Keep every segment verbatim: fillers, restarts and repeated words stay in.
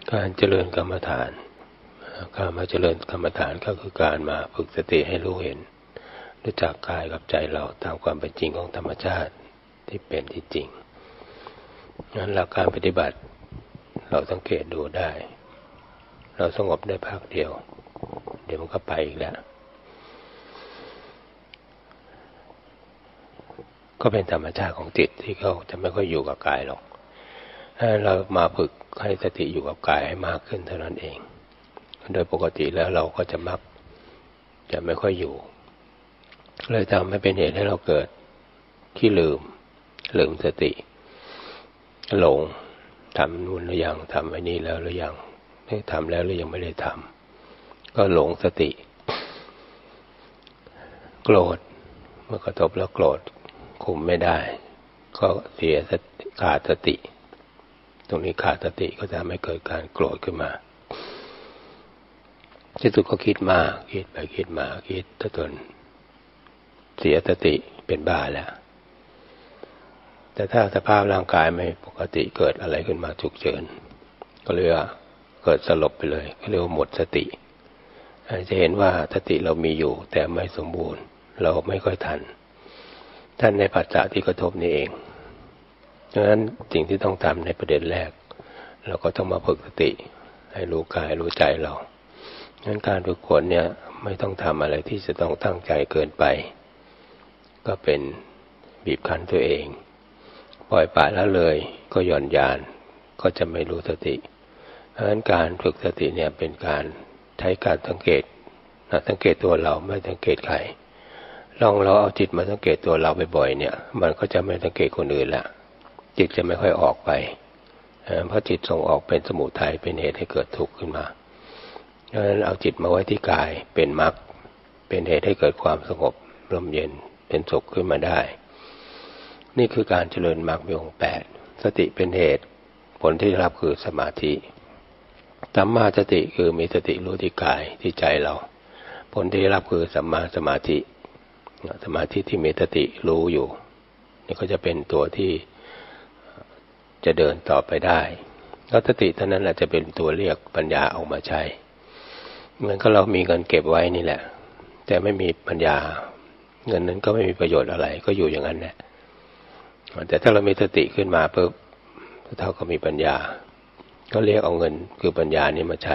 การเจริญกรรมฐานการมาเจริญกรรมฐานก็คือการมาฝึกสติให้รู้เห็นรู้จักกายกับใจเราตามความเป็นจริงของธรรมชาติที่เป็นที่จริงงั้นหลักการปฏิบัติเราสังเกตดูได้เราสงบได้พักเดียวเดี๋ยวมันก็ไปอีกแล้วก็เป็นธรรมชาติของจิตที่เขาจะไม่ค่อยอยู่กับกายหรอกถ้าเรามาฝึกให้สติอยู่กับกายให้มากขึ้นเท่านั้นเองโดยปกติแล้วเราก็จะมักจะไม่ค่อยอยู่เลยทำให้เป็นเหตุให้เราเกิดขี้ลืมลืมสติหลงทำนู่นหรือยังทำไอ้นี่แล้วหรือยังได้ทำแล้วหรือยังไม่ได้ทำก็หลงสติโกรธเมื่อกระทบแล้วโกรธคุมไม่ได้ก็เสียสติขาดสติตรงนี้ขาดสติก็จะทำให้เกิดการโกรธขึ้นมาที่สุดก็คิดมากคิดไปคิดมาคิดจนเสียสติเป็นบ้าแล้วแต่ถ้าสภาพร่างกายไม่ปกติเกิดอะไรขึ้นมาฉุกเฉินก็เรียกว่าเกิดสลบไปเลยก็เรียกว่าหมดสติจะเห็นว่าสติเรามีอยู่แต่ไม่สมบูรณ์เราไม่ค่อยทันท่านในปัจจัยที่กระทบนี่เองดังนั้นสิ่งที่ต้องทำในประเด็นแรกเราก็ต้องมาฝึกสติให้รู้กายรู้ใจเรางั้นการฝึกฝนเนี่ยไม่ต้องทำอะไรที่จะต้องตั้งใจเกินไปก็เป็นบีบคั้นตัวเองปล่อยปละละเลยก็หย่อนยานก็จะไม่รู้สติเพราะฉะนั้นการฝึกสติเนี่ยเป็นการใช้การสังเกตสังเกตตัวเราไม่สังเกตใครลองเราเอาจิตมาสังเกตตัวเราบ่อยๆเนี่ยมันก็จะไม่สังเกตคนอื่นละจิตจะไม่ค่อยออกไปเพราะจิตส่งออกเป็นสมุทัยเป็นเหตุให้เกิดทุกข์ขึ้นมาเพราะฉะนั้นเอาจิตมาไว้ที่กายเป็นมรรคเป็นเหตุให้เกิดความสงบร่มเย็นเป็นสุขขึ้นมาได้นี่คือการเจริญมรรคมีองค์แปดสติเป็นเหตุผลที่รับคือสมาธิสัมมาสติคือมีสติรู้ที่กายที่ใจเราผลที่รับคือสัมมาสมาธิสมาธิที่มีสติรู้อยู่นี่ก็จะเป็นตัวที่จะเดินต่อไปได้แล้วสติเท่านั้นแหละจะเป็นตัวเรียกปัญญาออกมาใช้เหมือนกับเรามีเงินเก็บไว้นี่แหละแต่ไม่มีปัญญาเงินนั้นก็ไม่มีประโยชน์อะไรก็อยู่อย่างนั้นแหละแต่ถ้าเรามีสติขึ้นมาปุ๊บเท่ากับมีปัญญาก็เรียกเอาเงินคือปัญญานี้มาใช้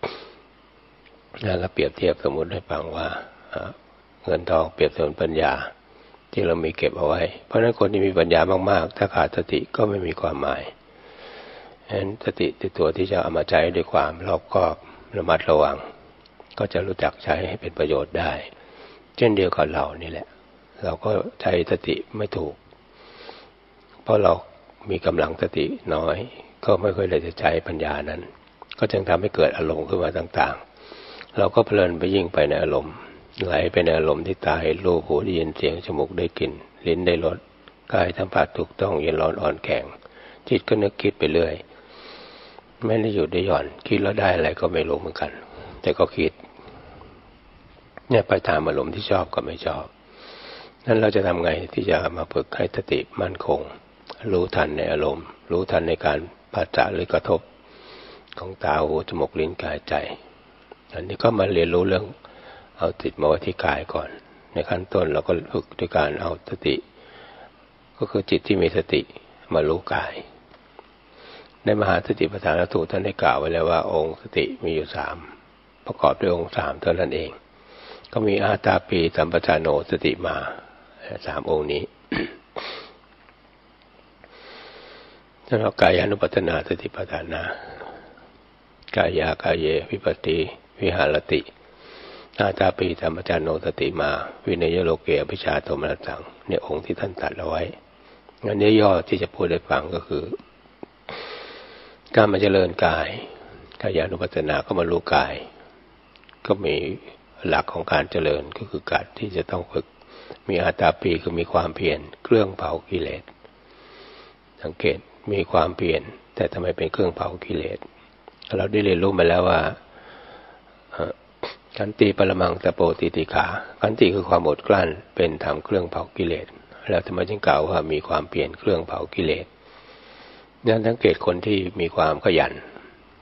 แล้วเปรียบเทียบสมมุติให้ฟังว่าเงินทองเปรียบเสมือนปัญญาที่เรามีเก็บเอาไว้เพราะฉะนั้นคนที่มีปัญญามากๆถ้าขาดสติก็ไม่มีความหมายฉะนั้นสติเป็นตัวที่จะเอามาใช้ด้วยความรอบคอบระมัดระวังก็จะรู้จักใช้ให้เป็นประโยชน์ได้เช่นเดียวกับเรานี่แหละเราก็ใช้สติไม่ถูกเพราะเรามีกำลังสติน้อยก็ไม่ค่อยเลยจะใช้ปัญญานั้นก็จึงทำให้เกิดอารมณ์ขึ้นมาต่างๆเราก็เพลินไปยิ่งไปในอารมณ์ไหลไปในอารมณ์ที่ตาเห็นรูปหูได้ยินเสียงจมูกได้กลิ่นลิ้นได้รสกายสัมผัสถูกต้องเย็นร้อนอ่อนแข็งจิตก็นึกคิดไปเรื่อยไม่ได้หยุดได้หย่อนคิดแล้วได้อะไรก็ไม่รู้เหมือนกันแต่ก็คิดเนี่ยไปตามอารมณ์ที่ชอบกับไม่ชอบนั้นเราจะทำไงที่จะมาฝึกให้สติมั่นคงรู้ทันในอารมณ์รู้ทันในการผัสสะหรือกระทบของตาหูจมูกลิ้นกายใจอันนี้ก็มาเรียนรู้เรื่องเอาจิตมาไว้ที่กายก่อนในขั้นต้นเราก็ฝึกด้วยการเอาสติก็คือจิตที่มีสติมารู้กายในมหาสติปัฏฐานสูตรท่านได้กล่าวไว้แล้วว่าองค์สติมีอยู่สามประกอบด้วยองค์สามเท่านั้นเองก็มีอาตาปีสัมปชานโนสติมาสามองค์นี้สำหรับกายานุปัฏฐนาสติปัฏฐานากายากายเยวิปัสติวิหารติอาตาปีสัมปชานโนสติมาวินัยโลเกอภิชาโทมนัสสังเนี่ยองค์ที่ท่านตรัสเอาไว้งั้นเนื้อย่อที่จะพูดให้ฟังก็คือการมาเจริญกายกายานุปัฏฐนาก็มารู้กายก็มีหลักของการเจริญก็คือการที่จะต้องฝึกมีอาตาปีคือมีความเพียรเครื่องเผากิเลสสังเกตมีความเพียรแต่ทำไมเป็นเครื่องเผากิเลสเราได้เรียนรู้มาแล้วว่าขันติปรมังตโปติติขาขันติคือความอดกลั้นเป็นธรรมเครื่องเผากิเลสแล้วทำไมจึงกล่าวว่ามีความเพียรเครื่องเผากิเลสนั่นสังเกตคนที่มีความขยัน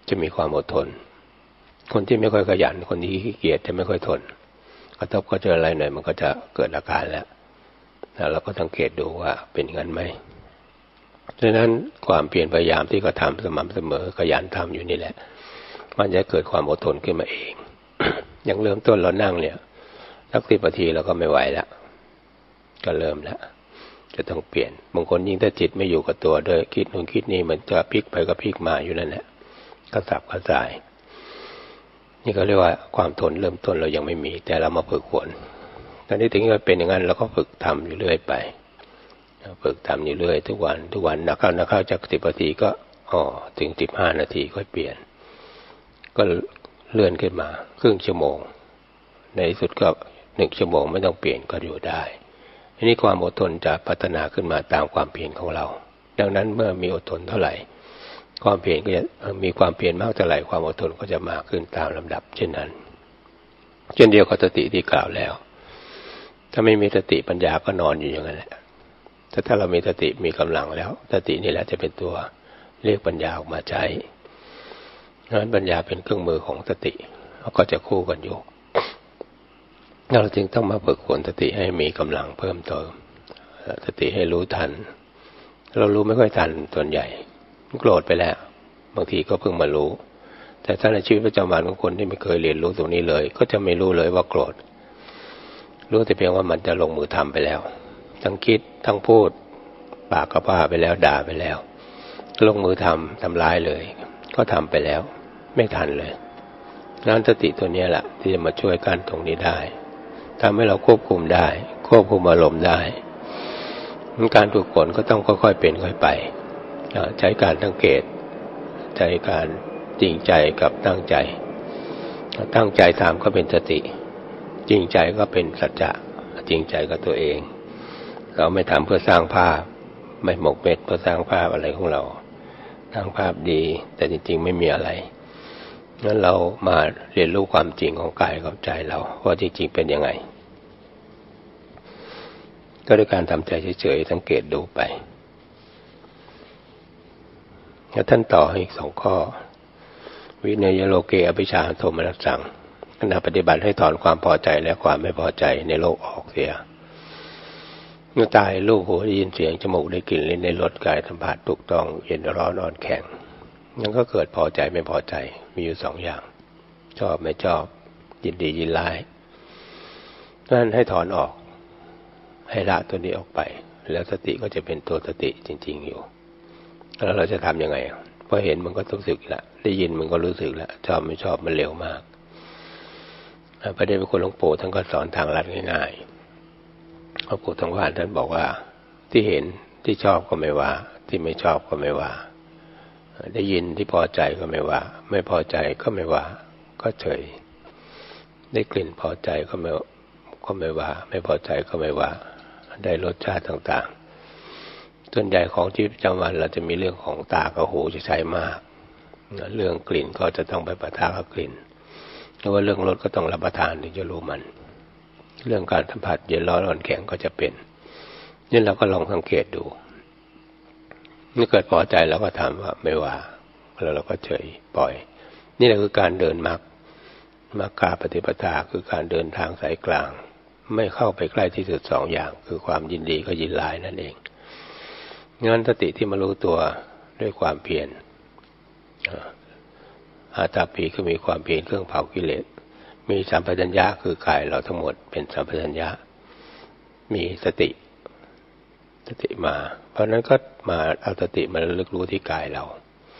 จะมีความอดทนคนที่ไม่ค่อยขยันคนที่ขี้เกียจจะไม่ค่อยทนกระทบก็เจออะไรหน่อยมันก็จะเกิดอาการแล้วแล้วเราก็สังเกตดูว่าเป็นงั้นไหมดังนั้นความเพียรพยายามที่เขาทำสม่ำเสมอขยันทำอยู่นี่แหละมันจะเกิดความอดทนขึ้นมาเอง อย่างเริ่มต้นเรานั่งเนี่ยสักสิบนาทีเราก็ไม่ไหวแล้วก็เริ่มแล้วจะต้องเปลี่ยนบางคนยิ่งถ้าจิตไม่อยู่กับตัวด้วยคิดนู่นคิดนี่มันจะพลิกไปก็พลิกมาอยู่นั่นแหละกระสับกระส่ายนี่ก็เรียกว่าความทนเริ่มต้นเรายังไม่มีแต่เรามาฝึกฝนตอนนี้ถึงจะเป็นอย่างนั้นเราก็ฝึกทำอยู่เรื่อยไปฝึกทำอยู่เรื่อยทุกวันทุกวันนักเข้านักเข้าจากสิบนาทีก็อ๋อถึงสิบห้านาทีค่อยเปลี่ยนก็เลื่อนขึ้นมาครึ่งชั่วโมงในที่สุดก็หนึ่งชั่วโมงไม่ต้องเปลี่ยนก็อยู่ได้อันนี้ความอดทนจะพัฒนาขึ้นมาตามความเพียรของเราดังนั้นเมื่อมีอดทนเท่าไหร่ความเพียรก็จะมีความเพียรมากเท่าไหร่ความอดทนก็จะมากขึ้นตามลำดับเช่นนั้นเช่นเดียวกับสติที่กล่าวแล้วถ้าไม่มีสติปัญญาก็นอนอยู่อย่างนั้นแหละแต่ถ้าเรามีสติมีกำลังแล้วสตินี่แหละจะเป็นตัวเรียกปัญญาออกมาใช้ดังนั้นปัญญาเป็นเครื่องมือของสติแล้วก็จะคู่กันอยู่เราจึงต้องมาฝึกฝนสติให้มีกำลังเพิ่มเติมสติให้รู้ทันเรารู้ไม่ค่อยทันส่วนใหญ่โกรธไปแล้วบางทีก็เพิ่งมารู้แต่ถ้าในชีวิตประจำวันของคนที่ไม่เคยเรียนรู้ตรงนี้เลยก็จะไม่รู้เลยว่าโกรธรู้แต่เพียงว่ามันจะลงมือทำไปแล้วทั้งคิดทั้งพูดปากก็ว่าไปแล้วด่าไปแล้วลงมือทำทำร้ายเลยก็ทำไปแล้วไม่ทันเลยนั้นสติตัวนี้แหละที่จะมาช่วยกันตรงนี้ได้ทำให้เราควบคุมได้ควบคุมอารมณ์ได้การฝึกฝนก็ต้องค่อยๆเป็นค่อยไปใช้การสังเกตใช้การจริงใจกับตั้งใจตั้งใจทำก็เป็นสติจริงใจก็เป็นสัจจะจริงใจกับตัวเองเราไม่ทำเพื่อสร้างภาพไม่หมกเม็ดเพื่อสร้างภาพอะไรของเราสร้างภาพดีแต่จริงๆไม่มีอะไรงั้นเรามาเรียนรู้ความจริงของกายกับใจเราว่าจริงๆเป็นยังไงก็ด้วยการทำใจเฉยๆสังเกตดูไปแล้วท่านต่อให้อีกสองข้อวินัยโลเกอภิชาโทมนัสสังขณะปฏิบัติให้ถอนความพอใจและความไม่พอใจในโลกออกเสียเมื่อตายรูปหูได้ยินเสียงจมูกได้กลิ่นลิ้นได้รสกายสัมผัสถูกต้องเย็นร้อนอ่อนแข็งนั่นก็เกิดพอใจไม่พอใจมีอยู่สองอย่างชอบไม่ชอบยินดียินร้ายนั่นให้ถอนออกให้ละตัวนี้ออกไปแล้วสติก็จะเป็นตัวสติจริงๆอยู่แล้วเราจะทำยังไงพอเห็นมันก็รู้สึกละได้ยินมันก็รู้สึกละชอบไม่ชอบมันเร็วมากพระเดชพระคุณหลวงปู่ท่านก็สอนทางลัดง่ายๆหลวงปู่ทองว่านท่านบอกว่าที่เห็นที่ชอบก็ไม่ว่าที่ไม่ชอบก็ไม่ว่าได้ยินที่พอใจก็ไม่ว่าไม่พอใจก็ไม่ว่าก็เฉยได้กลิ่นพอใจก็ไม่ก็ไม่ว่าไม่พอใจก็ไม่ว่าได้รสชาติต่างๆส่วนใหญ่ของชีวิตประจำวันเราจะมีเรื่องของตากับหูจะใช้มากเรื่องกลิ่นก็จะต้องไปปะทะกับกลิ่นหรือว่าเรื่องรสก็ต้องรับประทานถึงจะรู้มันเรื่องการสัมผัสเย็นร้อนอ่อนแข็งก็จะเป็นนี่เราก็ลองสังเกตดูเมื่อเกิดพอใจเราก็ถามว่าไม่ว่าแล้วเราก็เฉยปล่อยนี่แหละคือการเดินมรรคมรรคปฏิปทาคือการเดินทางสายกลางไม่เข้าไปใกล้ที่สุดสองอย่างคือความยินดีก็ยินร้ายนั่นเองงั้นสติที่มารู้ตัวด้วยความเพียรอาตาปีคือมีความเพียรเครื่องเผากิเลสมีสัมปชัญญะคือกายเราทั้งหมดเป็นสัมปชัญญะมีสติสติมาเพราะนั้นก็มาเอาสติมาระลึกรู้ที่กายเรา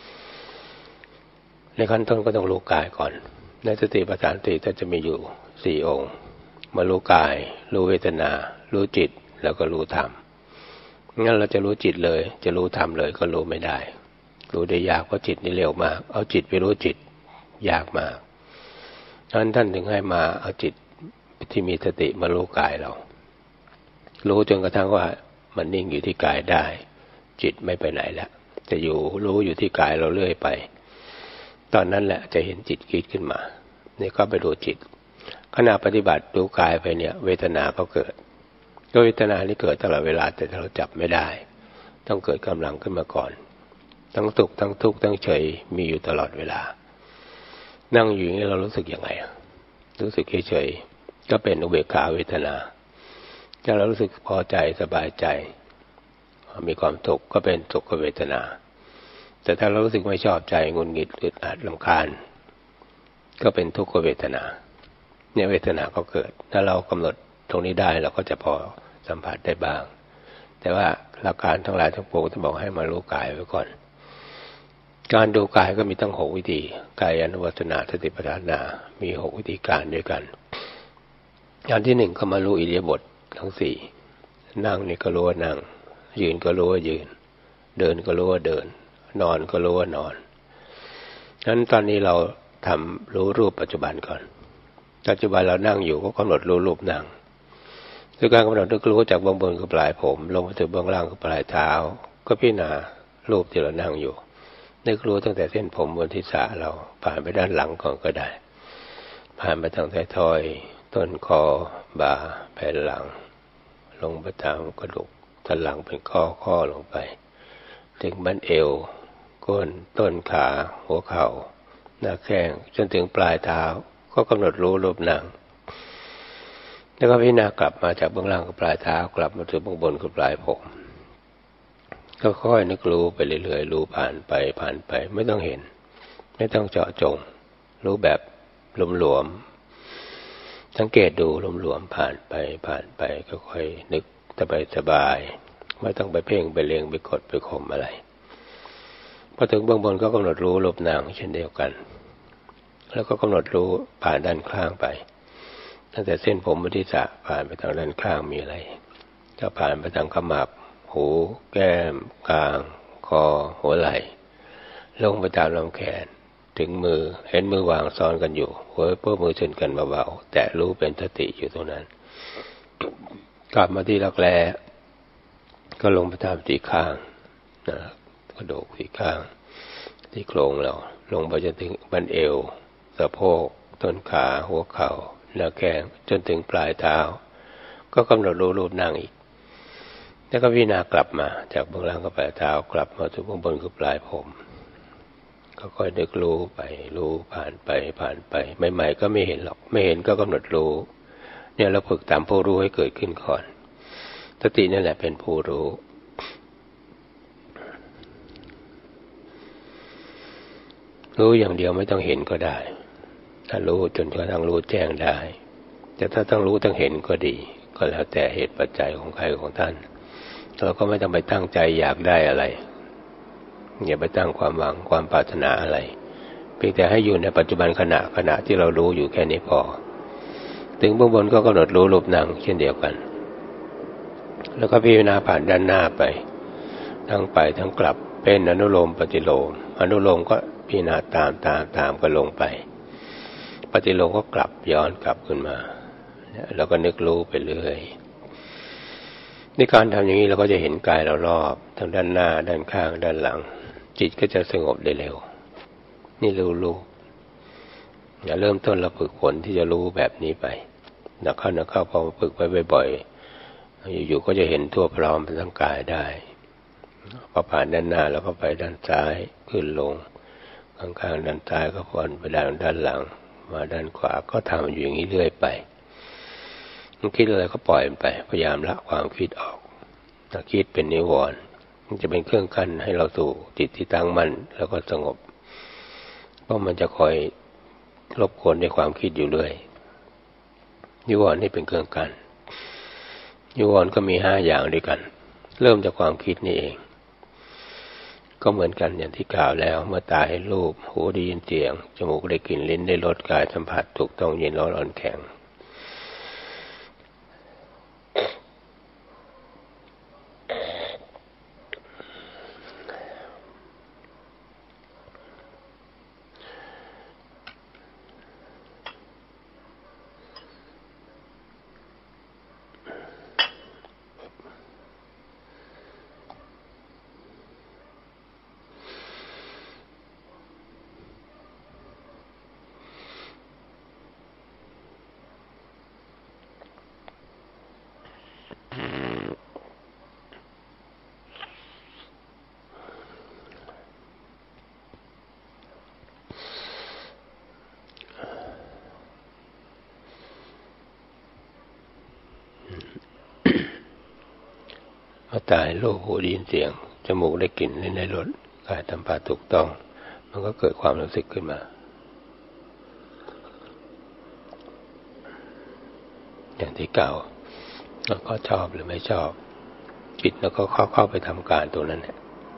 ในขั้นต้นก็ต้องรู้กายก่อนในสติปัฏฐานสติก็จะมีอยู่สี่องค์มารู้กายรู้เวทนารู้จิตแล้วก็รู้ธรรมงั้นเราจะรู้จิตเลยจะรู้ธรรมเลยก็รู้ไม่ได้รู้ได้ยากเพราะจิตนี่เร็วมากเอาจิตไปรู้จิตยากมากฉะนั้นท่านถึงให้มาเอาจิตที่มีสติมารู้กายเรารู้จนกระทั่งว่ามันนิ่งอยู่ที่กายได้จิตไม่ไปไหนแล้วจะอยู่รู้อยู่ที่กายเราเรื่อยไปตอนนั้นแหละจะเห็นจิตคิดขึ้นมานี่ก็ไปดูจิตขณะปฏิบัติดูกายไปเนี่ยเวทนาก็เกิดเวทนานี่เกิดตลอดเวลาแต่เราจับไม่ได้ต้องเกิดกำลังขึ้นมาก่อนทั้งสุขทั้งทุกข์ทั้งเฉยมีอยู่ตลอดเวลานั่งอยู่อย่างนี้เรารู้สึกยังไงรู้สึกเฉยๆก็เป็นอุเบกขาเวทนาถ้าเรารู้สึกพอใจสบายใจมีความสุขก็เป็นสุขเวทนาแต่ถ้าเรารู้สึกไม่ชอบใจหงุดหงิดอึดอัดรำคาญก็เป็นทุกขเวทนาเนี่ยเวทนาก็เกิดถ้าเรากำหนดตรงนี้ได้เราก็จะพอสัมผัสได้บ้างแต่ว่าหลักการทั้งหลายทั้งปวงจะบอกให้มารู้กายไว้ก่อนการดูกายก็มีตั้งหกวิธีกายานุปัสสนาสติปัฏฐานามีหกวิธีการด้วยกันอย่างที่หนึ่งก็มารู้อิริยาบถทั้งสี่นั่งนี่ก็รู้ว่านั่งยืนก็รู้ว่ายืนเดินก็รู้ว่าเดินนอนก็รู้ว่านอนฉะนั้นตอนนี้เราทำรู้รูปปัจจุบันก่อนปัจจุบันเรานั่งอยู่ก็กำหนดรู้รูปนั่งด้วยการกำหนดรู้จากเบื้องบนคือปลายผมลงไปถึงเบื้องล่างคือปลายเท้าก็พิจารณารูปที่เรานั่งอยู่นึกรู้ตั้งแต่เส้นผมบนศีรษะเราผ่านไปด้านหลังก่อนก็ได้ผ่านไปทางท้ายทอยต้นคอบ่าแผ่นหลังลงไปตามกระดูกสันหลังเป็นข้อข้อลงไปถึงบั้นเอวก้นต้นขาหัวเข่าหน้าแข้งจนถึงปลายเท้าก็กำหนดรู้รูปนั่งแล้วก็พิจารณากลับมาจากเบื้องล่างกับปลายเท้ากลับมาถึงเบื้องบนกับปลายผมก็ค่อยนึกรู้ไปเรื่อยๆรู้ผ่านไปผ่านไปไม่ต้องเห็นไม่ต้องเจาะจงรู้แบบหลวมๆสังเกตดูหลวมๆผ่านไปผ่านไปก็ค่อยนึกสบายๆไม่ต้องไปเพ่งไปเล็งไปกดไปข่มอะไรพอถึงเบื้องบนก็กำหนดรู้รูปนั่งเช่นเดียวกันแล้วก็กำหนดรู้ผ่านด้านข้างไปตั้งแต่เส้นผมบนศีรษะผ่านไปทางด้านข้างมีอะไรก็ผ่านไปทางขมับหูแก้มกลางคอหัวไหล่ลงไปตามลำแขนถึงมือเห็นมือวางซ้อนกันอยู่หัวโป้มือชนกันเบาๆแต่รู้เป็นสติอยู่ตรงนั้นกลับมาที่รักแร้ก็ลงไปตามที่ข้างนะกระดูกที่ข้างที่โครงเราลงไปจนถึงบั้นเอวสะโพกต้นขาหัวเข่าหน้าแข้งจนถึงปลายเท้าก็กำหนดรู้รูปนั่งอีกแล้วก็พิจารณากลับมาจากเบื้องล่างกับปลายเท้ากลับมาถึงเบื้องบนคือปลายผมก็ค่อยนึกรู้ไปรู้ผ่านไปผ่านไปใหม่ๆก็ไม่เห็นหรอกไม่เห็นก็กำหนดรู้เนี่ยเราฝึกตามผู้รู้ให้เกิดขึ้นก่อนสตินั่นแหละเป็นผู้รู้รู้อย่างเดียวไม่ต้องเห็นก็ได้ถ้ารู้จนกระทั่งรู้แจ้งได้แต่ถ้าต้องรู้ต้องเห็นก็ดีก็แล้วแต่เหตุปัจจัยของใครของท่านเราก็ไม่ต้องไปตั้งใจอยากได้อะไรอย่าไปตั้งความหวังความปรารถนาอะไรเพียงแต่ให้อยู่ในปัจจุบันขณะขณะที่เรารู้อยู่แค่นี้พอถึงเบื้องบนก็กำหนดรู้รูปนั่งเช่นเดียวกันแล้วก็พิจารณาผ่านด้านหน้าไปทั้งไปทั้งกลับเป็นอนุโลมปฏิโลมอนุโลมก็พิจารณาตามตามตามก็ลงไปปฏิโลมก็กลับย้อนกลับขึ้นมาแล้วก็นึกรู้ไปเรื่อยในการทำอย่างนี้เราก็จะเห็นกายเรารอบทั้งด้านหน้าด้านข้างด้านหลังจิตก็จะสงบได้เร็วนี่รู้รู้อย่าเริ่มต้นเราฝึกฝนที่จะรู้แบบนี้ไปนักเข้านักเข้าพอฝึกไปบ่อยๆอยู่ๆก็จะเห็นทั่วพร้อมเป็นทั้งกายได้พอผ่านด้านหน้าแล้วก็ไปด้านซ้ายขึ้นลงข้างๆด้านซ้ายก็ผ่อนไปด้านด้านหลังมาด้านขวาก็ทำอยู่อย่างนี้เรื่อยไปมันคิดอะไรก็ปล่อยมันไปพยายามละความคิดออกถ้าคิดเป็นนิวรณ์มันจะเป็นเครื่องกั้นให้เราสู่จิตที่ตั้งมั่นแล้วก็สงบเพราะมันจะคอยรบกวนในความคิดอยู่เรื่อยนิวรณ์นี่เป็นเครื่องกั้นนิวรณ์ก็มีห้าอย่างด้วยกันเริ่มจากความคิดนี่เองก็เหมือนกันอย่างที่กล่าวแล้วเมื่อตาเห็นรูปหูได้ยินเสียงจมูกได้กลิ่นลิ้นได้รสกายสัมผัสถูกต้องเย็นร้อนอ่อนแข็งก็ตายรูปหูได้ยินเสียงจมูกได้กลิ่นลิ้นได้รสกายทำปากถูกต้องมันก็เกิดความรู้สึกขึ้นมาอย่างที่กล่าวแล้วก็ชอบหรือไม่ชอบจิตแล้วก็เข้าเข้าไปทำการตัวนั้น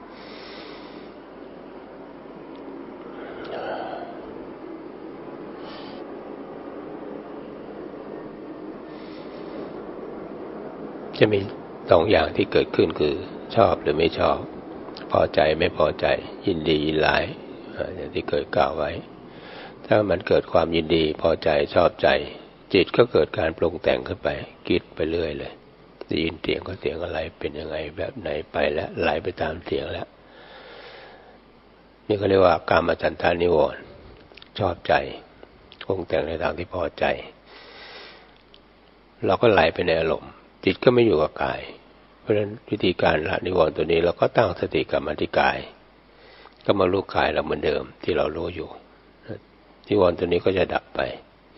จะมีสองอย่างที่เกิดขึ้นคือชอบหรือไม่ชอบพอใจไม่พอใจยินดียินร้ายอย่างที่เคยกล่าวไว้ถ้ามันเกิดความยินดีพอใจชอบใจจิตก็เกิดการปรุงแต่งขึ้นไปคิดไปเรื่อยเลยได้ยินเสียงก็เสียงอะไรเป็นยังไงแบบไหนไปแล้วไหลไปตามเสียงแล้วนี่ก็เรียกว่ากามฉันทานิวรณ์ชอบใจปรุงแต่งในทางที่พอใจเราก็ไหลไปในอารมณ์จิตก็ไม่อยู่กับกายเพราะฉะนั้นวิธีการละนิวรณ์ตัวนี้เราก็ตั้งสติกลับมาที่กายก็มารู้กายเราเหมือนเดิมที่เรารู้อยู่นิวรณ์ตัวนี้ก็จะดับไป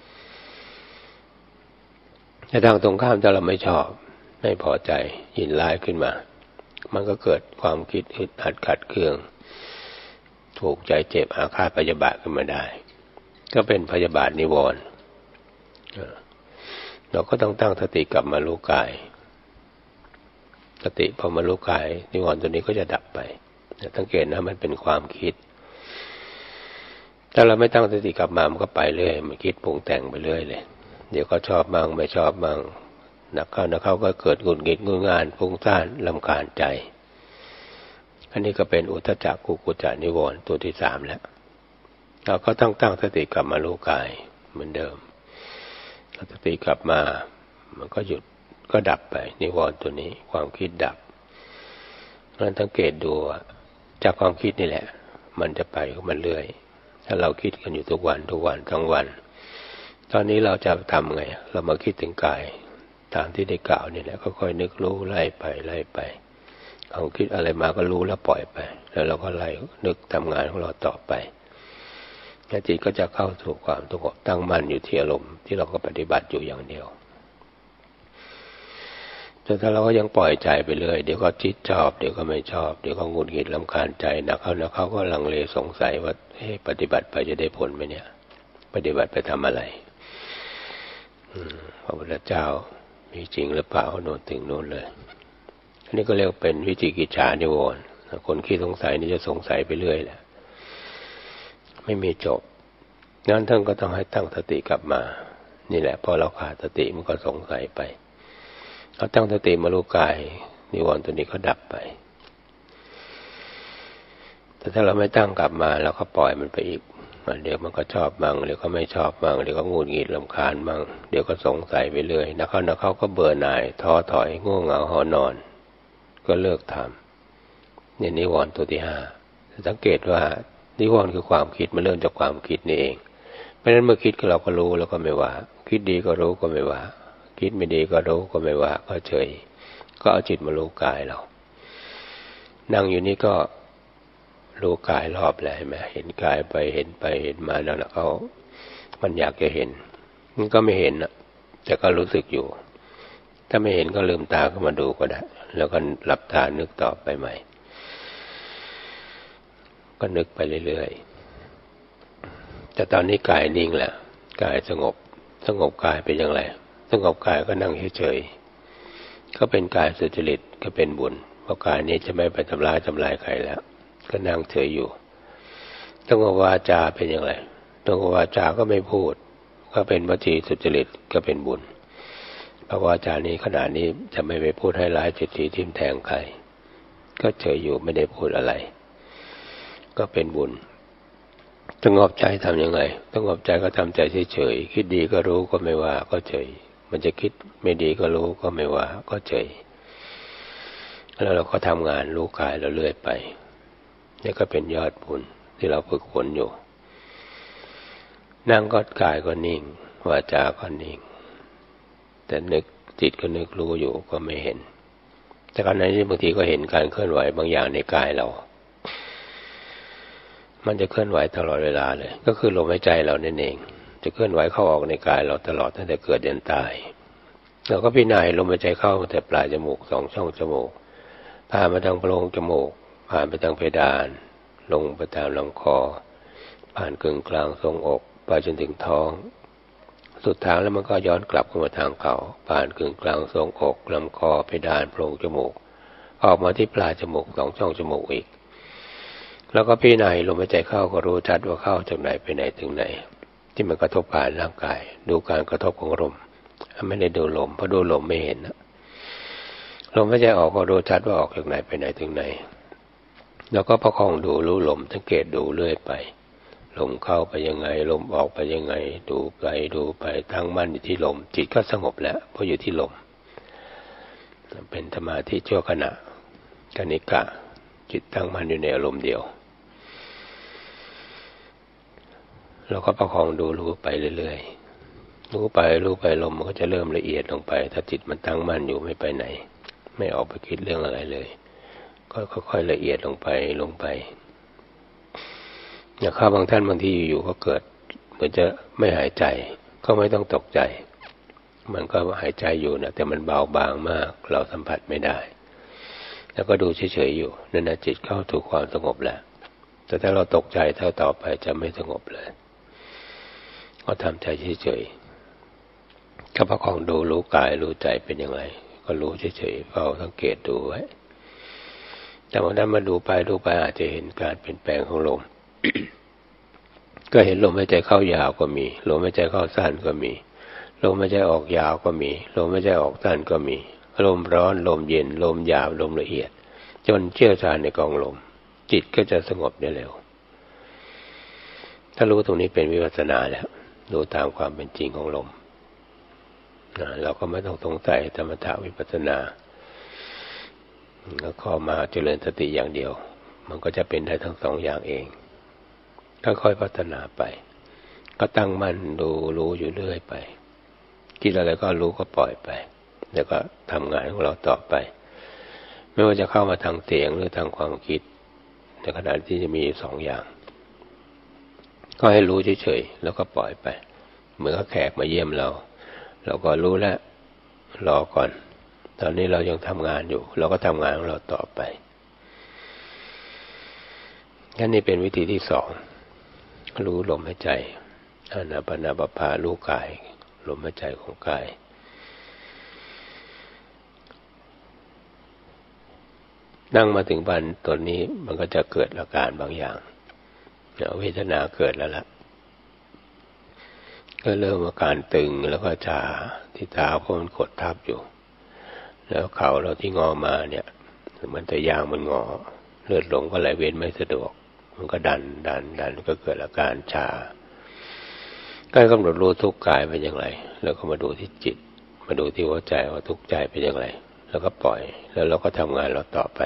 ในทางตรงข้ามถ้าเราไม่ชอบไม่พอใจยินร้ายขึ้นมามันก็เกิดความคิดอึดอัดขัดเคืองถูกใจเจ็บอาฆาตพยาบาทขึ้นมาได้ก็เป็นพยาบาทนิวรณ์เราก็ต้องตั้งสติกลับมารู้กายสติพอมารู้กายนิวรณ์ตัวนี้ก็จะดับไปสังเกตนะมันเป็นความคิดถ้าเราไม่ตั้งสติกลับมามันก็ไปเรื่อยมันคิดปรุงแต่งไปเรื่อยเลยเดี๋ยวก็ชอบมั่งไม่ชอบมั่งนักเข้านักเข้าก็เกิดหงุดหงิดงุนง่านฟุ้งซ่านรำคาญใจอันนี้ก็เป็นอุทธัจจกุกุจจนิวรณ์ตัวที่สามแล้วเราก็ต้องตั้งสติกลับมารู้กายเหมือนเดิมสติกลับมามันก็หยุดก็ดับไปนิวรณ์ตัวนี้ความคิดดับเราสังเกตดูจากความคิดนี่แหละมันจะไปของมันเรื่อยถ้าเราคิดกันอยู่ทุกวันทุกวันทั้งวันตอนนี้เราจะทำไงเรามาคิดถึงกายตามที่ได้กล่าวนี่แหละก็ค่อยนึกรู้ไล่ไปไล่ไปความคิดอะไรมาก็รู้แล้วปล่อยไปแล้วเราก็ไล่นึกทำงานของเราต่อไปจิตก็จะเข้าสู่ความสงบตั้งมั่นอยู่ที่อารมณ์ที่เราก็ปฏิบัติอยู่อย่างเดียวแต่ถ้าเราก็ยังปล่อยใจไปเรื่อยเดี๋ยวก็จิตชอบเดี๋ยวก็ไม่ชอบเดี๋ยวก็หงุดหงิดรำคาญใจนักเข้านักเข้าก็ลังเลสงสัยว่าเอ๊ะปฏิบัติไปจะได้ผลไหมเนี่ยปฏิบัติไปทำอะไรพระพุทธเจ้ามีจริงหรือเปล่าโน่นถึงโน่นเลยอันนี้ก็เรียกเป็นวิจิกิจฉานิวรณ์คนขี้สงสัยนี่จะสงสัยไปเรื่อยแหละไม่มีจบงั้นท่านก็ต้องให้ตั้งสติกลับมานี่แหละพอเราขาดสติมันก็สงสัยไปเราตั้งสติมารู้กายนิวรณ์ตัวนี้ก็ดับไปแต่ถ้าเราไม่ตั้งกลับมาเราก็ปล่อยมันไปอีกเดี๋ยวมันก็ชอบมั่งเดี๋ยวก็ไม่ชอบมั่งเดี๋ยวก็หงุดหงิดรำคาญมั่งเดี๋ยวก็สงสัยไปเรื่อยนักเข้านักเข้าก็เบื่อหน่ายท้อถอยง่วงเหงาหอนอนก็เลิกทำเนี่ยนิวรณ์ตัวที่ห้าสังเกตว่านิวรณ์คือความคิดมันเริ่มจากความคิดนี่เองเพราะฉะนั้นเมื่อคิดเราก็รู้แล้วก็ไม่ว่าคิดดีก็รู้ก็ไม่ว่าคิดไม่ดีก็รู้ก็ไม่ว่าก็เฉยก็เอาจิตมารู้กายเรานั่งอยู่นี่ก็รู้กายรอบเลยเห็นไหมเห็นกายไปเห็นไปเห็นมาแล้วเขามันอยากจะเห็นมันก็ไม่เห็นนะแต่ก็รู้สึกอยู่ถ้าไม่เห็นก็ลืมตาขึ้นมาดูก็ได้แล้วก็หลับตานึกต่อไปใหม่ก็นึกไปเรื่อยๆแต่ตอนนี้กายนิ่งแล้วกายสงบสงบกายเป็นอย่างไรสงบกายก็นั่งเฉยๆก็เป็นกายสุจริตก็เป็นบุญเพราะกายนี้จะไม่ไปทำร้ายทำลายใครแล้วก็นั่งเฉยอยู่สงบวาจาเป็นอย่างไรสงบวาจาก็ไม่พูดก็เป็นวจีสุจริตก็เป็นบุญเพราะวาจานี้ขณะนี้จะไม่ไปพูดให้ร้ายจิตทีทิ่มแทงใครก็เฉยอยู่ไม่ได้พูดอะไรก็เป็นบุญสงบใจทำยังไงสงบใจก็ทำใจเฉยๆคิดดีก็รู้ก็ไม่ว่าก็เฉยมันจะคิดไม่ดีก็รู้ก็ไม่ว่าก็เฉยแล้วเราก็ทำงานรู้กายเราเรื่อยไปนี่ก็เป็นยอดบุญที่เราฝึกฝนอยู่นั่งก็กายก็นิ่งวาจาก็นิ่งแต่นึกจิตก็นึกรู้อยู่ก็ไม่เห็นแต่ขณะนี้บางทีก็เห็นการเคลื่อนไหวบางอย่างในกายเรามันจะเคลื่อนไหวตลอดเวลาเลยก็คือลมหายใจเรานั่นเองจะเคลื่อนไหวเข้าออกในกายเราตลอดตั้งแต่เกิดยันตายเราก็พิจารณาลมหายใจเข้าแต่ปลายจมูกสองช่องจมูกผ่านมาทางโพรงจมูกผ่านไปทางเพดานลงไปตามลำคอผ่านกึ่งกลางทรวงอกไปจนถึงท้องสุดทางแล้วมันก็ย้อนกลับเข้ามาทางเขาผ่านกึ่งกลางทรวงอกลำคอเพดานโพรงจมูกออกมาที่ปลายจมูกสองช่องจมูกอีกแล้วก็พี่นายลมหายใจเข้าก็รู้ชัดว่าเข้าจากไหนไปไหนถึงไหนที่มันกระทบผ่านร่างกายดูการกระทบของลมไม่ได้ดูลมเพราะดูลมไม่เห็นนะลมหายใจออกก็รู้ชัดว่าออกจากไหนไปไหนถึงไหนแล้วก็ประคองดูรู้ลมสังเกตดูเรื่อยไปลมเข้าไปยังไงลมออกไปยังไงดูไปดูไปตั้งมั่นอยู่ที่ลมจิตก็สงบแล้วเพราะอยู่ที่ลมเป็นสมาธิชั่วขณะกนิกะจิตตั้งมั่นอยู่ในอารมณ์เดียวเราก็ประคองดูรู้ไปเรื่อยๆรู้ไปรู้ไปลมมันก็จะเริ่มละเอียดลงไปถ้าจิตมันตั้งมั่นอยู่ไม่ไปไหนไม่ออกไปคิดเรื่องอะไรเลยก็ค่อยๆละเอียดลงไปลงไปอย่างข้าบางท่านบางทีอยู่ๆก็เกิดเหมือนจะไม่หายใจก็ไม่ต้องตกใจมันก็หายใจอยู่นะแต่มันเบาบางมากเราสัมผัสไม่ได้แล้วก็ดูเฉยๆอยู่นั่นนะจิตเข้าถูกความสงบแล้วแต่ถ้าเราตกใจเท่าต่อไปจะไม่สงบเลยก็ทำใจเฉยๆก็ประคองดูรู้กายรู้ใจเป็นอย่างไรก็รู้เฉยๆเฝ้าสังเกตดูไว้แต่บางท่านมาดูไปดูไปอาจจะเห็นการเปลี่ยนแปลงของลม ก็เห็นลมหายใจเข้ายาวก็มีลมหายใจเข้าสั้นก็มีลมหายใจออกยาวก็มีลมหายใจออกสั้นก็มีลมร้อนลมเย็นลมหยาบลมละเอียดจนเชี่ยวชาญในกองลมจิตก็จะสงบได้เร็วถ้ารู้ตรงนี้เป็นวิปัสสนาแล้วรู้ตามความเป็นจริงของลมนะเราก็ไม่ต้องสงสัยธรรมถะวิปัสสนาแล้วก็มาเจริญสติอย่างเดียวมันก็จะเป็นได้ทั้งสองอย่างเองค่อยๆพัฒนาไปก็ตั้งมั่นดูรู้อยู่เรื่อยไปคิดอะไรก็รู้ก็ปล่อยไปแล้วก็ทำงานของเราต่อไปไม่ว่าจะเข้ามาทางเสียงหรือทางความคิดในขณะที่จะมีสองอย่างก็ให้รู้เฉยๆแล้วก็ปล่อยไปเหมือนกับแขกมาเยี่ยมเราเราก็รู้แล้วรอก่อนตอนนี้เรายังทำงานอยู่เราก็ทำงานของเราต่อไปงั้นนี่เป็นวิธีที่สองรู้ลมหายใจอานาปานปภารู้กายลมหายใจของกายนั่งมาถึงวันตอนนี้มันก็จะเกิดอาการบางอย่างเวทนาเกิดแล้วล่ะก็เริ่มอาการตึงแล้วก็ชาที่เท้าเพราะมันกดทับอยู่แล้วเข่าเราที่งอมาเนี่ยมันแต่ยางมันงอเลือดลมก็ไหลเวียนไม่สะดวกมันก็ดันดันดันก็เกิดอาการชาก็กำหนดรู้ทุกกายเป็นอย่างไรแล้วก็มาดูที่จิตมาดูที่หัวใจว่าทุกใจเป็นอย่างไรแล้วก็ปล่อยแล้วเราก็ทำงานเราต่อไป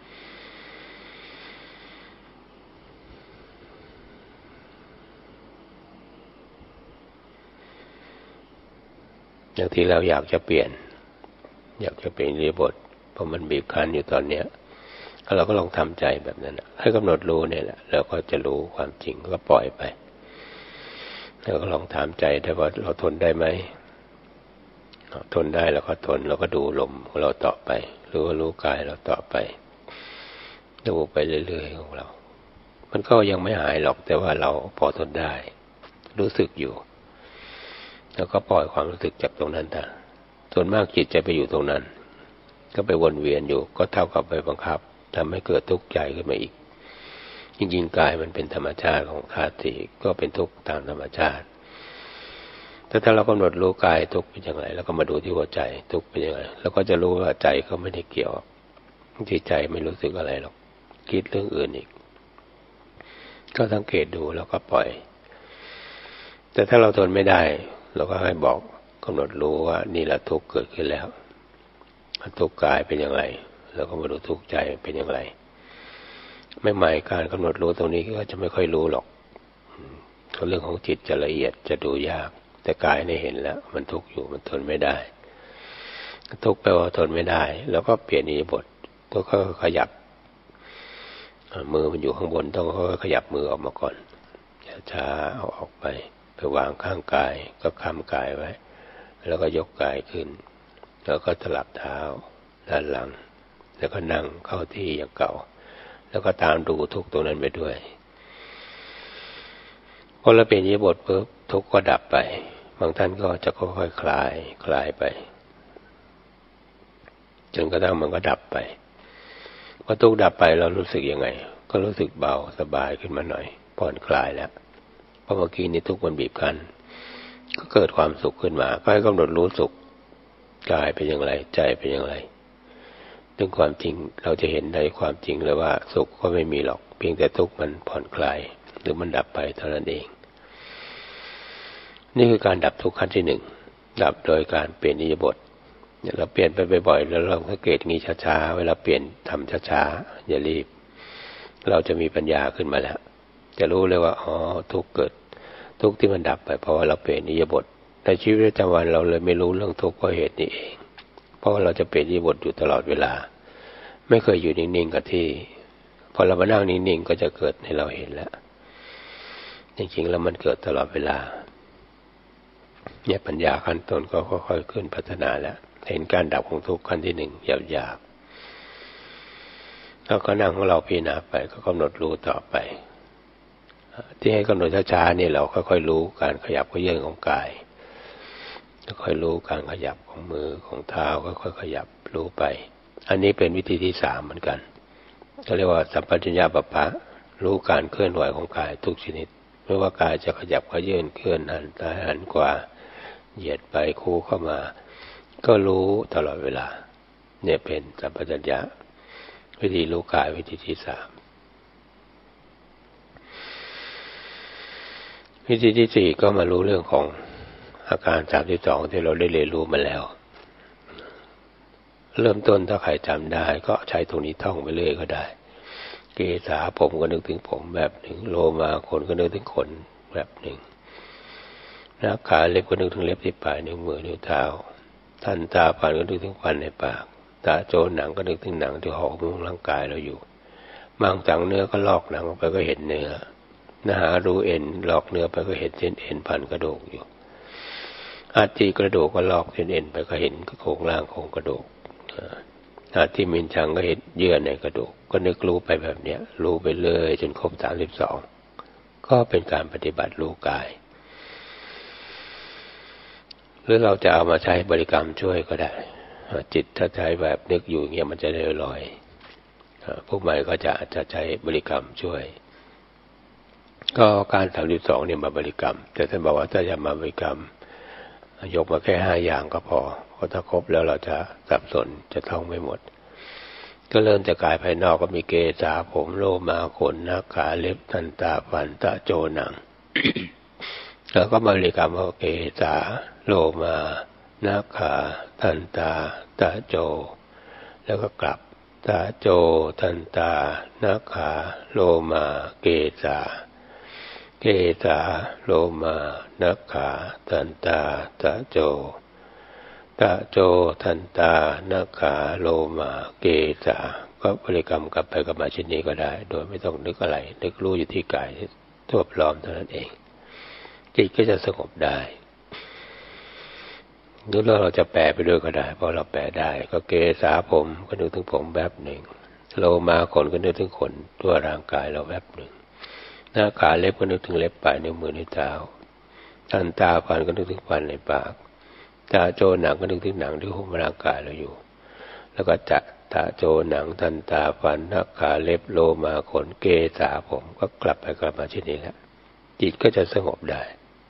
อย่างที่เราอยากจะเปลี่ยนอยากจะเปลี่ยนอิริยาบถเพราะมันบีบคั้นอยู่ตอนเนี้ยเราก็ลองทำใจแบบนั้นให้กำหนดรู้เนี่ยแหละแล้วก็จะรู้ความจริงก็ปล่อยไปแล้วก็ลองถามใจได้ว่าเราทนได้ไหมทนได้แล้วก็ทนเราก็ดูลมของเราต่อไปหรือว่ารู้กายเราต่อไปดูไปเรื่อยๆของเรามันก็ยังไม่หายหรอกแต่ว่าเราพอทนได้รู้สึกอยู่แล้วก็ปล่อยความรู้สึกจากตรงนั้นได้ส่วนมากจิตจะไปอยู่ตรงนั้นก็ไปวนเวียนอยู่ก็เท่ากับไปบังคับทำให้เกิดทุกข์ใจขึ้นมาอีกจริงๆกายมันเป็นธรรมชาติของธาตุสี่ก็เป็นทุกข์ตามธรรมชาติแต่ถ้าเรากำหนดรู้กายทุกข์เป็นอย่างไรแล้วก็มาดูที่หัวใจทุกข์เป็นอย่างไรแล้วก็จะรู้ว่าใจเขาไม่ได้เกี่ยวที่ใจไม่รู้สึกอะไรหรอกคิดเรื่องอื่นอีกก็สังเกตดูแล้วก็ปล่อยแต่ถ้าเราทนไม่ได้เราก็ให้บอกกำหนดรู้ว่านี่แหละทุกข์เกิดขึ้นแล้วทุกข์กายเป็นอย่างไรแล้วก็มาดูทุกข์ใจเป็นอย่างไรไม่หมายการกำหนดรู้ตรงนี้ก็จะไม่ค่อยรู้หรอกเรื่องของจิตจะละเอียดจะดูยากแต่กายเนี่ยเห็นแล้วมันทุกข์อยู่มันทนไม่ได้ทุกข์แปลว่าทนไม่ได้แล้วก็เปลี่ยนอิริยาบถก็ค่อยขยับมือมันอยู่ข้างบนต้องค่อยขยับมือออกมาก่อนช้าๆเอาออกไปไปวางข้างกายก็ค้ำกายไว้แล้วก็ยกกายขึ้นแล้วก็สลับเท้าด้านหลังแล้วก็นั่งเข้าที่อย่างเก่าแล้วก็ตามดูทุกข์ตรงนั้นไปด้วยพอเราเปลี่ยนอิริยาบถปุ๊บทุกข์ก็ดับไปบางท่านก็จะค่อยๆคลายคลายไปจนกระทั่งมันก็ดับไปพอทุกข์ดับไปเรารู้สึกยังไงก็รู้สึกเบาสบายขึ้นมาหน่อยผ่อนคลายแล้วเพราะเมื่อกี้นี้ทุกข์มันบีบคั้นก็เกิดความสุขขึ้นมาก็ให้กำหนดรู้สุขกายเป็นอย่างไรใจเป็นอย่างไรถึงความจริงเราจะเห็นได้ความจริงเลยว่าสุขก็ไม่มีหรอกเพียงแต่ทุกข์มันผ่อนคลายหรือมันดับไปเท่านั้นเองนี่คือการดับทุกข์ขั้นที่หนึ่งดับโดยการเปลี่ยนอิริยาบถเราเปลี่ยนไปบ่อยๆแล้วลองสังเกตงี้ช้าๆเวลาเปลี่ยนทำช้าๆอย่ารีบเราจะมีปัญญาขึ้นมาแล้วจะรู้เลยว่าอ๋อทุกข์เกิดทุกข์ที่มันดับไปเพราะว่าเราเปลี่ยนอิริยาบถในชีวิตประจำวันเราเลยไม่รู้เรื่องทุกข์เพราะเหตุนี้เองเพราะเราจะเปลี่ยนอิริยาบถอยู่ตลอดเวลาไม่เคยอยู่นิ่งๆกับที่พอเรามานั่งนิ่งๆก็จะเกิดให้เราเห็นแล้วจริงๆแล้วมันเกิดตลอดเวลาเนี่ยปัญญาขั้นต้นก็ค่อยๆขึ้นพัฒนาแล้วเห็นการดับของทุกข์ขั้นที่หนึ่งหยาบๆแล้วก็นั่งของเราพิจารณาไปก็กำหนดรู้ต่อไปที่ให้กำหนดช้าๆนี่เราค่อยๆรู้การขยับเขยื้อนของกายค่อยๆรู้การขยับของมือของเท้าค่อยๆขยับรู้ไปอันนี้เป็นวิธีที่สามเหมือนกันเขาเรียกว่าสัมปชัญญะปัปพะรู้การเคลื่อนไหวของกายทุกชนิดไม่ว่ากายจะขยับเขยื้อนเคลื่อนหันซ้ายหันขวาเหยียดไปคู่เข้ามาก็รู้ตลอดเวลาเนี่ยเป็นสัมปชัญญะวิธีรู้กายวิธีที่สามวิธีที่สี่ก็มารู้เรื่องของอาการสามสิบสองที่เราได้เรียนรู้มาแล้วเริ่มต้นถ้าใครจำได้ก็ใช้ตรงนี้ท่องไปเรื่อยก็ได้เกษาผมก็นึกถึงผมแบบหนึ่งโลมาขนก็นึกถึงขนแบบหนึ่งนาขาเล็บก็นึกถึงเล็บที่ปลายนิ้วมือนิ้วเท้าทันตาฟันก็นึกถึงฟันในปากตาโจหนังก็นึกถึงหนังที่ห่อหุ้มร่างกายเราอยู่บางจังเนื้อก็ลอกหนังออกไปก็เห็นเนื้อนะหารูเอ็นลอกเนื้อไปก็เห็นเส้นเอ็นพันกระดูกอยู่อาจีกระดูกก็ลอกเส้นเอ็นไปก็เห็นโครงร่างของกระดูกอาที่มินชังก็เห็นเยื่อในกระดูกก็นึกรู้ไปแบบเนี้ยรู้ไปเลยจนครบสามสิบสองก็เป็นการปฏิบัติรู้กายหรือเราจะเอามาใช้บริกรรมช่วยก็ได้จิตถ้าใช้แบบนึกอยู่เงี้ยมันจะได้ลอยพวกใหม่ก็จะจะใช้บริกรรมช่วยก็การสามสิบสองเนี่ยมาบริกรรมแต่ท่านบอกว่าถ้าจะมาบริกรรมยกมาแค่ห้าอย่างก็พอเพราะถ้าครบแล้วเราจะสับสนจะท่องไม่หมดก็เริ่มจากกายภายนอกก็มีเกศาผมโลมาขนนาขาเล็บทันตาฟันตะโจหนัง แล้วก็มาบริกรรมว่าเกศาโลมานาขาทันตาตะโจแล้วก็กลับตะโจทันตานาขาโลมาเกศาเกศาโลมานาขาทันตาตะโจตะโจทันตานาขาโลมาเกศาก็บริกรรมกลับไปกลับมาเช่นนี้ก็ได้โดยไม่ต้องนึกอะไรนึกรู้อยู่ที่กายทั่วพร้อมเท่านั้นเองจิตก็จะสงบได้หรือเราจะแปลไปด้วยก็ได้เพราะเราแปลได้ก็เกศาผมก็นึกถึงผมแบบหนึ่งโลมาขนก็นึกถึงขนทั่วร่างกายเราแบบหนึ่งหน้าขาเล็บก็นึกถึงเล็บปลายนิ้วมือนิ้วเท้าทันตาฟันก็นึกถึงฟันในปากตาโจหนังก็นึกถึงหนังที่หุ้มร่างกายเราอยู่แล้วก็จะตาโจหนังทันตาฟันหน้าขาเล็บโลมาขนเกศาผมก็กลับไปกลับมาเช่นนี้แหละจิตก็จะสงบได้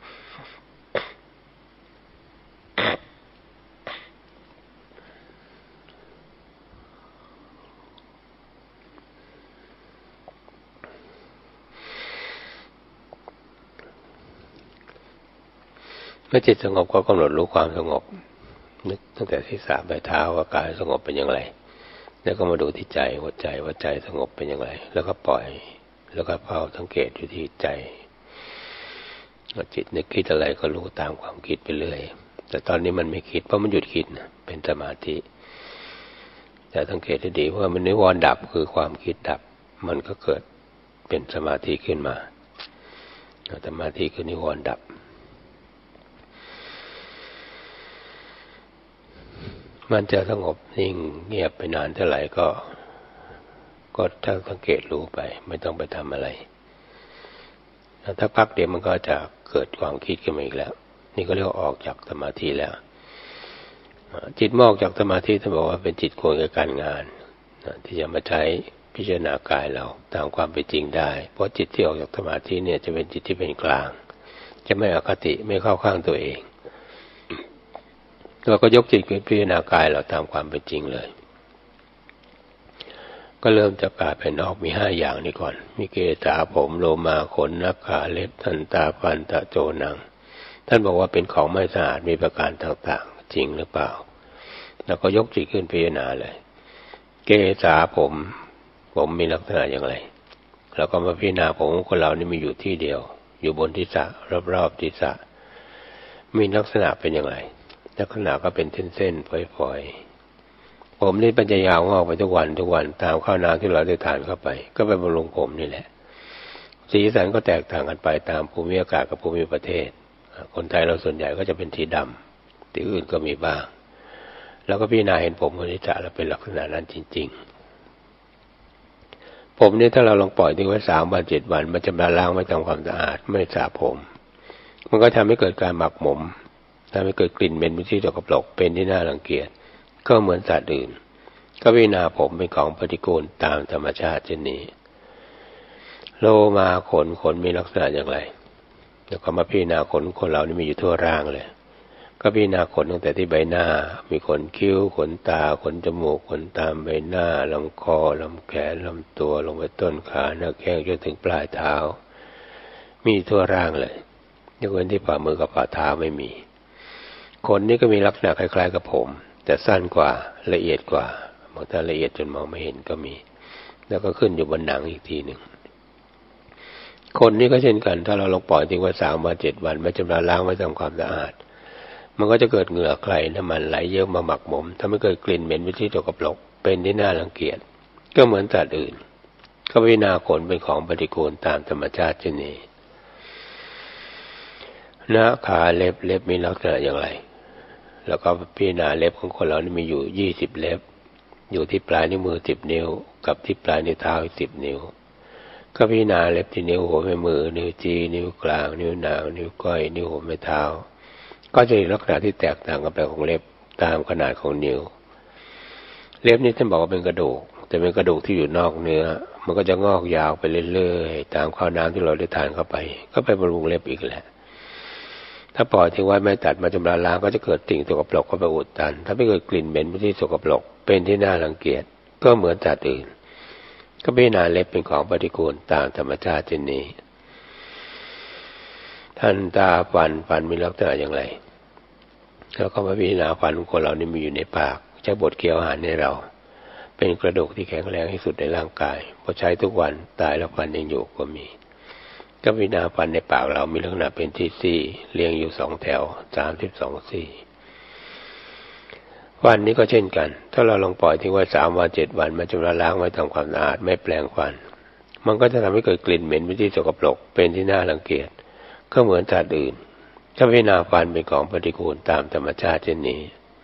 เมื่อจิตสงบก็กำหนดรู้ความสงบนึกตั้งแต่ศีรษะไปเท้าว่ากายสงบเป็นอย่างไรแล้วก็มาดูที่ใจหัวใจว่าใจสงบเป็นอย่างไรแล้วก็ปล่อยแล้วก็เฝ้าสังเกตอยู่ที่ใจจิตนึกคิดอะไรก็รู้ตามความคิดไปเรื่อยแต่ตอนนี้มันไม่คิดเพราะมันหยุดคิดนะเป็นสมาธิแต่สังเกตให้ดีว่ามันนิวรณ์ดับคือความคิดดับมันก็เกิดเป็นสมาธิขึ้นมาสมาธิคือนิวรณ์ดับมันจะสงบนิ่งเงียบไปนานเท่าไหร่ก็ก็ถ้าสังเกตรู้ไปไม่ต้องไปทำอะไรถ้าพักเดี๋ยวมันก็จะเกิดความคิดขึ้นมาอีกแล้วนี่ก็เรียกว่าออกจากสมาธิแล้วจิตมอกจากสมาธิท่านบอกว่าเป็นจิตควรกับการงานที่จะมาใช้พิจารณากายเราตามความเป็นจริงได้เพราะจิตที่ออกจากสมาธิเนี่ยจะเป็นจิตที่เป็นกลางจะไม่อคติไม่เข้าข้างตัวเองเราก็ยกจิตขึ้นพิจารณากายเราตามความเป็นจริงเลยก็เริ่มจากกายภายนอกมีห้าอย่างนี้ก่อนมีเกศาผมโลมาขนนักขาเล็บทันตาฟันตะโจหนังท่านบอกว่าเป็นของไม่สะอาดมีประการต่างๆจริงหรือเปล่าแล้วก็ยกจิตขึ้นพิจารณาเลยเกศาผมผมมีลักษณะอย่างไรแล้วก็มาพิจารณาผมของคนเรานี่มีอยู่ที่เดียวอยู่บนศีรษะรอบๆศีรษะมีลักษณะเป็นอย่างไรลักษณะก็เป็นเส้นๆฝอยๆผมนี่ปัญญายาวงอกไปทุกวันทุกวันตามข้าวน้ำที่เราได้ทานเข้าไปก็ไปบำรุงผมนี่แหละสีสันก็แตกต่างกันไปตามภูมิอากาศกับภูมิประเทศคนไทยเราส่วนใหญ่ก็จะเป็นสีดำที่อื่นก็มีบ้างแล้วก็พิจารณาเห็นผมบนศีรษะแล้วเป็นลักษณะนั้นจริงๆผมนี่ถ้าเราลองปล่อยทิ้งไว้สามวันเจ็ดวันมันจะมาล้างไม่ทำความสะอาดไม่สระผมมันก็ทำให้เกิดการหมักหมมทำให้เกิดกลิ่นเหม็นเป็นที่สกปรกเป็นที่น่ารังเกียจก็เหมือนสัตว์อื่นก็พิจารณาผมเป็นของปฏิกูลตามธรรมชาติเช่นนี้โลมาขนขนมีลักษณะอย่างไรแล้วก็มาพิจารณาขนคนเรานี่มีอยู่ทั่วร่างเลยก็พิจารณาขนตั้งแต่ที่ใบหน้ามีขนคิ้วขนตาขนจมูกขนตามใบหน้าลำคอลำแขนลำตัวลงไปต้นขาหน้าแข้งจนถึงปลายเท้ามีทั่วร่างเลยยกเว้นที่ฝ่ามือกับฝ่าเท้าไม่มีขนนี่ก็มีลักษณะคล้ายๆกับผมแต่สั้นกว่าละเอียดกว่าบางท่านละเอียดจนมองไม่เห็นก็มีแล้วก็ขึ้นอยู่บนหนังอีกทีหนึ่งคนนี่ก็เช่นกันถ้าเราลงปล่อยทิ้งไว้สามวันเจ็ดวันไม่ชำระล้างไม่ทำความสะอาดมันก็จะเกิดเหงื่อใครน้ำมันไหลเยอะมาหมักหมมทำให้เกิดกลิ่นเหม็นเป็นที่สกปรกเป็นที่น่ารังเกียจก็เหมือนสัตว์อื่นก็พิจารณาขนเป็นของปฏิกูลตามธรรมชาติเช่นนี้หน้าขาเล็บเล็บมีลักษณะอย่างไรแล้วก็พิจารณาเล็บของคนเรานี่มีอยู่ยี่สิบเล็บอยู่ที่ปลายนิ้วมือสิบนิ้วกับที่ปลายนิ้วเท้าสิบนิ้วก็พิจารณาเล็บที่นิ้วหัวแม่มือนิ้วจี้นิ้วกลางนิ้วนางนิ้วก้อยนิ้วหัวแม่เท้าก็จะมีลักษณะที่แตกต่างกันไปของเล็บตามขนาดของนิ้วเล็บนี้ท่านบอกว่าเป็นกระดูกแต่เป็นกระดูกที่อยู่นอกเนื้อมันก็จะงอกยาวไปเรื่อยๆตามข้าวน้ำที่เราได้ทานเข้าไปก็ไปบำรุงเล็บอีกแหละถ้าปล่อยทิ้งไว้ไม่ตัดมาชำระล้างก็จะเกิดสิ่งสกปรกเข้าไปอุดตันถ้าไม่เกิดกลิ่นเหม็นเป็นที่สกปรกเป็นที่น่ารังเกียจก็เหมือนสัตว์อื่นก็พิจารณาเล็บเป็นของปฏิกูลตามธรรมชาติเช่นนี้ทันตาฟันฟันมีลักษณะอย่างไรแล้วก็มาพิจารณาฟันของคนเรานี่มีอยู่ในปากใช้บดเคี้ยวอาหารให้เราเป็นกระดูกที่แข็งแรงที่สุดในร่างกายพอใช้ทุกวันตายแล้วฟันยังอยู่ก็มีก็พิจารณาฟันในปากเรามีลักษณะเป็นซี่ๆเรียงอยู่สองแถวสามสิบสองซี่ฟันนี้ก็เช่นกันถ้าเราลองปล่อยทิ้งไว้สามวันเจ็ดวันมันจะละล้างไว้ทำความสะอาดไม่แปลงฟันมันก็จะทำให้เกิดกลิ่นเหม็นเป็นที่สกปรกเป็นที่น่ารังเกียจก็เหมือนสัตว์อื่นถ้าพิจารณาฟันเป็นของปฏิกูลตามธรรมชาติเช่นนี้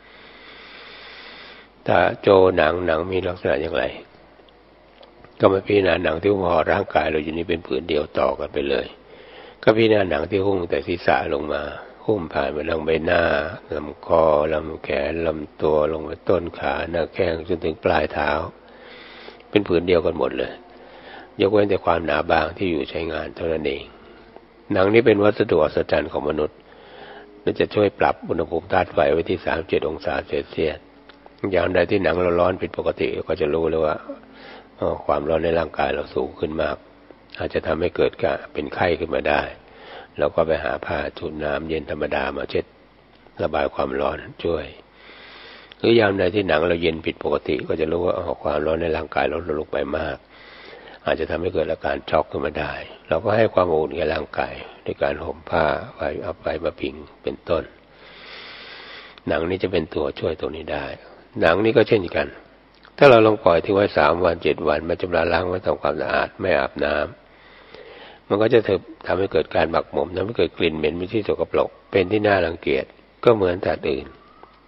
ถ้าโจหนังหนังมีลักษณะอย่างไรก็มาพิจารณาหนังที่หุ้มห่อร่างกายเราอยู่นี้เป็นผืนเดียวต่อกันไปเลยก็พิจารณาหนังที่หุ้มแต่ศีรษะลงมาหุ้มผ่านไปทางใบหน้าลำคอลำแขนลำตัวลงไปต้นขาหน้าแข้งจนถึงปลายเท้าเป็นผืนเดียวกันหมดเลยยกเว้นแต่ความหนาบางที่อยู่ใช้งานเท่านั้นเองหนังนี้เป็นวัสดุอัศจรรย์ของมนุษย์มันจะช่วยปรับอุณหภูมิธาตุไฟไว้ที่สามสิบเจ็ดองศาเซลเซียสอย่างใดที่หนังเราร้อนผิดปกติก็จะรู้เลยว่าความร้อนในร่างกายเราสูงขึ้นมากอาจจะทำให้เกิดการเป็นไข้ขึ้นมาได้เราก็ไปหาผ้าชุบน้ำเย็นธรรมดามาเช็ดระบายความร้อนช่วยหรือยามใดที่หนังเราเย็นผิดปกติก็จะรู้ว่าความร้อนในร่างกายเราลดลงไปมากอาจจะทำให้เกิดอาการช็อกขึ้นมาได้เราก็ให้ความอุ่นแก่ร่างกายด้วยการห่มผ้าไว้เอาไฟมาพิงเป็นต้นหนังนี้จะเป็นตัวช่วยตรงนี้ได้หนังนี้ก็เช่นกันถ้าเราลองปล่อยทิ้งไว้สามวันเจ็ดวันไม่ชำระล้างไม่ทำความสะอาดไม่อาบน้ำมันก็จะทำให้เกิดการหมักหมมทำให้เกิดกลิ่นเหม็นเป็นที่สกปรกเป็นที่น่ารังเกียจก็เหมือนสัตว์อื่น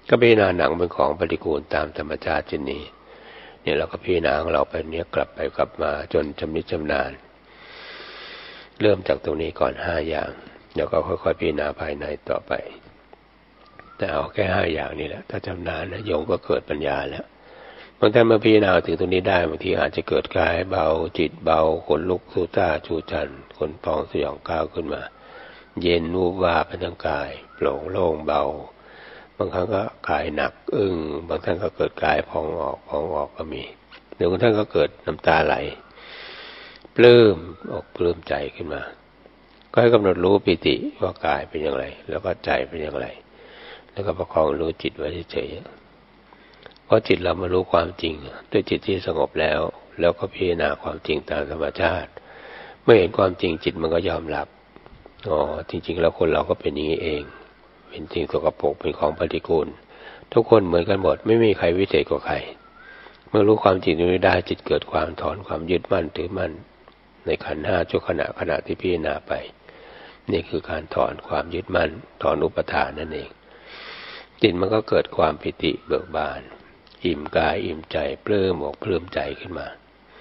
ก็พิจารณาหนังเป็นของปฏิกูลตามธรรมชาติเช่นนี้เนี่ยเราก็พิจารณาของเราไปเนี้ยกลับไปกลับมาจนชำนิชำนาญเริ่มจากตรงนี้ก่อนห้าอย่างเดี๋ยวก็ค่อยๆพิจารณาภายในต่อไปแต่เอาแค่ห้าอย่างนี้แหละถ้าชำนาญนะโยมก็เกิดปัญญาแล้วบางท่านมาพิจารณาถึงตรงนี้ได้บางทีอาจจะเกิดกายเบาจิตเบาขนลุกสู้ซ่าชูชันขนพองสยองก้าวขึ้นมาเย็นวูบวาบไปทั้งกายโปร่งโล่งเบาบางครั้งก็กายหนักอึ้งบางท่านก็เกิดกายพองออกพองออกก็มีหรือบางท่านก็เกิดน้ำตาไหลปลื้มอกปลื้มใจขึ้นมาก็ให้กำหนดรู้ปิติว่ากายเป็นอย่างไรแล้วก็ใจเป็นอย่างไรแล้วก็ประคองรู้จิตไว้เฉยๆเพราะจิตเรามารู้ความจริงด้วยจิตที่สงบแล้วแล้วก็พิจารณาความจริงตามธรรมชาติเมื่อเห็นความจริงจิตมันก็ยอมรับอ๋อจริงๆแล้วคนเราก็เป็นอย่างนี้เองเป็นสิ่งสกปรกเป็นของปฏิกูลทุกคนเหมือนกันหมดไม่มีใครวิเศษกว่าใครเมื่อรู้ความจริงนี้ได้จิตเกิดความถอนความยึดมั่นถือมั่นในขันธ์ห้าชั่วขณะขณะที่พิจารณาไปนี่คือการถอนความยึดมั่นถอนอุปทานนั่นเองจิตมันก็เกิดความปิติเบิกบานอิ่มกายอิ่มใจปลื้มอกปลื้มใจขึ้นมา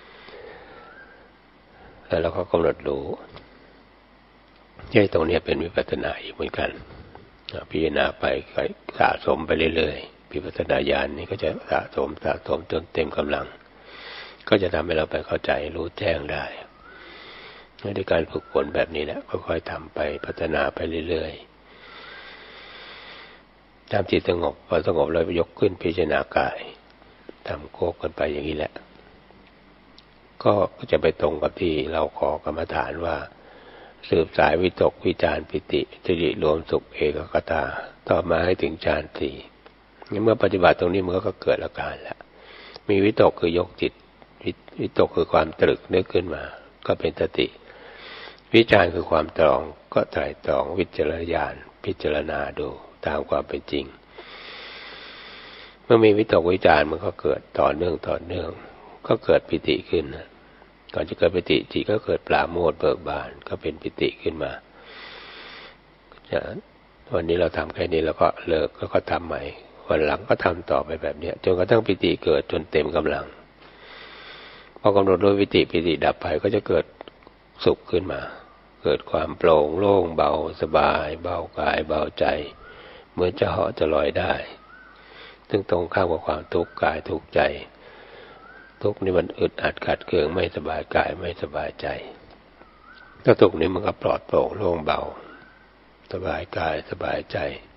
แล้วเราก็กำหนดรู้ให้ตรงนี้เป็นวิปัสสนาอีกเหมือนกันพิจารณาไปสะสมไปเรื่อยๆวิปัสสนาญาณนี้ก็จะสะสมสะสมจนเต็มกำลังก็จะทำให้เราไปเข้าใจรู้แจ้งได้ด้วยการฝึกฝนแบบนี้แหละค่อยๆทำไปพัฒนาไปเรื่อยๆทำจิตสงบพอสงบเรายกขึ้นพิจารณากายทำโคกกันไปอย่างนี้แหละก็จะไปตรงกับที่เราขอกรรมฐานว่าสืบสายวิตกวิจารปิติสติรวมสุขเอกคตาต่อมาให้ถึงฌานสี่เมื่อปฏิบัติตรงนี้มันก็เกิดอาการแล้วมีวิตกคือยกจิตวิตกคือความตรึกนึกขึ้นมาก็เป็นสติวิจารคือความตรองก็ไตร่ตรองวิจารณญาณพิจารณาดูตามความเป็นจริงเมื่อมีวิตกวิจารมันก็เกิดต่อเนื่องต่อเนื่องก็เกิดปิติขึ้นก่อนจะเกิดปิติจิตก็เกิดปราโมทย์เบิกบานก็เป็นปิติขึ้นมาวันนี้เราทำแค่นี้แล้วก็เลิกแล้วก็ทำใหม่วันหลังก็ทำต่อไปแบบนี้จนกระทั่งปิติเกิดจนเต็มกำลังพอกำหนดด้วยปิติปิติดับไปก็จะเกิดสุขขึ้นมาเกิดความโปร่งโล่งเบาสบายเบากายเบาใจเหมือนจะเหาะจะลอยได้ซึ่งตรงข้ามกับความทุกข์กายทุกข์ใจทุกข์นี่มันอึดอัดขัดเคืองไม่สบายกายไม่สบายใจถ้าทุกข์นี้มันก็ปลอดโปร่งโล่งเบาสบายกายสบายใจ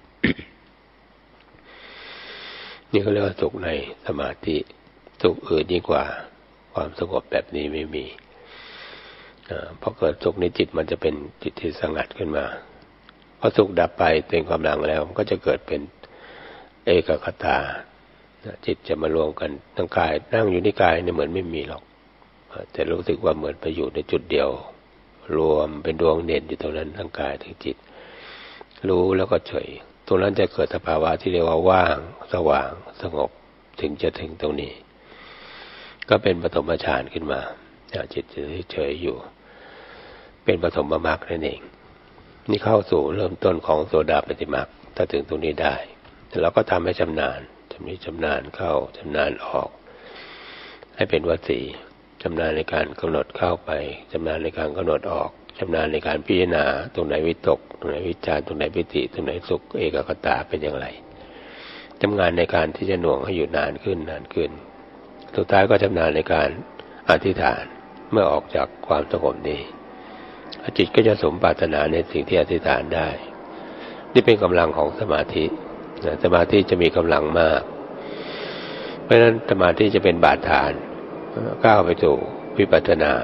นี่เขาเรียกว่าสุขในสมาธิสุขอื่นยิ่งกว่าความสงบแบบนี้ไม่มีพอเกิดสุขในจิตมันจะเป็นจิตที่สงัดขึ้นมาพอสุขดับไปเต็มกำลังแล้วมันก็จะเกิดเป็นเอกคตาจิตจะมารวมกันทั้งกายนั่งอยู่ในกายเนี่ยเหมือนไม่มีหรอกแต่รู้สึกว่าเหมือนไปอยู่ในจุดเดียวรวมเป็นดวงเด่นอยู่ตรงนั้นทั้งกายทั้งจิตรู้แล้วก็เฉยตรงนั้นจะเกิดสภาวะที่เรียกว่าว่างสว่างสงบถึงจะถึงตรงนี้ก็เป็นปฐมฌานขึ้นมาจิตจะเฉยอยู่เป็นปฐมมรรคนั่นเองนี่เข้าสู่เริ่มต้นของโสดาปัตติมรรคถ้าถึงตรงนี้ได้แต่เราก็ทำให้ชำนาญชำนิชำนาญเข้าชำนาญออกให้เป็นวสีชำนาญในการกำหนดเข้าไปชำนาญในการกำหนดออกชำนาญในการพิจารณาตรงไหนวิตกตรงไหนวิจารตรงไหนปิติตรงไหนสุขเอกคตาเป็นอย่างไรทำงานในการที่จะหน่วงให้อยู่นานขึ้นนานขึ้นสุดท้ายก็ชำนาญในการอธิษฐานเมื่อออกจากความสงบนี้จิตก็จะสมปรารถนาในสิ่งที่อธิษฐานได้นี่เป็นกำลังของสมาธิสมาธิจะมีกำลังมากเพราะฉะนั้นสมาธิจะเป็นบาดฐานก้าวไปสู่วิปัสสนา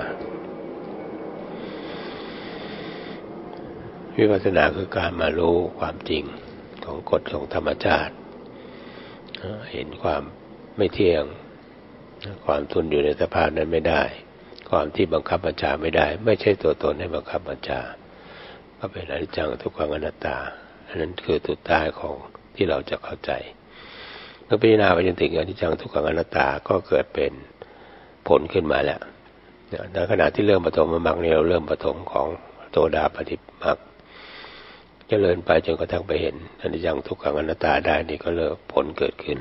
วิปัสสนาคือการมารู้ความจริงของกฎของธรรมชาติเห็นความไม่เที่ยงความทนอยู่ในสภาพนั้นไม่ได้ความที่บังคับบัญชาไม่ได้ไม่ใช่ตัวตนให้บังคับบัญชาก็เป็นอนิจจังทุกขังอนัตตาอันนั้นคือจุดใต้ของที่เราจะเข้าใจเมื่อพิจารณาไปจนถึงอนิจจังทุกขังอนัตตาก็เกิดเป็นผลขึ้นมาแล้วในขณะที่เริ่มปฐมมรรคนี่เราเริ่มปฐมของโสดาปัตติมรรคเจริญไปจนกระทั่งไปเห็นอนิจจังทุกขังอนัตตาได้นี่ก็เริ่มผลเกิดขึ้น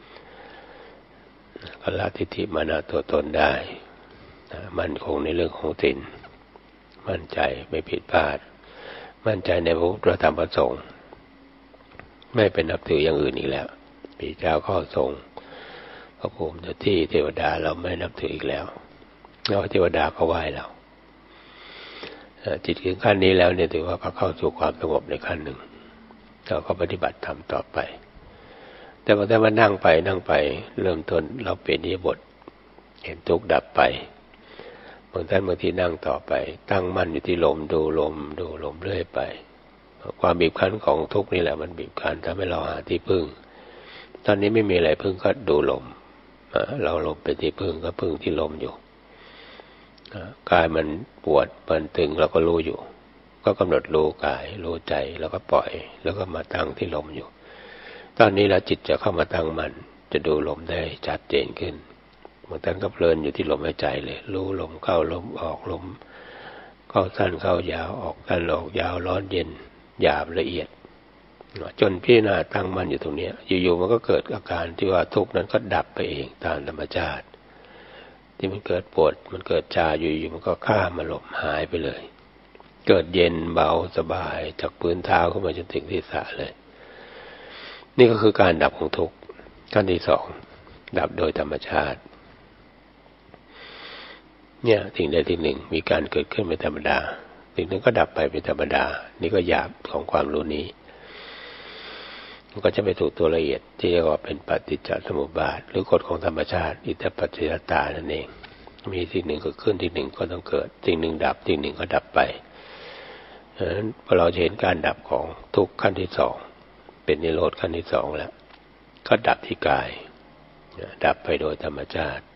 ก็ละทิฏฐิมานะตัวตนได้มั่นคงในเรื่องของศีลมั่นใจไม่ผิดพลาดมั่นใจในพระพุทธธรรมประสงค์ไม่เป็นนับถืออย่างอื่นอีกแล้วมีเจ้าข้อทรงพระภูมิเจ้าที่เทวดาเราไม่นับถืออีกแล้วแล้วเทวดาก็ไหว้เราจิตถึงขั้นนี้แล้วเนี่ยถือว่าก็เข้าสู่ความสงบในขั้นหนึ่งเราก็ปฏิบัติธรรมต่อไปแต่พอแต่มานั่งไปนั่งไปเริ่มต้นเราเปลี่ยนอิริยาบถเห็นทุกข์ดับไปบางท่านบางทีนั่งต่อไปตั้งมั่นอยู่ที่ลมดูลมดูลมเรื่อยไปความบีบคั้นของทุกข์นี่แหละมันบีบคั้นทำให้เราหาที่พึ่งตอนนี้ไม่มีอะไรพึ่งก็ดูลมเราลมเป็นที่พึ่งก็พึ่งที่ลมอยู่กายมันปวดมันตึงเราก็รู้อยู่ก็กำหนดรู้กายรู้ใจแล้วก็ปล่อยแล้วก็มาตั้งที่ลมอยู่ตอนนี้แล้วจิตจะเข้ามาตั้งมันจะดูลมได้ชัดเจนขึ้นบางท่านก็เพลินอยู่ที่ลมหายใจเลยรู้ลมเข้าลมออกลมเข้าสั้นเข้ายาวออกสั้นออกยาวร้อนเย็นหยาบละเอียดจนพิจารณาตั้งมันอยู่ตรงนี้อยู่ๆมันก็เกิดอาการที่ว่าทุกข์นั้นก็ดับไปเองตามธรรมชาติที่มันเกิดปวดมันเกิดชาอยู่ๆมันก็ข้ามมาลมหายไปเลยเกิดเย็นเบาสบายจากพื้นเท้าเข้ามาจนถึงศีรษะเลยนี่ก็คือการดับของทุกข์ขั้นที่สองดับโดยธรรมชาติเนี่ยสิ่งใดสิ่งหนึ่งมีการเกิดขึ้นเป็นธรรมดาสิ่งหนึ่งก็ดับไปเป็นธรรมดานี่ก็หยาบของความรู้นี้มันก็จะไปถูกตัวละเอียดที่เรียกว่าเป็นปฏิจจสมุปบาทหรือกฎของธรรมชาติอิทธิปัจจยตานั่นเองมีสิ่งหนึ่งเกิดขึ้นสิ่งหนึ่งก็ต้องเกิดสิ่งหนึ่งดับสิ่งหนึ่งก็ดับไปฉะนั้นพอเราเห็นการดับของทุกข์ขั้นที่สองเป็นนิโรธขั้นที่สองแล้วก็ดับที่กายดับไปโดยธรรมชาติ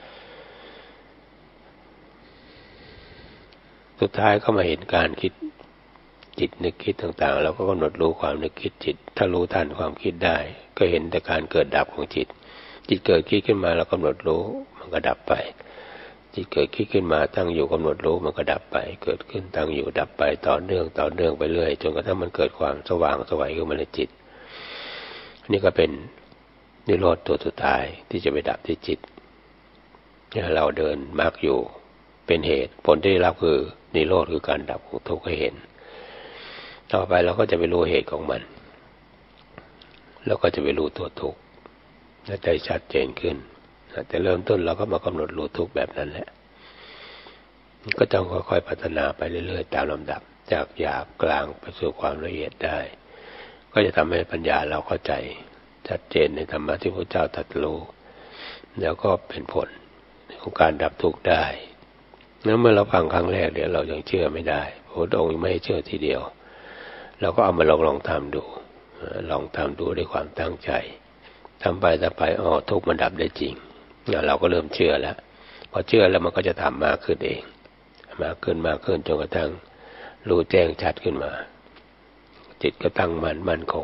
สุดท้ายก็มาเห็นการคิดจิตนึกคิดต่างๆเราก็กำหนดรู้ความนึกคิดจิตถ้ารู้ทันความคิดได้ก็เห็นแต่การเกิดดับของจิตจิตเกิดคิดขึ้นมาเรากำหนดรู้มันก็ดับไปจิตเกิดคิดขึ้นมาตั้งอยู่กำหนดรู้มันก็ดับไปเกิดขึ้นตั้งอยู่ดับไปต่อเนื่องต่อเนื่องไปเรื่อยจนกระทั่งมันเกิดความสว่างไสวขึ้นมาในจิตนี่ก็เป็นนิโรธตัวสุดท้ายที่จะไปดับที่จิตเราเดินมรรคอยู่เป็นเหตุผลที่ได้รับคือนิโรธคือการดับของทุกข์ให้เห็นต่อไปเราก็จะไปรู้เหตุของมันแล้วก็จะไปรู้ตัวทุกข์และใจชัดเจนขึ้นแต่เริ่มต้นเราก็มากำหนดรู้ทุกข์แบบนั้นแหละก็ต้องค่อยๆพัฒนาไปเรื่อยๆตามลำดับจากหยาบกลางไปสู่ความละเอียดได้ก็จะทำให้ปัญญาเราเข้าใจชัดเจนในธรรมะที่พระเจ้าตรัสรู้แล้วก็เป็นผลของการดับทุกข์ได้นั้นเมื่อเราฟังครั้งแรกเดี๋ยวเรายังเชื่อไม่ได้พระองค์ไม่ให้เชื่อทีเดียวเราก็เอามาลองลองทำดูลองทำดูด้วยความตั้งใจทำไปทำไปอ๋อทุกข์มันดับได้จริงเราก็เริ่มเชื่อแล้วพอเชื่อแล้วมันก็จะทำมากขึ้นเองมากขึ้นมากขึ้นจนกระทั่งรู้แจ้งชัดขึ้นมาจิตก็ตั้งมั่นมั่นคง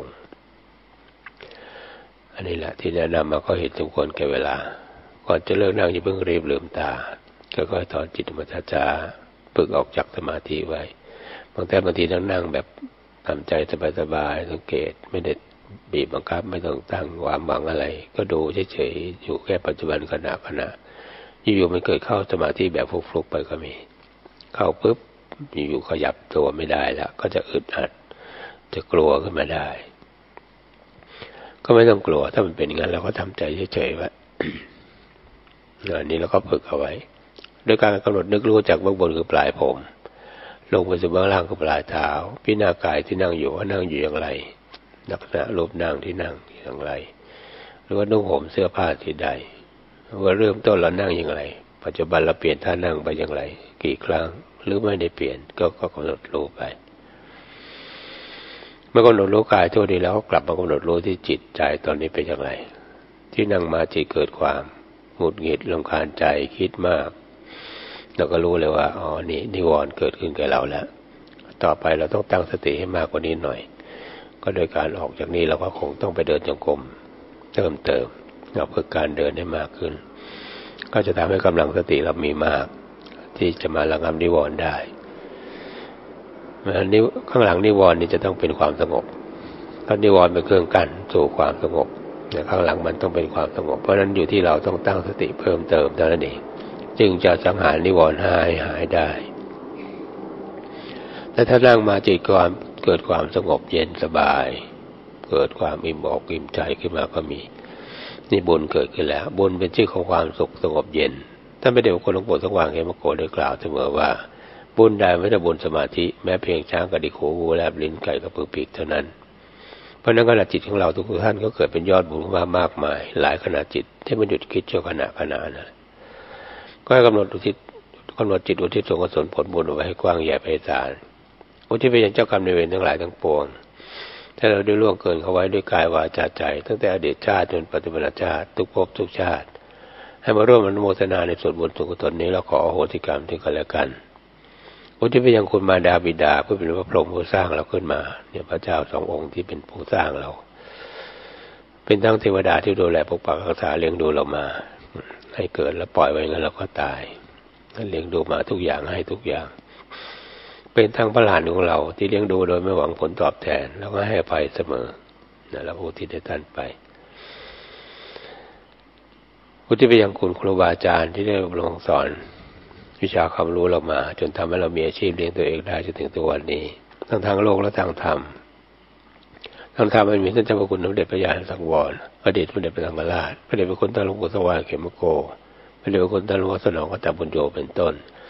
อันนี้แหละที่แนะนำมาก็เห็นสมควรแก่เวลาก่อนจะเลิกนั่งอย่าเพิ่งรีบลืมตาก็ค่อยถอนจิตมาช้าๆฝึกออกจากสมาธิไว้บางแต่บางทีนั่งนั่งแบบทำใจสบายๆสังเกตไม่ได้บีบบังคับไม่ต้องตั้งความหวังอะไรก็ดูเฉยๆอยู่แค่ปัจจุบันขณะขณะอยู่ๆมันเกิดเข้าสมาธิแบบฟลุกๆไปก็มีเข้าปุ๊บอยู่ๆขยับตัวไม่ได้แล้วก็จะอึดอัดจะกลัวขึ้นมาได้ก็ไม่ต้องกลัวถ้ามันเป็นอย่างนั้นเราก็ทำใจเฉยๆว่า อันนี้เราก็ฝึกเอาไว้ด้วยการกำหนดนึกรู้จากเบื้องบนคือปลายผมลงไปสู่เบื้องล่างคือปลายเท้าพิจารณากายที่นั่งอยู่ว่านั่งอยู่อย่างไรลักษณะรูปนั่งที่นั่งอย่างไรหรือว่านุ่งห่มเสื้อผ้าที่ใดว่าเริ่มต้นเรานั่งอย่างไรปัจจุบันเราเปลี่ยนท่านั่งไปอย่างไรกี่ครั้งหรือไม่ได้เปลี่ยนก็ก็กำหนดรู้ไปเมื่อกำหนดรู้กายทั่วดีแล้วก็กลับมากำหนดรู้ที่จิตใจตอนนี้เป็นอย่างไรที่นั่งมาจิตเกิดความหงุดหงิดรำคาญใจคิดมากเราก็รู้เลยว่าอ๋อนี่นิวรณ์เกิดขึ้นแก่เราแล้วต่อไปเราต้องตั้งสติให้มากกว่านี้หน่อยก็โดยการออกจากนี้เราก็คงต้องไปเดินจงกรมเติมเติมเราเพื่อการเดินให้มากขึ้นก็จะทำให้กำลังสติเรามีมากที่จะมาระงับนิวรณ์ได้นี่ข้างหลังนิวรณ์นี่จะต้องเป็นความสงบเพราะนิวรณ์เป็นเครื่องกั้นสู่ความสงบแต่ข้างหลังมันต้องเป็นความสงบเพราะฉะนั้นอยู่ที่เราต้องตั้งสติเพิ่มเติมเท่านั้นเองจึงจะสังหารนิวรณ์หายหายได้แต่ถ้านั่งมาจิตความเกิดความสงบเย็นสบายเกิดความอิ่มอกอิ่มใจขึ้นมาก็มีนี่บุญเกิดขึ้นแล้วบุญเป็นชื่อของความสุขสงบเย็นท่านพระเดชพระคุณหลวงปู่สว่างเขมโกได้กล่าวเสมอว่าบุญใดไม่ได้บุญสมาธิแม้เพียงช้างกระดิกหูงูแลบลิ้นไก่กระพือปีกเท่านั้นเพราะนั้นขณะจิตของเราทุกท่านก็เกิดเป็นยอดบุญมามากมายหลายขณะจิตที่มันหยุดคิดชั่วขณะขณะนั้นก็ให้กำหนดอุทิศกำหนดจิตอุทิศส่วนกุศลผลบุญเอาไว้ให้กว้างใหญ่ไพศาลอุทิศไปยังเจ้ากรรมนายเวรทั้งหลายทั้งปวงถ้าเราได้ล่วงเกินเขาไว้ด้วยกายวาจาใจตั้งแต่อดีตชาติจนปัจจุบันชาติทุกภพทุกชาติให้มาร่วมอนุโมทนาในส่วนบุญส่วนกุศลนี้เราขออโหสิกรรมถึงกันและกันอุทิศไปยังคุณมารดาบิดาเพื่อเป็นพระพรหมผู้สร้างเราขึ้นมาเนี่ยพระเจ้าสององค์ที่เป็นผู้สร้างเราเป็นทั้งเทวดาที่ดูแลปกปักรักษาเลี้ยงดูเรามาให้เกิดแล้วปล่อยไว้งั้นเราก็ตายเลี้ยงดูมาทุกอย่างให้ทุกอย่างเป็นทั้งพระหลานของเราที่เลี้ยงดูโดยไม่หวังผลตอบแทนแล้วก็ให้อภัยเสมอนะเราอุทิศให้ท่านไปอุทิศไปยังคุณครูบาอาจารย์ที่ได้อบรมสอนวิชาความรู้เรามาจนทำให้เรามีอาชีพเลี้ยงตัวเองได้จนถึงตัววันนี้ทั้งทางโลกและทางธรรมทางธรรมมันมีท่านเจ้าพระคุณสมเด็จพระญาณสังวรอดีตพระเดชพระธรรมราชพระเดชพระคุณท่านหลวงปู่สว่างเขมโกพระเดชพระคุณท่านหลวงพ่อสนองกตบุญโยเป็นต้น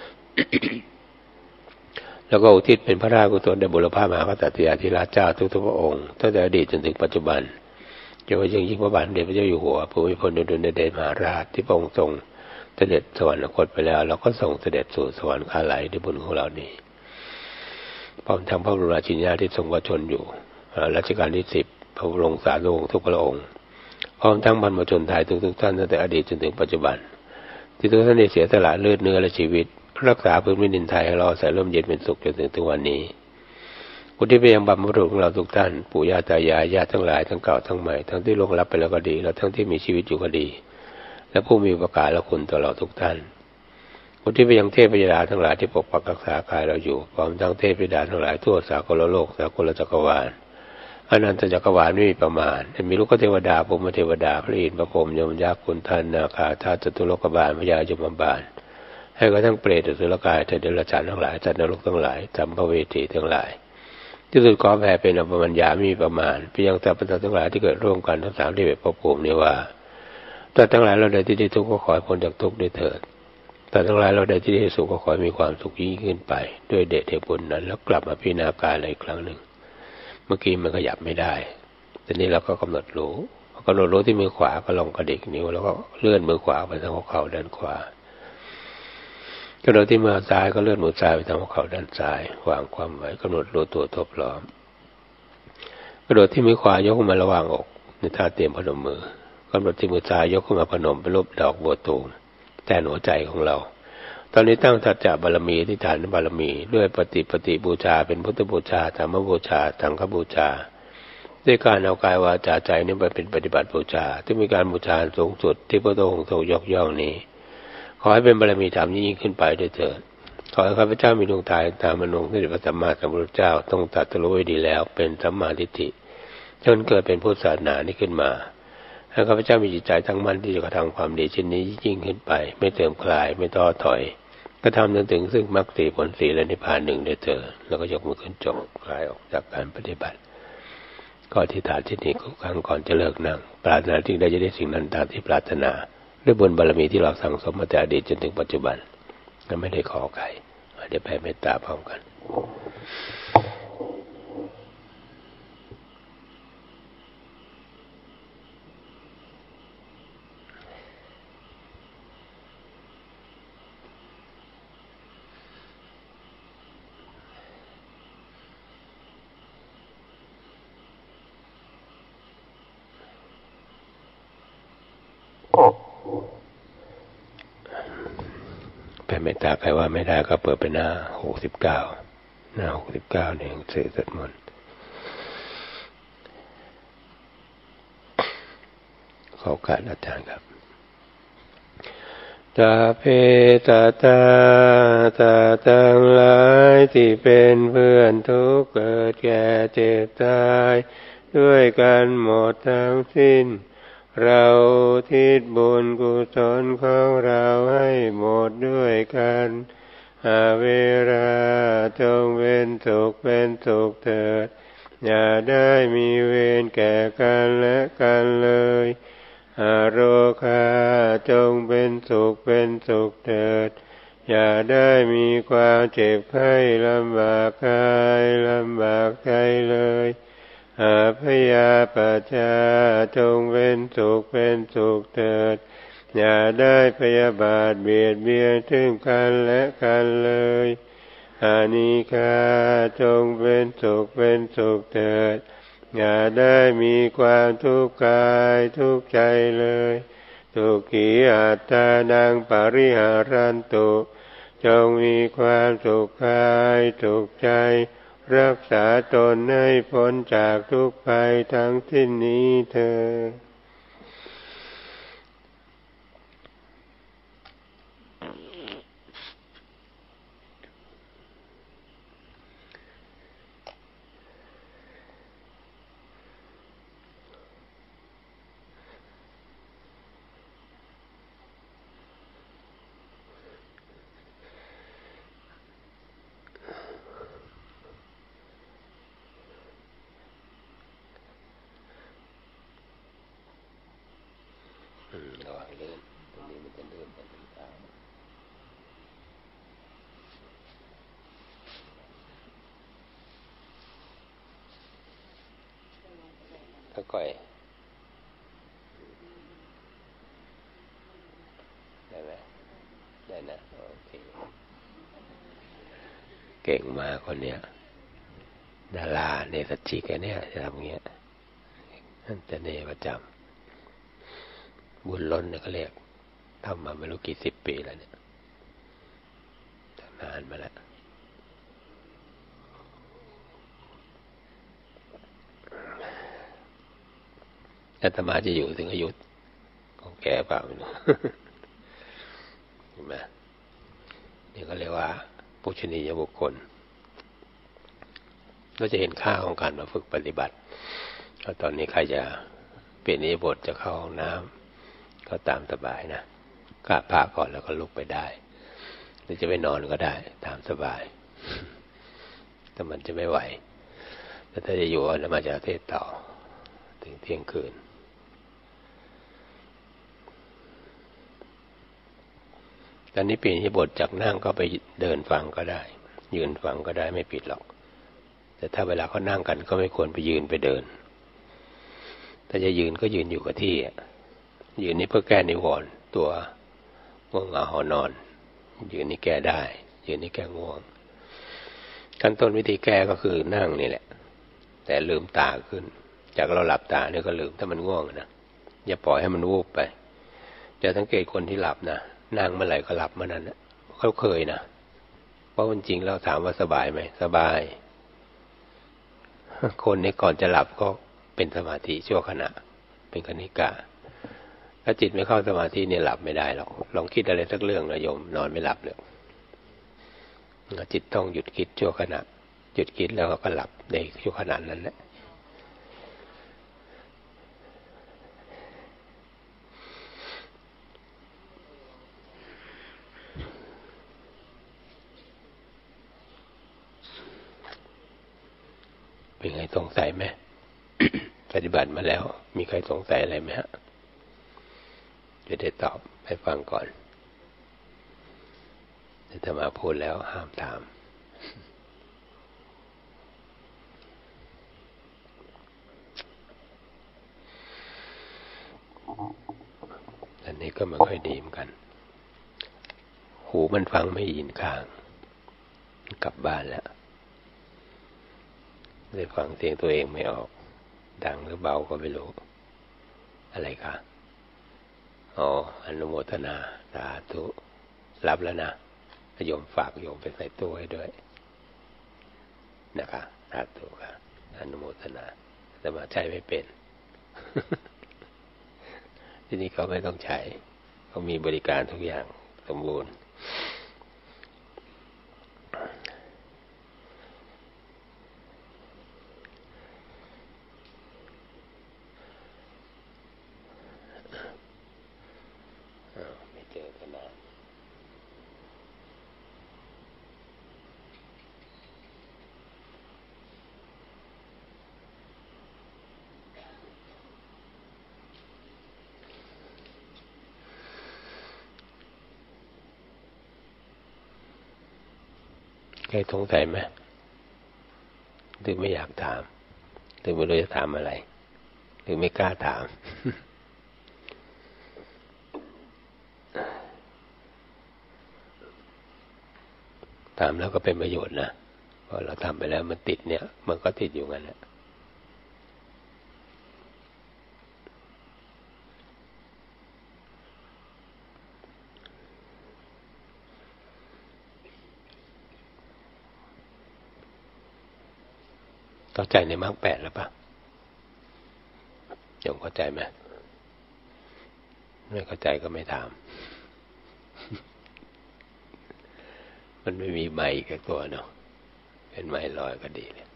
แล้วก็อุทิศเป็นพระราชกุศลแด่บุรพามหากษัตริยาธิราชเจ้าทุกๆพระองค์ตั้งแต่อดีตจนถึงปัจจุบันโดยเฉพาะยิ่งพระบาทสมเด็จพระเจ้าอยู่หัวภูมิพลอดุลยเดชมหาราชที่พระองค์ทรงเสด็จสวรรคตไปแล้วเราก็ส่งเสด็จสู่สวรรคาลัยด้วยบุญของเรานี้พร้อมทั้งพระบรมราชินีนาถที่ทรงพระชนอยู่รัชกาลที่สิบพระบรมสารีวงศ์ทุกพระองค์พร้อมทั้งบรรพชนไทยทุกๆท่านตั้งแต่อดีตจนถึงปัจจุบันที่ทุกท่านได้เสียสละเลือดเนื้อและชีวิตรักษาพื้นแผ่นดินไทยให้เราใส่ร่มเย็นเป็นสุขจนถึงทุกวันนี้อุทิศไปยังบรรพบุรุษของเราทุกท่านปู่ย่าตายายญาติทั้งหลายทั้งเก่าทั้งใหม่ทั้งที่ล่วงลับไปแล้วก็ดีและทั้งที่มีชีวิตอยู่ก็ดีและผู้มีประกาศและคุณต่อเราทุกท่านอุทิศไปยังเทพธิดาทั้งหลายที่ปกปักรักษากายเราอยู่พร้อมทั้งเทพธิดาทั้งหลายทั่วสากลโลกสากลจักรวาลอนันตจักรวาลไม่มีประมาณมีลูกเทวดาพรหมเทวดาพระอินทร์พระพรหมยมยักษ์คุณท่านนาคาท้าวจตุโลกบาลพญายมบาลให้กระทั่งเปรตอสุรกายเทวดาชั้นทั้งหลายสัตว์นรกทั้งหลายสัมภเวสีทั้งหลายที่สุดขอแผ่เป็นอภมัญญาไม่มีประมาณเพียงแต่ประชาทั้งหลายที่เกิดร่วมกันทั้งสามที่เป็นภพภูมินี้ว่าแต่ทั้งหลายเราใดที่ได้ทุกข์ก็ขอให้พ้นจากทุกข์ด้วยเถิดแต่ทั้งหลายเราใดที่ได้สุขก็ขอให้มีความสุขยิ่งขึ้นไปด้วยเดชแห่งบุญนั้นแล้วกลับมาพิจารณากายอีกครั้งหนึ่งเมื่อกี้มันขยับไม่ได้ตอนนี้เราก็กำหนดรู้กำหนดรู้ที่มือขวาก็ลองกระดิกนิ้วแล้วก็เลื่อนมือขวาไปทางหัวเข่าด้านขวากำหนดที่มือซ้ายก็เลื่อนมือซ้ายไปทางหัวเข่าด้านซ้ายวางความไว้กำหนดรู้ตัวทบล้อมกระโดดที่มือขวายกขึ้นมาระหว่างอกในท่าเตรียมพนมมือกำหนดที่มือซ้ายยกขึ้นมาพนมเป็นรูปดอกบัวตูมแทนหัวใจของเราตอนนี้ตั้งสัจจะบารมีที่ฐานบารมีด้วยปฏิปฏิบูชาเป็นพุทธบูชาธรรมบูชาสังฆบูชาด้วยการเอากายวาจาใจนี้ไปเป็นปฏิบัติบูชาที่มีการบูชาสูงสุดที่พระองค์ทรงยกย่องนี้ขอให้เป็นบารมีธรรมยิ่งขึ้นไปด้วยเถิดขอให้ข้าพเจ้ามีดวงตาตามมนุษย์ที่พระสัมมาสัมพุทธเจ้าต้องตรัสรู้ไว้ดีแล้วเป็นสัมมาทิฏฐิจนเกิดเป็นพุทธศาสนานี้ขึ้นมาให้ข้าพเจ้ามีจิตใจตั้งมั่นที่จะกระทำความดีเช่นนี้ยิ่งขึ้นไปไม่เติมคลายไม่ท้อถอยกระทำจนถึงซึ่งมรรคสี่ผลสี่และนิพพานหนึ่งด้วยเถิดแล้วก็ยกมือขึ้นจบคลายออกจากการปฏิบัติก็อธิษฐานที่นี่ทุกครั้งก่อนจะเลิกนั่งปรารถนาสิ่งใดจะได้สิ่งนั้นตามที่ปรารถนาด้วยบุญบารมีที่เราสั่งสมมาแต่อดีตจนถึงปัจจุบันก็ไม่ได้ขอใครเดี๋ยวแผ่เมตตาพร้อมกันแผ่เมตตาใครว่าไม่ได้ก็เปิดไปหน้าหกสิบเก้าหน้าหกสิบเก้าเนี่ยเสด็จมนต์ขอการอาจารย์ครับตาเพตตาตาทั้งหลายที่เป็นเพื่อนทุกข์เกิดแก่เจ็บตายด้วยกันหมดทั้งสิ้นเราทิศบุญกุศลของเราให้หมดด้วยกันหาเวราจงเป็นสุขเป็นสุขเถิดอย่าได้มีเวรแก่กันและกันเลยอาโรคาจงเป็นสุขเป็นสุขเถิดอย่าได้มีความเจ็บไข้ลำบากกายลำบากใจเลยอาพยาปัจจาจงเป็นสุขเป็นสุขเถิดอย่าได้พยาบาทเบียดเบียนซึ่งกันและกันเลยอานิคาจงเป็นสุขเป็นสุขเถิดอย่าได้มีความทุกข์กายทุกข์ใจเลยทุกขีอัตตานังปริหารันตุจงมีความสุขกายสุขใจรักษาตนให้พ้นจากทุกภัยทั้งสิ้นนี้เถิดระวังลื่นตรงนี้มันจะลื่นเป็นทางค่อยๆได้ไหมได้นะโอเคเก่งมากคนเนี้ยดาราเนสชิกเนี่ยจะทำอย่างเงี้ยนั่นจะเนประจำบุญล้นเนี่ยเขาเรียกทำมาไม่รู้กี่สิบปีแล้วเนี่ยนานมาแล้วอาตมาจะอยู่ถึงอายุของแกเปล่าไม่รู้เห็นไหมนี่ก็เรียกว่าปุชนียบุคคลเราจะเห็นค่าของการมาฝึกปฏิบัติตอนนี้ใครจะเปลี่ยนอิริยาบถจะเข้าห้องน้ำก็ตามสบายนะกราบพระก่อนแล้วก็ลุกไปได้หรือจะไปนอนก็ได้ตามสบายแต่มันจะไม่ไหวแต่ถ้าจะอยู่แล้วมาจะเทศต่อถึงเที่ยงคืนตอนนี้เปลี่ยนอิริยาบถจากนั่งก็ไปเดินฟังก็ได้ยืนฟังก็ได้ไม่ผิดหรอกแต่ถ้าเวลาเขานั่งกันก็ไม่ควรไปยืนไปเดินถ้าจะยืนก็ยืนอยู่กับที่ยืนนี่เพื่อแก้นิวรณ์ตัวง่วงเหงาหอนอนยืนนี่แก้ได้ยืนนี่แก้ง่วงขั้นต้นวิธีแก้ก็คือนั่งนี่แหละแต่ลืมตาขึ้นจากเราหลับตาเนี่ยก็ลืมถ้ามันง่วงนะอย่าปล่อยให้มันวูบไปจะสังเกตคนที่หลับนะนั่งเมื่อไหร่ก็หลับเมื่อนั้นนะเขาเคยนะเพราะจริงๆเราถามว่าสบายไหมสบายคนนี้ก่อนจะหลับก็เป็นสมาธิชั่วขณะเป็นคณิกาถ้าจิตไม่เข้าสมาธิเนี่ยหลับไม่ได้หรอกลองคิดอะไรสักเรื่องนะโยมนอนไม่หลับเลยจิตต้องหยุดคิดชั่วขณะหยุดคิดแล้วก็หลับในชั่วขณะนั้นแหละเป็นไงสงสัยไหม ปฏิบัติมาแล้วมีใครสงสัยอะไรไหมฮะจะได้ตอบให้ฟังก่อนถ้ามาพูดแล้วห้ามถามอันนี้ก็ไม่ค่อยดีเหมือนกันหูมันฟังไม่ยินข้างกลับบ้านแล้วได้ฟังเสียงตัวเองไม่ออกดังหรือเบาก็ไม่รู้อะไรคะอ๋ออนุโมทนาสาธุรับแล้วนะโยมฝากโยมไปใส่ตู้ให้ด้วยนะคะสาธุค่ะอนุโมทนาแต่มาใช้ไม่เป็น ที่นี่เขาไม่ต้องใช้เขามีบริการทุกอย่างสมบูรณ์ไม่เจอกันนานใครสงสัยไหมหรือไม่อยากถามหรือไม่รู้จะถามอะไรหรือไม่กล้าถาม ถามแล้วก็เป็นประโยชน์นะเพราะเราทำไปแล้วมันติดเนี่ยมันก็ติดอยู่งั้นแหละเข้าใจในมรรคแปดแล้วปะโยมเข้าใจไหมไม่เข้าใจก็ไม่ถาม มันไม่มีไม้กับตัวเนาะเป็นไม้ลอยก็ดีเลย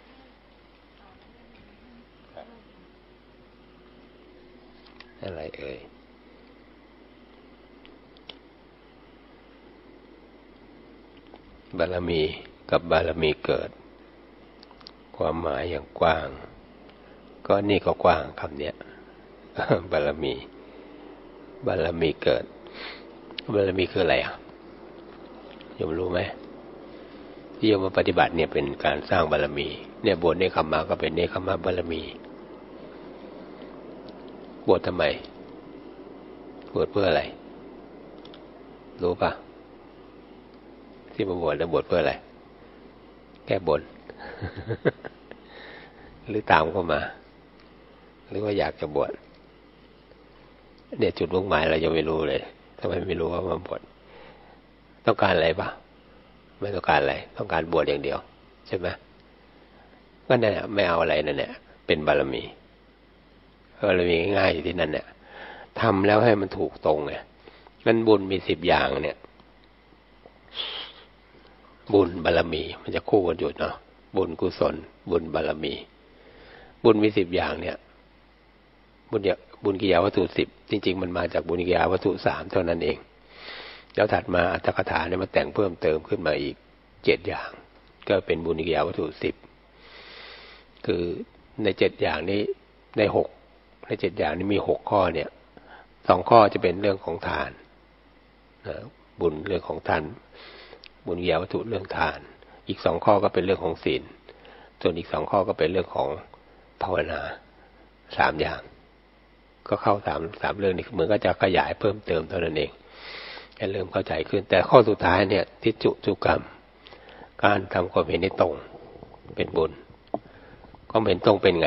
อะไรเอ่ยบารมีกับบารมีเกิดความหมายอย่างกว้างก็นี่ก็กว้างคำเนี้ย บารมีบารมีเกิดบารมีคืออะไรอ่ะโยมรู้ไหมที่โยมมาปฏิบัติเนี่ยเป็นการสร้างบารมีเนี่ยบวชเนคขมมะก็เป็นเนคขมมะบารมีบวชทำไมบวชเพื่ออะไรรู้ปะที่มาบวชแล้วบวชเพื่ออะไรแก้บน หรือตามเข้ามาหรือว่าอยากจะบวชเนี่ยจุดมุ่งหมายเรายังไม่รู้เลยทำไมไม่รู้ว่ามาบวชต้องการอะไรปะไม่ต้องการอะไรต้องการบวชอย่างเดียวใช่ไหมก็นั่นแหละไม่เอาอะไรนั่นแหละเป็นบารมีบารมีง่ายๆอยู่ที่นั่นเนี่ยทำแล้วให้มันถูกตรงไงงั้นบุญมีสิบอย่างเนี่ยบุญบารมีมันจะคู่กันอยู่เนาะบุญกุศลบุญบารมีบุญมีสิบอย่างเนี่ยบุญเนี่ยบุญกิยาวัตถุสิบจริงๆมันมาจากบุญกิยาวัตถุสามเท่านั้นเองแล้วถัดมาอัตถกถาเนี่ยมาแต่งเพิ่มเติมขึ้นมาอีกเจ็ดอย่างก็เป็นบุญกิยาวัตถุสิบคือในเจ็ดอย่างนี้ในหกในเจ็ดอย่างนี้มีหกข้อเนี่ยสองข้อจะเป็นเรื่องของทานนะบุญเรื่องของทานบุญกิยาวัตถุเรื่องทานอีกสองข้อก็เป็นเรื่องของศีลส่วนอีกสองข้อก็เป็นเรื่องของภาวนาสามอย่างก็เข้าสามสามเรื่องนี้เหมือนก็จะขยายเพิ่มเติมเท่านั้นเองให้เริ่มเข้าใจขึ้นแต่ข้อสุดท้ายเนี่ยทิฏฐุจุกรรมการทำความเห็นให้ตรงเป็นบุญความเห็นตรงเป็นไง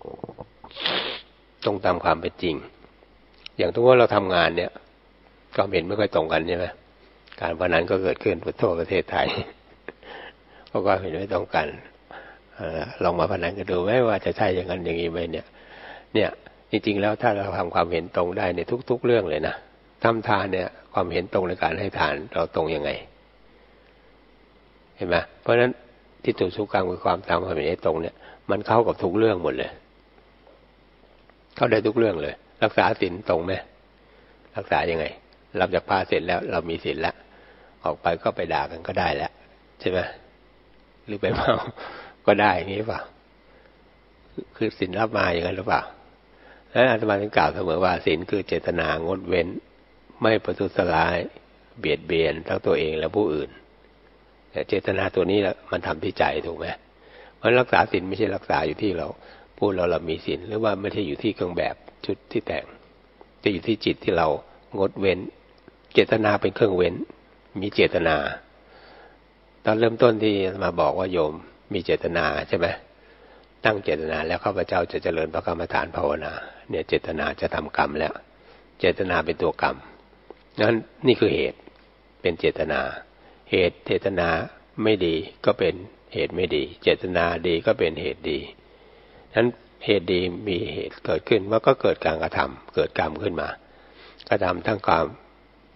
ตรงตามความเป็นจริงอย่างทุกว่าเราทำงานเนี่ยความเห็นไม่ค่อยตรงกันใช่ไหมการพนันก็เกิดขึ้นทั่วประเทศไทยเพราะว่าเห็นไม่ตรงกันลองมาพนันกันดูไหมว่าจะใช่อย่างนั้นอย่างนี้ไหมเนี่ยเนี่ยจริงๆแล้วถ้าเราทำความเห็นตรงได้ในทุกๆเรื่องเลยนะทำทานเนี่ยความเห็นตรงในการให้ทานเราตรงยังไงเห็นไหมเพราะฉะนั้นที่ถูกทุกการคือความตามความเห็นตรงเนี่ยมันเข้ากับทุกเรื่องหมดเลยเข้าได้ทุกเรื่องเลยรักษาศีลตรงไหมรักษายังไงรับจากพระเสร็จแล้วเรามีศีลแล้วออกไปก็ไปด่ากันก็ได้แล้วใช่ไหมหรือไปเมาก็ได้อย่างนี้เปล่าคือศีลรับมาอย่างนั้นหรือเปล่าแล้วอาตมาถึงกล่าวเสมอว่าศีลคือเจตนางดเว้นไม่ประทุษร้ายเบียดเบียนทั้งตัวเองและผู้อื่นแต่เจตนาตัวนี้แล้วมันทำที่ใจถูกไหมมันรักษาศีลไม่ใช่รักษาอยู่ที่เราพูดเราเรามีศีลหรือว่าไม่ใช่อยู่ที่เครื่องแบบชุดที่แต่งจะอยู่ที่จิตที่เรางดเว้นเจตนาเป็นเครื่องเว้นมีเจตนาตอนเริ่มต้นที่มาบอกว่าโยมมีเจตนาใช่ไหมตั้งเจตนาแล้วข้าพเจ้าจะเจริญพระกรรมฐานภาวนาเนี่ยเจตนาจะทำกรรมแล้วเจตนาเป็นตัวกรรมนั้นนี่คือเหตุเป็นเจตนาเหตุเจตนาไม่ดีก็เป็นเหตุไม่ดีเจตนาดีก็เป็นเหตุดีนั้นเหตุดีมีเหตุเกิดขึ้นว่าก็เกิดการกระทำเกิดกรรมขึ้นมากระทำทั้งความ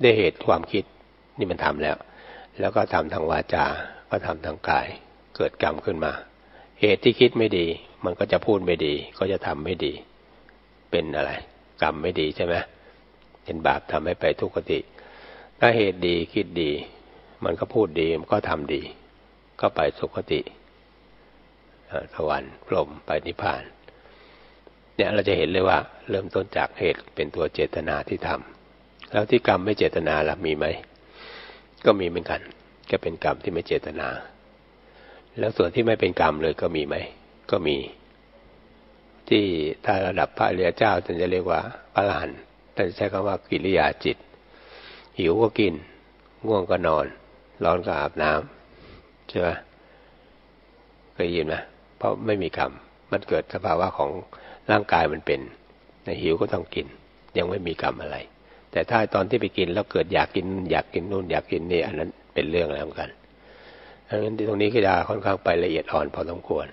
ด้วยเหตุความคิดนี่มันทำแล้วแล้วก็ทำทางวาจาก็ทำทางกายเกิดกรรมขึ้นมาเหตุที่คิดไม่ดีมันก็จะพูดไม่ดีก็จะทำไม่ดีเป็นอะไรกรรมไม่ดีใช่ไหมเป็นบาปทำให้ไปทุกขติถ้าเหตุดีคิดดีมันก็พูดดีมันก็ทำดีก็ไปสุคติสวรรค์พรหมไปนิพพานเนี่ยเราจะเห็นเลยว่าเริ่มต้นจากเหตุเป็นตัวเจตนาที่ทำแล้วที่กรรมไม่เจตนาล่ะมีไหมก็มีเหมือนกันก็เป็นกรรมที่ไม่เจตนาแล้วส่วนที่ไม่เป็นกรรมเลยก็มีไหมก็มีที่ถ้าระดับพระอริยเจ้าท่านจะเรียกว่าพระอรหันต์ท่านใช้คำว่ากิริยาจิตหิวก็กินง่วงก็นอนร้อนก็อาบน้ำใช่ไหมเคยยินไหมเพราะไม่มีกรรมมันเกิดสภาวะของร่างกายมันเป็นในหิวก็ต้องกินยังไม่มีกรรมอะไรแต่ถ้าตอนที่ไปกินแล้วเกิดอยากกินอยากกินนู่นอยากกินนี่อันนั้นเป็นเรื่องแล้วกันดังนั้นตรงนี้ก็จะค่อนข้างไปละเอียดอ่อนพอสมควร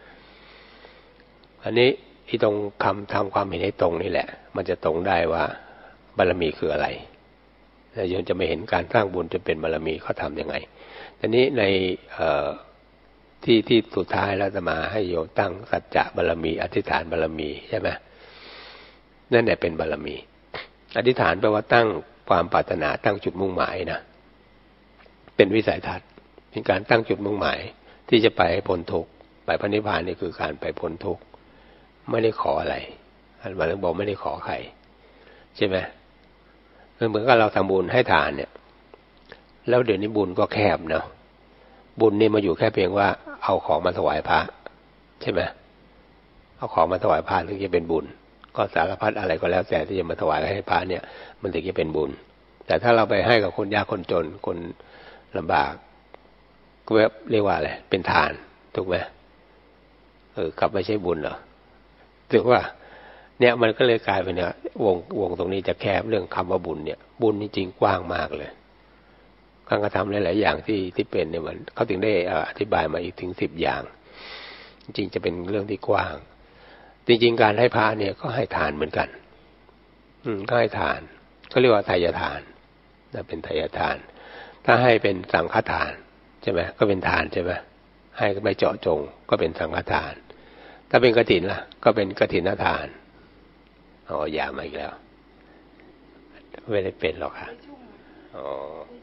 อันนี้ที่ตรงคำทำความเห็นให้ตรงนี่แหละมันจะตรงได้ว่าบารมีคืออะไรโยมจะไม่เห็นการสร้างบุญจะเป็นบารมีเขาทำยังไงทีนี้ในที่ที่สุดท้ายแล้วจะมาให้โยมตั้งสัจจะบารมีอธิษฐานบารมีใช่ไหมนั่นแหละเป็นบารมีอธิษฐานแปลว่าตั้งความปรารถนาตั้งจุดมุ่งหมายนะเป็นวิสัยทัศน์เป็นการตั้งจุดมุ่งหมายที่จะไปให้พ้นทุกข์ไปพระนิพพานนี่คือการไปพ้นทุกข์ไม่ได้ขออะไรอันมาแล้วบอกไม่ได้ขอใครใช่ไหมเหมือนกับเราทำบุญให้ทานเนี่ยแล้วเดี๋ยวนี้บุญก็แคบเนาะบุญนี่มาอยู่แค่เพียงว่าเอาของมาถวายพระใช่ไหมเอาของมาถวายพระถึงจะเป็นบุญก็สารพัดอะไรก็แล้วแต่ที่จะมาถวายให้พระเนี่ยมันถึงจะเป็นบุญแต่ถ้าเราไปให้กับคนยากคนจนคนลำบากก็เรียกว่าอะไรเป็นทานถูกไหมเออกลับไม่ใช่บุญเหรอถือว่าเนี่ยมันก็เลยกลายเป็นเนี่ยวงวงตรงนี้จะแคบเรื่องคำว่าบุญเนี่ยบุญจริงๆกว้างมากเลยการกระทำหลายๆอย่างที่ที่เป็นเนี่ยมันเขาถึงได้อธิบายมาอีกถึงสิบอย่างจริงๆจะเป็นเรื่องที่กว้างจริงๆการให้พระเนี่ยก็ให้ทานเหมือนกันอืมก็ให้ทานก็เรียกว่าทายทานนะเป็นทายทานถ้าให้เป็นสังฆทานใช่ไหมก็เป็นทานใช่ไหมให้ก็ไม่เจาะจงก็เป็นสังฆทานถ้าเป็นกฐินล่ะก็เป็นกฐินทานอ๋ออย่ามาอีกแล้วไม่ได้เป็นหรอกค่ะอ๋อ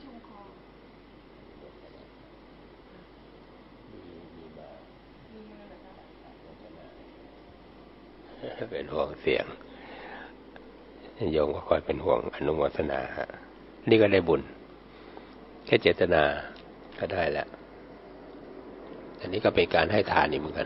เป็นห่วงเสียงโยมก็คอยเป็นห่วงอนุโมทนาฮะนี่ก็ได้บุญแค่เจตนาก็ได้แล้วอันนี้ก็เป็นการให้ทานนี่เหมือนกัน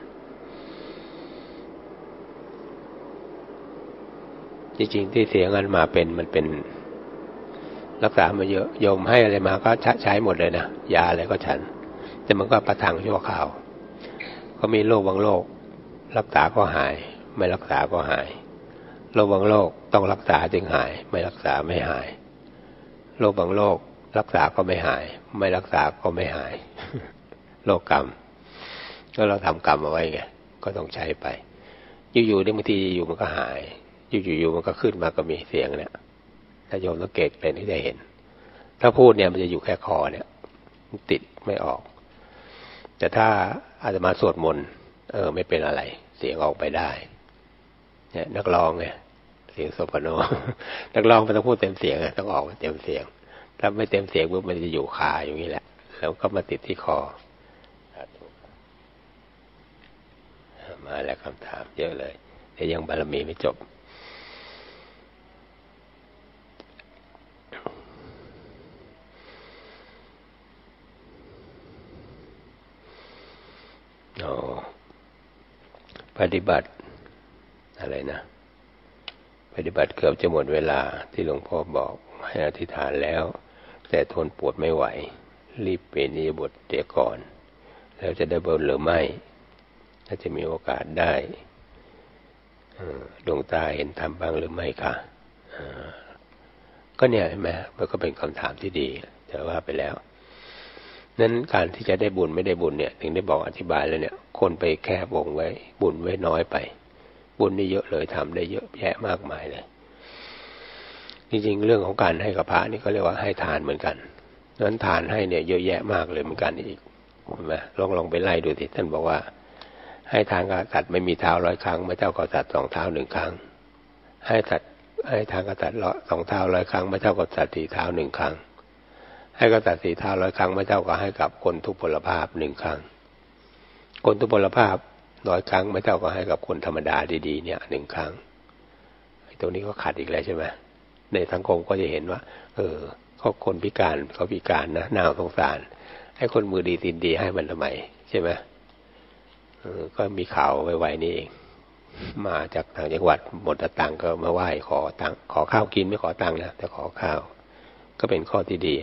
จริงๆที่เสียเงินมาเป็นมันเป็นรักษามาเยอะโยมให้อะไรมาก็ใช้หมดเลยนะยาอะไรก็ฉันแต่มันก็ประทังชั่วคราวก็มีโรคบางโรครักษาก็หายไม่รักษาก็หายโรคบางโรคต้องรักษาจึงหายไม่รักษาไม่หายโรคบางโรครักษาก็ไม่หายไม่รักษาก็ไม่หายโรคกรรมก็เราทำกรรมเอาไว้ไงก็ต้องใช้ไปอยู่ๆเนี่ยบางทีอยู่มันก็หายอยู่ๆมันก็ขึ้นมาก็มีเสียงเนี่ยถ้าโยมสังเกตเป็นที่จะเห็นถ้าพูดเนี่ยมันจะอยู่แค่คอเนี่ยติดไม่ออกแต่ถ้าอาจจะมาสวดมนต์เออไม่เป็นอะไรเสียงออกไปได้เนี่ยนักร้องไงเสียงโซปราโนนักร้องมันต้องพูดเต็มเสียงต้องออกเต็มเสียงถ้าไม่เต็มเสียงปุ๊บมันจะอยู่คาอย่างนี้แหละแล้วก็มาติดที่คอมาแล้วคำถามเยอะเลยแต่ยังบารมีไม่จบอ๋อปฏิบัติอะไรนะปฏิบัติเกือบจะหมดเวลาที่หลวงพ่อบอกให้อธิษฐานแล้วแต่ทนปวดไม่ไหวรีบเปลี่ยนอิริยาบถเสียก่อนแล้วจะได้บุญหรือไม่ถ้าจะมีโอกาสได้ดวงตาเห็นธรรมบ้างหรือไม่คะก็เนี่ยเห็นไหมมันก็เป็นคำถามที่ดีแต่ว่าไปแล้วนั้นการที่จะได้บุญไม่ได้บุญเนี่ยถึงได้บอกอธิบายแล้วเนี่ยคนไปแคบวงไว้บุญไว้น้อยไปบุญนี่เยอะเลยทำได้เยอะแยะมากมายเลยจริงๆเรื่องของการให้กับพระนี่ก็เรียกว่าให้ทานเหมือนกันนั้นทานให้เนี่ยเยอะแยะมากเลยเหมือนกันอีกเห็นไหมลองลองไปไล่ดูสิท่านบอกว่าให้ทานกับสัตว์ไม่มีเท้าร้อยครั้งไม่เท่ากับสัตว์สองเท้าหนึ่งครั้งให้สัตว์ให้ทานกับสัตว์สองเท้าร้อยครั้งไม่เท่ากับสัตว์สี่เท้าหนึ่งครั้งให้กับสัตว์สี่เท้าร้อยครั้งไม่เท่ากับให้กับคนทุพพลภาพหนึ่งครั้งคนทุพพลภาพร้อยครั้งไม่เท่ากับให้กับคนธรรมดาดีๆเนี่ยหนึ่งครั้งตรงนี้ก็ขัดอีกแล้วใช่ไหมในสังคมก็จะเห็นว่าเออเขาคนพิการเขาพิการนะน่าสงสารให้คนมือดีตีนดีให้มันทำไมใช่ไหมเออก็มีข่าวไวๆนี่เองมาจากต่างจังหวัดหมดตังค์ก็มาไหว้ขอตังค์ขอข้าวกินไม่ขอตังค์นะแต่ขอข้าวก็เป็นข้อที่ดี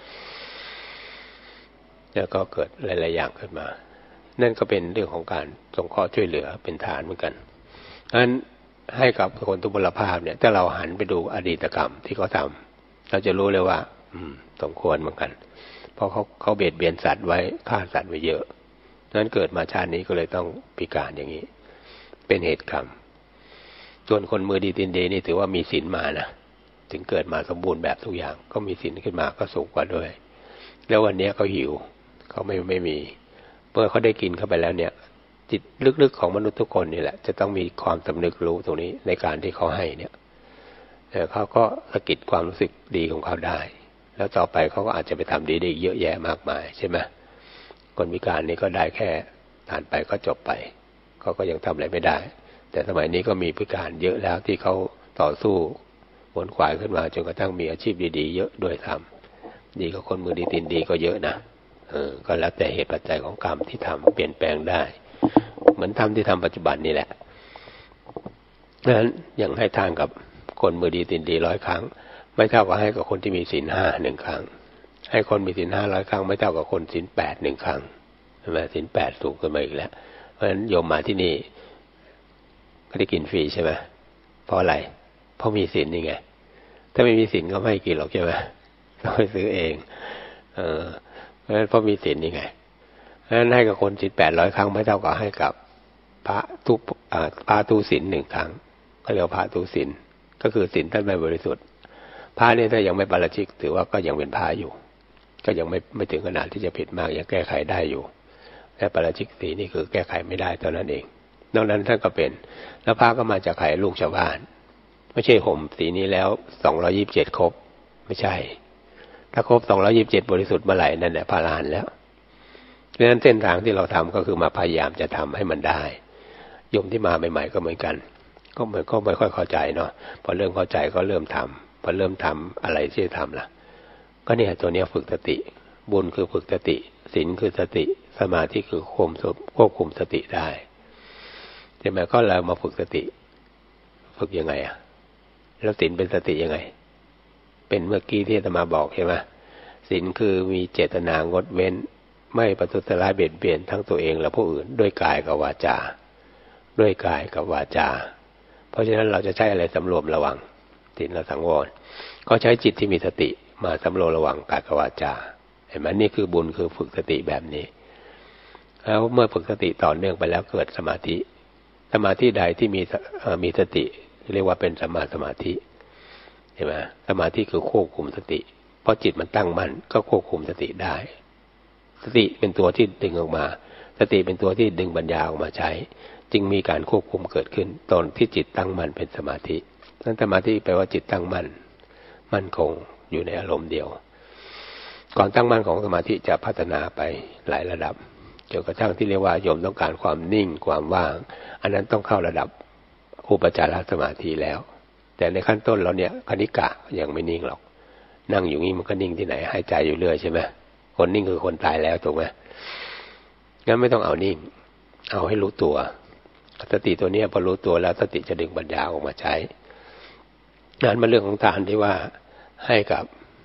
แล้วก็เกิดหลายๆอย่างขึ้นมานั่นก็เป็นเรื่องของการสงเคราะห์ช่วยเหลือเป็นฐานเหมือนกันดังนั้นให้กับคนทุพพลภาพเนี่ยถ้าเราหันไปดูอดีตกรรมที่เขาทำเราจะรู้เลยว่า อืมสมควรเหมือนกันเพราะเขาเขาเบียดเบียนสัตว์ไว้ฆ่าสัตว์ไว้เยอะนั้นเกิดมาชาตินี้ก็เลยต้องพิการอย่างนี้เป็นเหตุกรรมส่วนคนมือดีตีนดีนี่ถือว่ามีศีลมานะถึงเกิดมาสมบูรณ์แบบทุกอย่างก็มีศีลขึ้นมาก็สูงกว่าด้วยแล้ววันนี้เขาหิวเขาไม่ไม่มีเมื่อเขาได้กินเข้าไปแล้วเนี่ยจิตลึกๆของมนุษย์ทุกคนนี่แหละจะต้องมีความสำนึกรู้ตรงนี้ในการที่เขาให้เนี่ยเขาก็สะกิดความรู้สึกดีของเขาได้แล้วต่อไปเขาก็อาจจะไปทำดีได้เยอะแยะมากมายใช่ไหมคนพิการนี่ก็ได้แค่ทานไปก็จบไปเขาก็ยังทำอะไรไม่ได้แต่สมัยนี้ก็มีพิการเยอะแล้วที่เขาต่อสู้ขวนขวายขึ้นมาจนกระทั่งมีอาชีพดีๆเยอะด้วยทำดีกับคนมือดีตีนดีก็เยอะนะเออก็แล้วแต่เหตุปัจจัยของกรรมที่ทำเปลี่ยนแปลงได้เหมือนทำที่ทำปัจจุบันนี่แหละดังนั้นอย่างให้ทานกับคนมือดีตีนดีร้อยครั้งไม่เท่ากับให้กับคนที่มีศีลห้าหนึ่งครั้งให้คนมีศีลห้าร้อยครั้งไม่เท่ากับคนศีลแปดหนึ่งครั้งใช่ไหมศีลแปดสูงขึ้นมาอีกแล้วเพราะฉะนั้นโยมมาที่นี่ก็ได้กินฟรีใช่ไหมเพราะอะไรเพราะมีศีลนี่ไงถ้าไม่มีศีลก็ไม่กินหรอกใช่ไหมต้องไปซื้อเองเออเพราะฉะนั้นเพราะมีศีลนี่ไงเพราะฉะนั้นให้กับคนศีลแปดร้อยครั้งไม่เท่ากับให้กับพระทุกพระทุศีลหนึ่งครั้งก็เรียกพระทุศีลก็คือศีลท่านไม่บริสุทธิ์พระเนี่ยถ้ายังไม่ปาราชิกถือว่าก็ยังเป็นพระอยู่ก็ยังไม่ไม่ถึงขนาดที่จะผิดมากยังแก้ไขได้อยู่แต่ปาราชิกสีนี่คือแก้ไขไม่ได้เท่านั้นเองนอกนั้นท่านก็เป็นแล้วพระก็มาจากไข่ลูกชาวบ้านไม่ใช่ห่มสีนี้แล้วสองร้อยยี่สิบเจ็ดครบไม่ใช่ถ้าครบสองร้อยยี่สิบเจ็ดบริสุทธิ์เมื่อไหร่นั่นแหละพระอรหันต์แล้วดังนั้นเส้นทางที่เราทำก็คือมาพยายามจะทำให้มันได้โยมที่มาใหม่ๆก็เหมือนกันก็เหมือนก็ไม่ค่อยเข้าใจเนาะพอเริ่มเข้าใจก็เริ่มทำพอเริ่มทำอะไรที่จะทำล่ะก็เนี่ยตัวเนี้ยฝึกสติบุญคือฝึกสติศีลคือสติสมาธิคือควบคุมควบคุมสติได้ใช่ไหมก็เรามาฝึกสติฝึกยังไงอ่ะแล้วศีลเป็นสติยังไงเป็นเมื่อกี้ที่อาตมาบอกใช่ไหมศีลคือมีเจตนางดเว้นไม่ประทุษร้ายเบียดเบียนทั้งตัวเองและผู้อื่นด้วยกายกับวาจาด้วยกายกับวาจาเพราะฉะนั้นเราจะใช้อะไรสำรวมระวังศีลและสังวรก็ใช้จิตที่มีสติมาสำรวมระวังกายกับวาจาเห็นไหมนี่คือบุญคือฝึกสติแบบนี้แล้วเมื่อฝึกสติต่อเนื่องไปแล้วเกิดสมาธิสมาธิใดที่มีมีสติเรียกว่าเป็นสัมมาสมาธิเห็นไหมสมาธิคือควบคุมสติเพราะจิตมันตั้งมั่นก็ควบคุมสติได้สติเป็นตัวที่ดึงออกมาสติเป็นตัวที่ดึงปัญญาออกมาใช้จึงมีการควบคุมเกิดขึ้นตอนที่จิตตั้งมั่นเป็นสมาธินั้นสมาธิแปลว่าจิตตั้งมั่นมั่นคงอยู่ในอารมณ์เดียวก่อนตั้งมั่นของสมาธิจะพัฒนาไปหลายระดับจนกระทั่งที่เรียกว่าโยมต้องการความนิ่งความว่างอันนั้นต้องเข้าระดับอุปจารสมาธิแล้วแต่ในขั้นต้นเราเนี่ยคณิกะยังไม่นิ่งหรอกนั่งอยู่งี้มันก็นิ่งที่ไหนหายใจอยู่เรื่อยใช่ไหมคนนิ่งคือคนตายแล้วถูกไหมงั้นไม่ต้องเอานิ่งเอาให้รู้ตัวสติตัวนี้พอรู้ตัวแล้วสติจะดึงปัญญาออกมาใช้นั้นมันเรื่องของทานที่ว่าให้กับ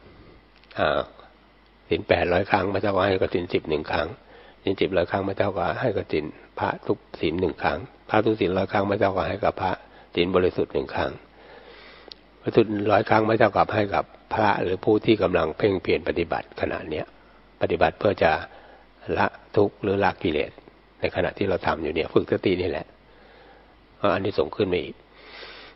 ศีลแปดร้อยครั้งไม่เท่ากับให้กับศีลสิบหนึ่งครั้งศีลสิบร้อยครั้งไม่เท่ากับให้กับศีลพระทุกศีลหนึ่งครั้งพระทุกศีลร้อยครั้งไม่เท่ากับให้กับพระศีลบริสุทธิ์หนึ่งครั้งบริสุทธิ์ร้อยครั้งไม่เท่ากับให้กับพระหรือผู้ที่กำลังเพ่งเพียรปฏิบัติขณะเนี้ยปฏิบัติเพื่อจะละทุกข์หรือละกิเลสในขณะที่เราทำอยู่เนี่ยฝึกสตินี่แหละอันนี้ส่งขึ้นมาอีก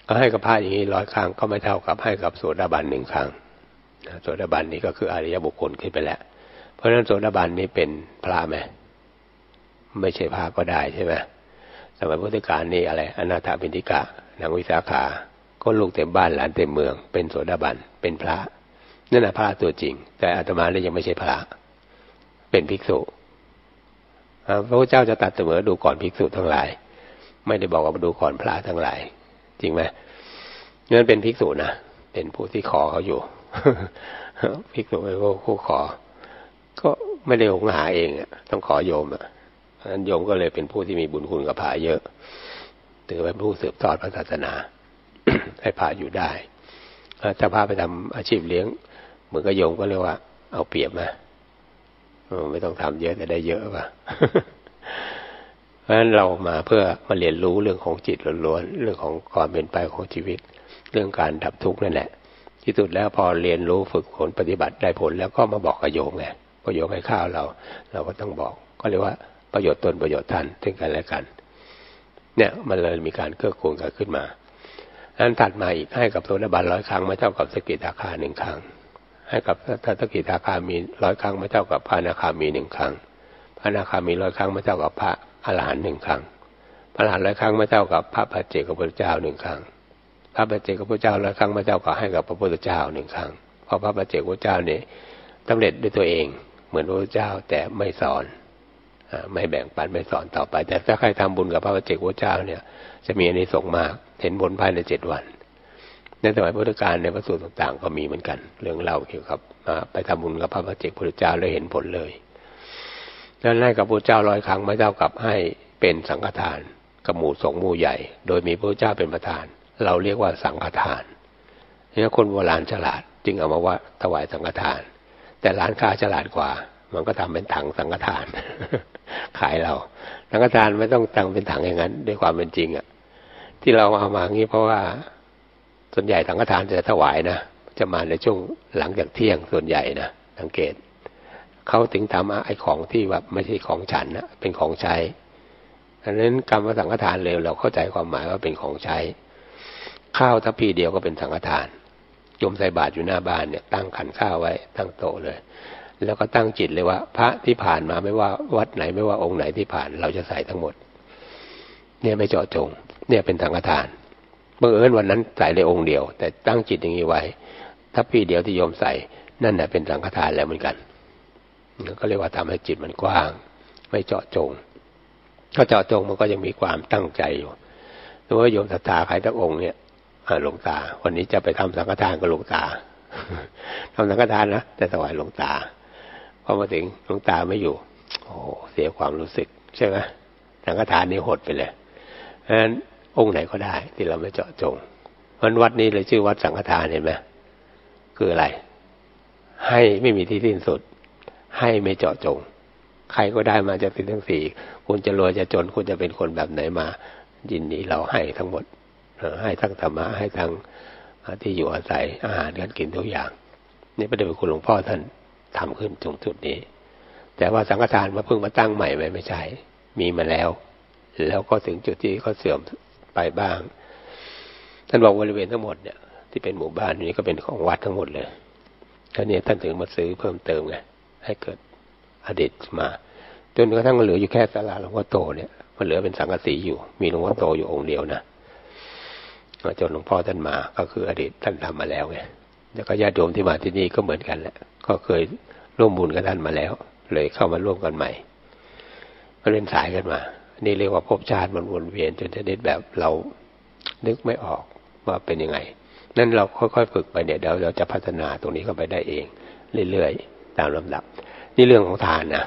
ก็ให้กับพระอย่างนี้ร้อยครั้งก็ไม่เท่ากับให้กับโสดาบันหนึ่งครั้งโสดาบันนี้ก็คืออริยบุคคลขึ้นไปแล้วเพราะฉะนั้นโสดาบันนี้เป็นพระไหมไม่ใช่พระก็ได้ใช่ไหมสมัยพุทธกาลนี่อะไรอนาถบิณฑิกะนางวิสาขาก็ลูกเต็มบ้านหลานเต็มเมืองเป็นโสดาบันเป็นพระนั่นแหละพระตัวจริงแต่อาตมาเนี่ยยังไม่ใช่พระเป็นภิกษุพระพุทธเจ้าจะตัดเสมอดูก่อนภิกษุทั้งหลายไม่ได้บอกว่าดูก่อนพระทั้งหลายจริงไหมนั่นเป็นภิกษุนะเป็นผู้ที่ขอเขาอยู่ ภิกษุเป็นผู้ขอก็ไม่ได้หงหาเองต้องขอโยมอ่ะนั้นโยมก็เลยเป็นผู้ที่มีบุญคุณกับพระเยอะถือเป็นผู้สืบทอดพระศาสนา ให้พระอยู่ได้ถ้าพระไปทำอาชีพเลี้ยงเหมือนกับโยมก็เรียกว่าเอาเปรียบมาไม่ต้องทำเยอะแต่ได้เยอะป่ะ เพราะฉะนั้นเรามาเพื่อมาเรียนรู้เรื่องของจิตล้วนๆเรื่องของความเป็นไปของชีวิตเรื่องการดับทุกข์นั่นแหละที่สุดแล้วพอเรียนรู้ฝึกฝนปฏิบัติได้ผลแล้วก็มาบอกกับโยมไงพอโยมให้ข้าวเราเราก็ต้องบอกก็เรียกว่าประโยชน์ตนประโยชน์ท่านซึ่งกันและกันเนี่ยมันเลยมีการเกื้อกูลกันขึ้นมาอันถัดมาอีกให้กับโสดาบันร้อยครั้งไม่เท่ากับสกิทาคาหนึ่งครั้งให้กับถ้าสกิทาคามีร้อยครั้งไม่เท่ากับพระอนาคามีหนึ่งครั้งพระอนาคามีร้อยครั้งไม่เท่ากับพระอรหันต์หนึ่งครั้งพระอรหันต์ร้อยครั้งไม่เท่ากับพระปัจเจกพุทธเจ้าหนึ่งครั้งพระปัจเจกพุทธเจ้าร้อยครั้งไม่เท่ากับให้กับพระพุทธเจ้าหนึ่งครั้งเพราะพระปัจเจกพุทธเจ้าเนี่ยสำเร็จด้วยตัวเองเหมือนพระพุทธเจ้าแต่ไม่สอนไม่แบ่งปันไม่สอนต่อไปแต่ถ้าใครทำบุญกับพระปัจเจกพุทธเจ้าเนี่ยจะมีอานิสงส์มากเห็นผลภายในเจ็ดวันในสมัยพุทธกาลในพระสูตรต่างๆก็มีเหมือนกันเรื่องเล่าเกี่ยวกับไปทำบุญกับพระปัจเจกพุทธเจ้าแล้วเห็นผลเลยดังนั้นให้กับพระเจ้าร้อยครั้งไม่เท่ากับให้เป็นสังฆทานกับหมู่สงฆ์หมู่ใหญ่โดยมีพระเจ้าเป็นประธานเราเรียกว่าสังฆทานนี่คนโบราณฉลาดจึงเอามาว่าถวายสังฆทานแต่ร้านค้าฉลาดกว่ามันก็ทำเป็นถังสังฆทาน ขายเราสังฆทานไม่ต้องตั้งเป็นถังอย่างนั้นด้วยความเป็นจริงอ่ะที่เราเอามาอย่างนี้เพราะว่าส่วนใหญ่สังฆทานจะถวายนะจะมาในช่วงหลังจากเที่ยงส่วนใหญ่นะสังเกตเขาถึงทำไอ้ของที่แบบไม่ใช่ของฉันนะเป็นของใช้ดังนั้นกรรมสังฆทานเร็วเราเข้าใจความหมายว่าเป็นของใช้ข้าวทัพพีเดียวก็เป็นสังฆทานโยมใส่บาตรอยู่หน้าบ้านเนี่ยตั้งขันข้าวไว้ตั้งโต๊ะเลยแล้วก็ตั้งจิตเลยว่าพระที่ผ่านมาไม่ว่าวัดไหนไม่ว่าองค์ไหนที่ผ่านเราจะใส่ทั้งหมดเนี่ยไม่เจาะจงเนี่ยเป็นสังฆทานบังเอิญวันนั้นใส่เลยองค์เดียวแต่ตั้งจิตอย่างนี้ไว้ทัพพีเดียวที่โยมใส่นั่นแหละเป็นสังฆทานแล้วเหมือนกันก็เรียกว่าทำให้จิตมันกว้างไม่เจาะจงถ้าเจาะจงมันก็ยังมีความตั้งใจอยู่เพราะว่าโยมศรัทธาใครทั้งองค์เนี่ยหลวงตาวันนี้จะไปทำสังฆทานกับหลวงตา ทำสังฆทานนะแต่ถวายหลวงตาพอมาถึงหลวงตาไม่อยู่โอ้เสียความรู้สึกใช่ไหมสังฆทานนี่หดไปเลยเพราะฉะนั้นองค์ไหนก็ได้ที่เราไม่เจาะจงวันวัดนี้เลยชื่อวัดสังฆทานเห็นไหมคืออะไรให้ไม่มีที่สิ้นสุดให้ไม่เจาะจงใครก็ได้มาจากสิ่งทั้งสี่คุณจะรวยจะจนคุณจะเป็นคนแบบไหนมายินดีเราให้ทั้งหมดให้ทั้งธรรมะให้ทั้งที่อยู่อาศัยอาหารการกินทุกอย่างนี่พระเดชพระคุณหลวงพ่อท่านทำขึ้นตรงจุดนี้แต่ว่าสังฆทานมาเพิ่งมาตั้งใหม่ไหมไม่ใช่มีมาแล้วแล้วก็ถึงจุดที่เขาเสื่อมไปบ้างท่านบอกบริเวณทั้งหมดเนี่ยที่เป็นหมู่บ้านนี้ก็เป็นของวัดทั้งหมดเลยท่านเนี่ยท่านถึงมาซื้อเพิ่มเติมไงให้เกิดอดีตมาจนกระทั่งเหลืออยู่แค่ศาลาหลวงพ่อโตเนี่ยมันเหลือเป็นสังกะสีอยู่มีหลวงพ่อโตอยู่องค์เดียวนะจนหลวงพ่อท่านมาก็คืออดีตท่านทำมาแล้วไงแล้วก็ญาติโยมที่มาที่นี่ก็เหมือนกันแหละก็เคยร่วมบุญกับท่านมาแล้วเลยเข้ามาร่วมกันใหม่ก็เล่นสายกันมานี่เรียกว่าภพชาติมันวนเวียนจนชนิดแบบเรานึกไม่ออกว่าเป็นยังไงนั่นเราค่อยๆฝึกไปเนี่ยเดี๋ยวเราจะพัฒนาตรงนี้เข้าไปได้เองเรื่อยๆตามลำดับนี่เรื่องของทานนะ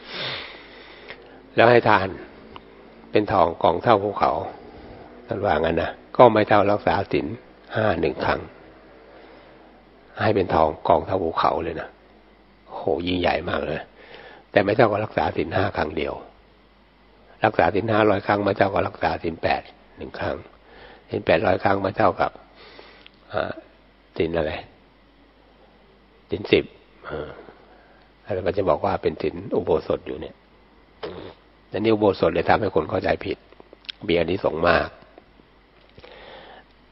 แล้วให้ทานเป็นทองกองเท่าภูเขาท่านว่างั้นนะก็ไม่เท่ารักษาศีลห้าหนึ่งครั้งให้เป็นทองกองเท่าภูเขาเลยนะโหยิ่งใหญ่มากเลยแต่ไม่เท่ากับรักษาศีลห้าครั้งเดียวรักษาศีลห้าร้อยครั้งไม่เท่ากับรักษาศีลแปดหนึ่งครั้งศีลแปดร้อยครั้งไม่เท่ากับศีลอะไรศีลสิบอะไรมันจะบอกว่าเป็นศีลอุโบสถอยู่เนี่ยแต่นี่อุโบสถเลยทำให้คนเข้าใจผิดมีอานิสงส์มาก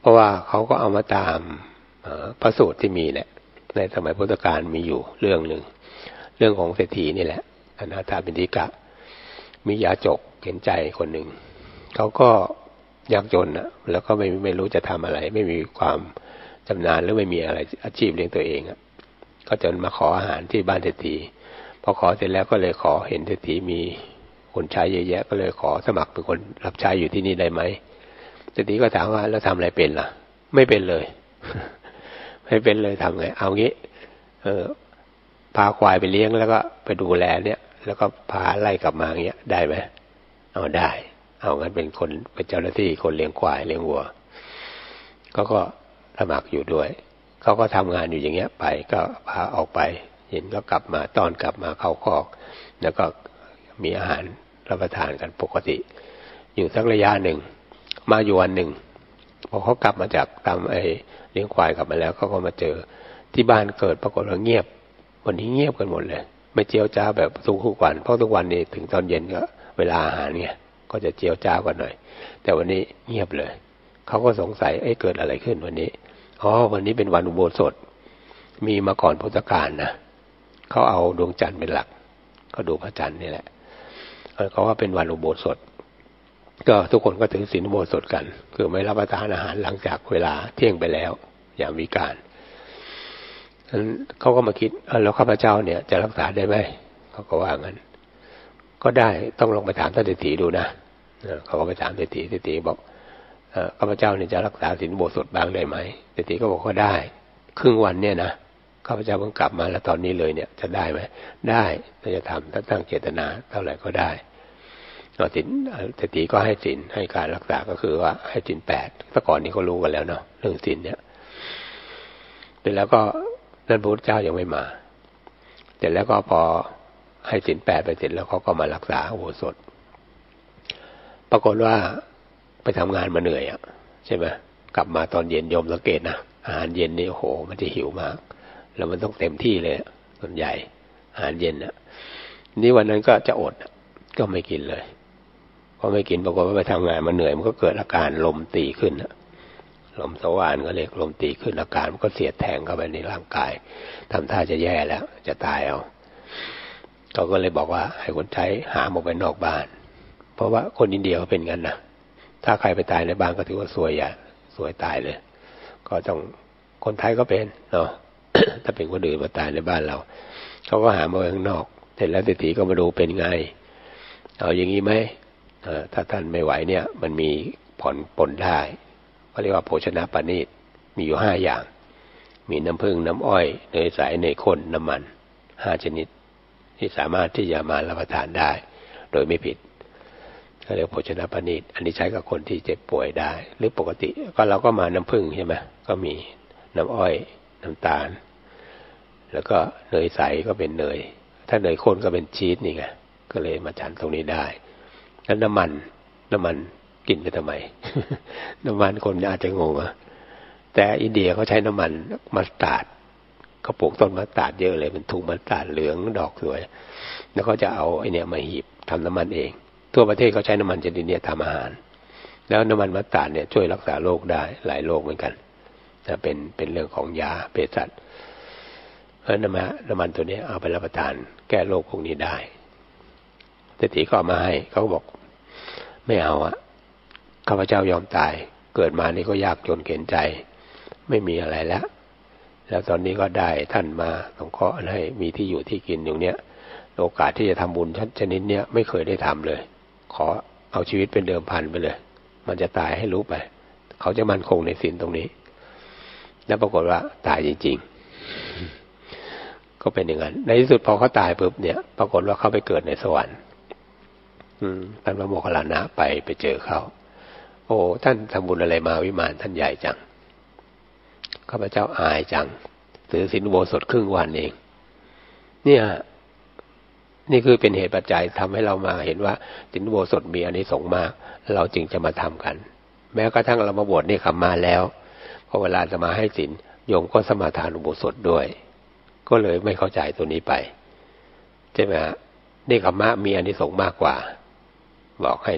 เพราะว่าเขาก็เอามาตามพระสูตรที่มีแหละในสมัยพุทธกาลมีอยู่เรื่องหนึ่งเรื่องของเศรษฐีนี่แหละอนาถาบิณฑิกะมียาจกเห็นใจคนหนึ่งเขาก็ยากจนนะแล้วก็ไม่ไม่รู้จะทำอะไรไม่มีความชำนาญหรือไม่มีอะไรอาชีพเลี้ยงตัวเองอ่ะก็จนมาขออาหารที่บ้านเศรษฐีพอขอเสร็จแล้วก็เลยขอเห็นเศรษฐีมีคนใช้เยอะแยะก็เลยขอสมัครเป็นคนรับใช้อยู่ที่นี่ได้ไหมเศรษฐีก็ถามว่าแล้วทำอะไรเป็นล่ะไม่เป็นเลย ไม่เป็นเลยทำไงเอางี้เออพาควายไปเลี้ยงแล้วก็ไปดูแลเนี่ยแล้วก็พาไล่กลับมาอย่างเงี้ยได้ไหมเอาได้เอางั้นเป็นคนเป็นเจ้าหน้าที่คนเลี้ยงควายเลี้ยงวัวก็ก็สมัครอยู่ด้วยเขาก็ทำงานอยู่อย่างเงี้ยไปก็พาออกไปเห็นก็กลับมาตอนกลับมาเข้าคอกแล้วก็มีอาหารรับประทานกันปกติอยู่สักระยะหนึ่งมาอยู่วันหนึ่งพอเขากลับมาจากตามไอ้เลี้ยงควายกลับมาแล้วเขาก็มาเจอที่บ้านเกิดปรากฏว่าเงียบวันนี้เงียบกันหมดเลยไม่เจียวจ้าแบบทุกวันเพราะทุกวันนี้ถึงตอนเย็นก็เวลาอาหารเนี่ยก็จะเจียวจ้ากว่าหน่อยแต่วันนี้เงียบเลยเขาก็สงสัยเอ้เกิดอะไรขึ้นวันนี้อ๋อวันนี้เป็นวันอุโบสถมีมาก่อนพุทธกาลนะเขาเอาดวงจันทร์เป็นหลักก็ดูพระจันทร์นี่แหละเขาว่าเป็นวันอุโบสถก็ทุกคนก็ถือศีลอุโบสถกันคือไม่รับประทานอาหารหลังจากเวลาเที่ยงไปแล้วอย่างวิกาลนั้นเขาก็มาคิดแล้วข้าพเจ้าเนี่ยจะรักษาได้ไหมเขาก็ว่างั้นก็ได้ต้องลองไปถามท่านเศรษฐีดูนะเขาก็ไปถามเศรษฐีเศรษฐีบอกข้าพเจ้าเนี่ยจะรักษาศีลอุโบสถบ้างได้ไหมเศรษฐีก็บอกว่าได้ครึ่งวันเนี่ยนะข้าพเจ้าเพิ่งกลับมาแล้วตอนนี้เลยเนี่ยจะได้ไหมได้ถ้าจะทำถ้าตั้งเจตนาเท่าไหร่ก็ได้เอาศีลเศรษฐีก็ให้ศีลให้การรักษาก็คือว่าให้ศีลแปดแต่ก่อนนี้เขารู้กันแล้วเนาะเรื่องศีลเนี่ยเสร็จแล้วก็นั่นพระพุทธเจ้ายังไม่มาเสร็จแล้วก็พอให้ศีลแปดไปเสร็จแล้วเขาก็มารักษาอุโบสถปรากฏว่าไปทำงานมาเหนื่อยอ่ะใช่ไหมกลับมาตอนเย็นโยมสังเกตนะอาหารเย็นนี่โอ้โหมันจะหิวมากแล้วมันต้องเต็มที่เลยส่วนใหญ่อาหารเย็นอ่ะนี่วันนั้นก็จะอดก็ไม่กินเลยพอไม่กินปรากฏว่าไปทำงานมาเหนื่อยมันก็เกิดอาการลมตีขึ้นลมสว่านก็เรียกลมตีขึ้นอาการมันก็เสียดแทงเข้าไปในร่างกายทำท่าจะแย่แล้วจะตายเอาเขาก็เลยบอกว่าให้คนใช้หามออกไปนอกบ้านเพราะว่าคนอินเดียเขาเป็นงั้นนะถ้าใครไปตายในบ้านก็ถือว่าซวยอย่าซวยตายเลยก็ต้องคนไทยก็เป็นเนาะ ถ้าเป็นคนอื่นมาตายในบ้านเราเขาก็หามาข้างนอกเสร็จแล้วเศรษฐีก็มาดูเป็นไงเอาอย่างนี้ไหมถ้าท่านไม่ไหวเนี่ยมันมีผ่อนปลนได้เขาเรียกว่าโภชนาปานิชมีอยู่ห้าอย่างมีน้ำผึ้งน้ำอ้อยเนยใสเนยข้นน้ำมันห้าชนิดที่สามารถที่จะมารับประทานได้โดยไม่ผิดเขาเรียกโภชนาปานิชอันนี้ใช้กับคนที่เจ็บป่วยได้หรือปกติก็เราก็มาน้ำผึ้งใช่ไหมก็มีน้ำอ้อยน้ำตาลแล้วก็เนยใสก็เป็นเนยถ้าเนยข้นก็เป็นชีสนี่ไงก็เลยมาฉันตรงนี้ได้แล้วน้ำมันน้ำมันกินไปทำไม น้ำมันคนอาจจะงงอะแต่อินเดียเขาใช้น้ำมันมัสตาร์ดเขาปลูกต้นมัสตาร์ดเยอะเลยเป็นทุ่งมัสตาร์ดเหลืองดอกสวยแล้วเขาจะเอาไอเนี้ยมาหีบทำน้ำมันเองทั่วประเทศเขาใช้น้ำมันชนิดนี้ทำอาหารแล้วน้ำมันมัสตาร์ดเนี่ยช่วยรักษาโรคได้หลายโรคเหมือนกันจะเป็นเป็นเรื่องของยาเภสัชเพราะน้ำมันน้ำมันตัวนี้เอาไปรับประทานแก้โรคพวกนี้ได้เศรษฐีก็เอามาให้เขาบอกไม่เอาอะข้าพเจ้ายอมตายเกิดมานี่ก็ยากจนเข็นใจไม่มีอะไรแล้วแล้วตอนนี้ก็ได้ท่านมาสงเคราะห์ให้มีที่อยู่ที่กินอยู่เนี้ยโอกาสที่จะทำบุญชนิดเนี้ยไม่เคยได้ทำเลยขอเอาชีวิตเป็นเดิมพันไปเลยมันจะตายให้รู้ไปเขาจะมั่นคงในศีลตรงนี้แล้วปรากฏว่าตายจริงๆก็เป็นอย่างนั้นในที่สุดพอเขาตายปุ๊บเนี่ยปรากฏว่าเขาไปเกิดในสวรรค์ท่านพระโมคคัลลานะไปไปเจอเขาโอ้ท่านทำบุญอะไรมาวิมานท่านใหญ่จังข้าพเจ้าอายจังถือศีลอุโบสถครึ่งวันเองเนี่ยนี่คือเป็นเหตุปัจจัยทำให้เรามาเห็นว่าศีลอุโบสถมีอานิสงส์มากเราจึงจะมาทำกันแม้กระทั่งเรามาบวชนี่ขับมาแล้วพอเวลาจะมาให้ศีลโยมก็สมาทานอุโบสถด้วยก็เลยไม่เข้าใจตัวนี้ไปใช่ไหมฮะนี่ขับมามีอานิสงส์มากกว่าบอกให้นะพ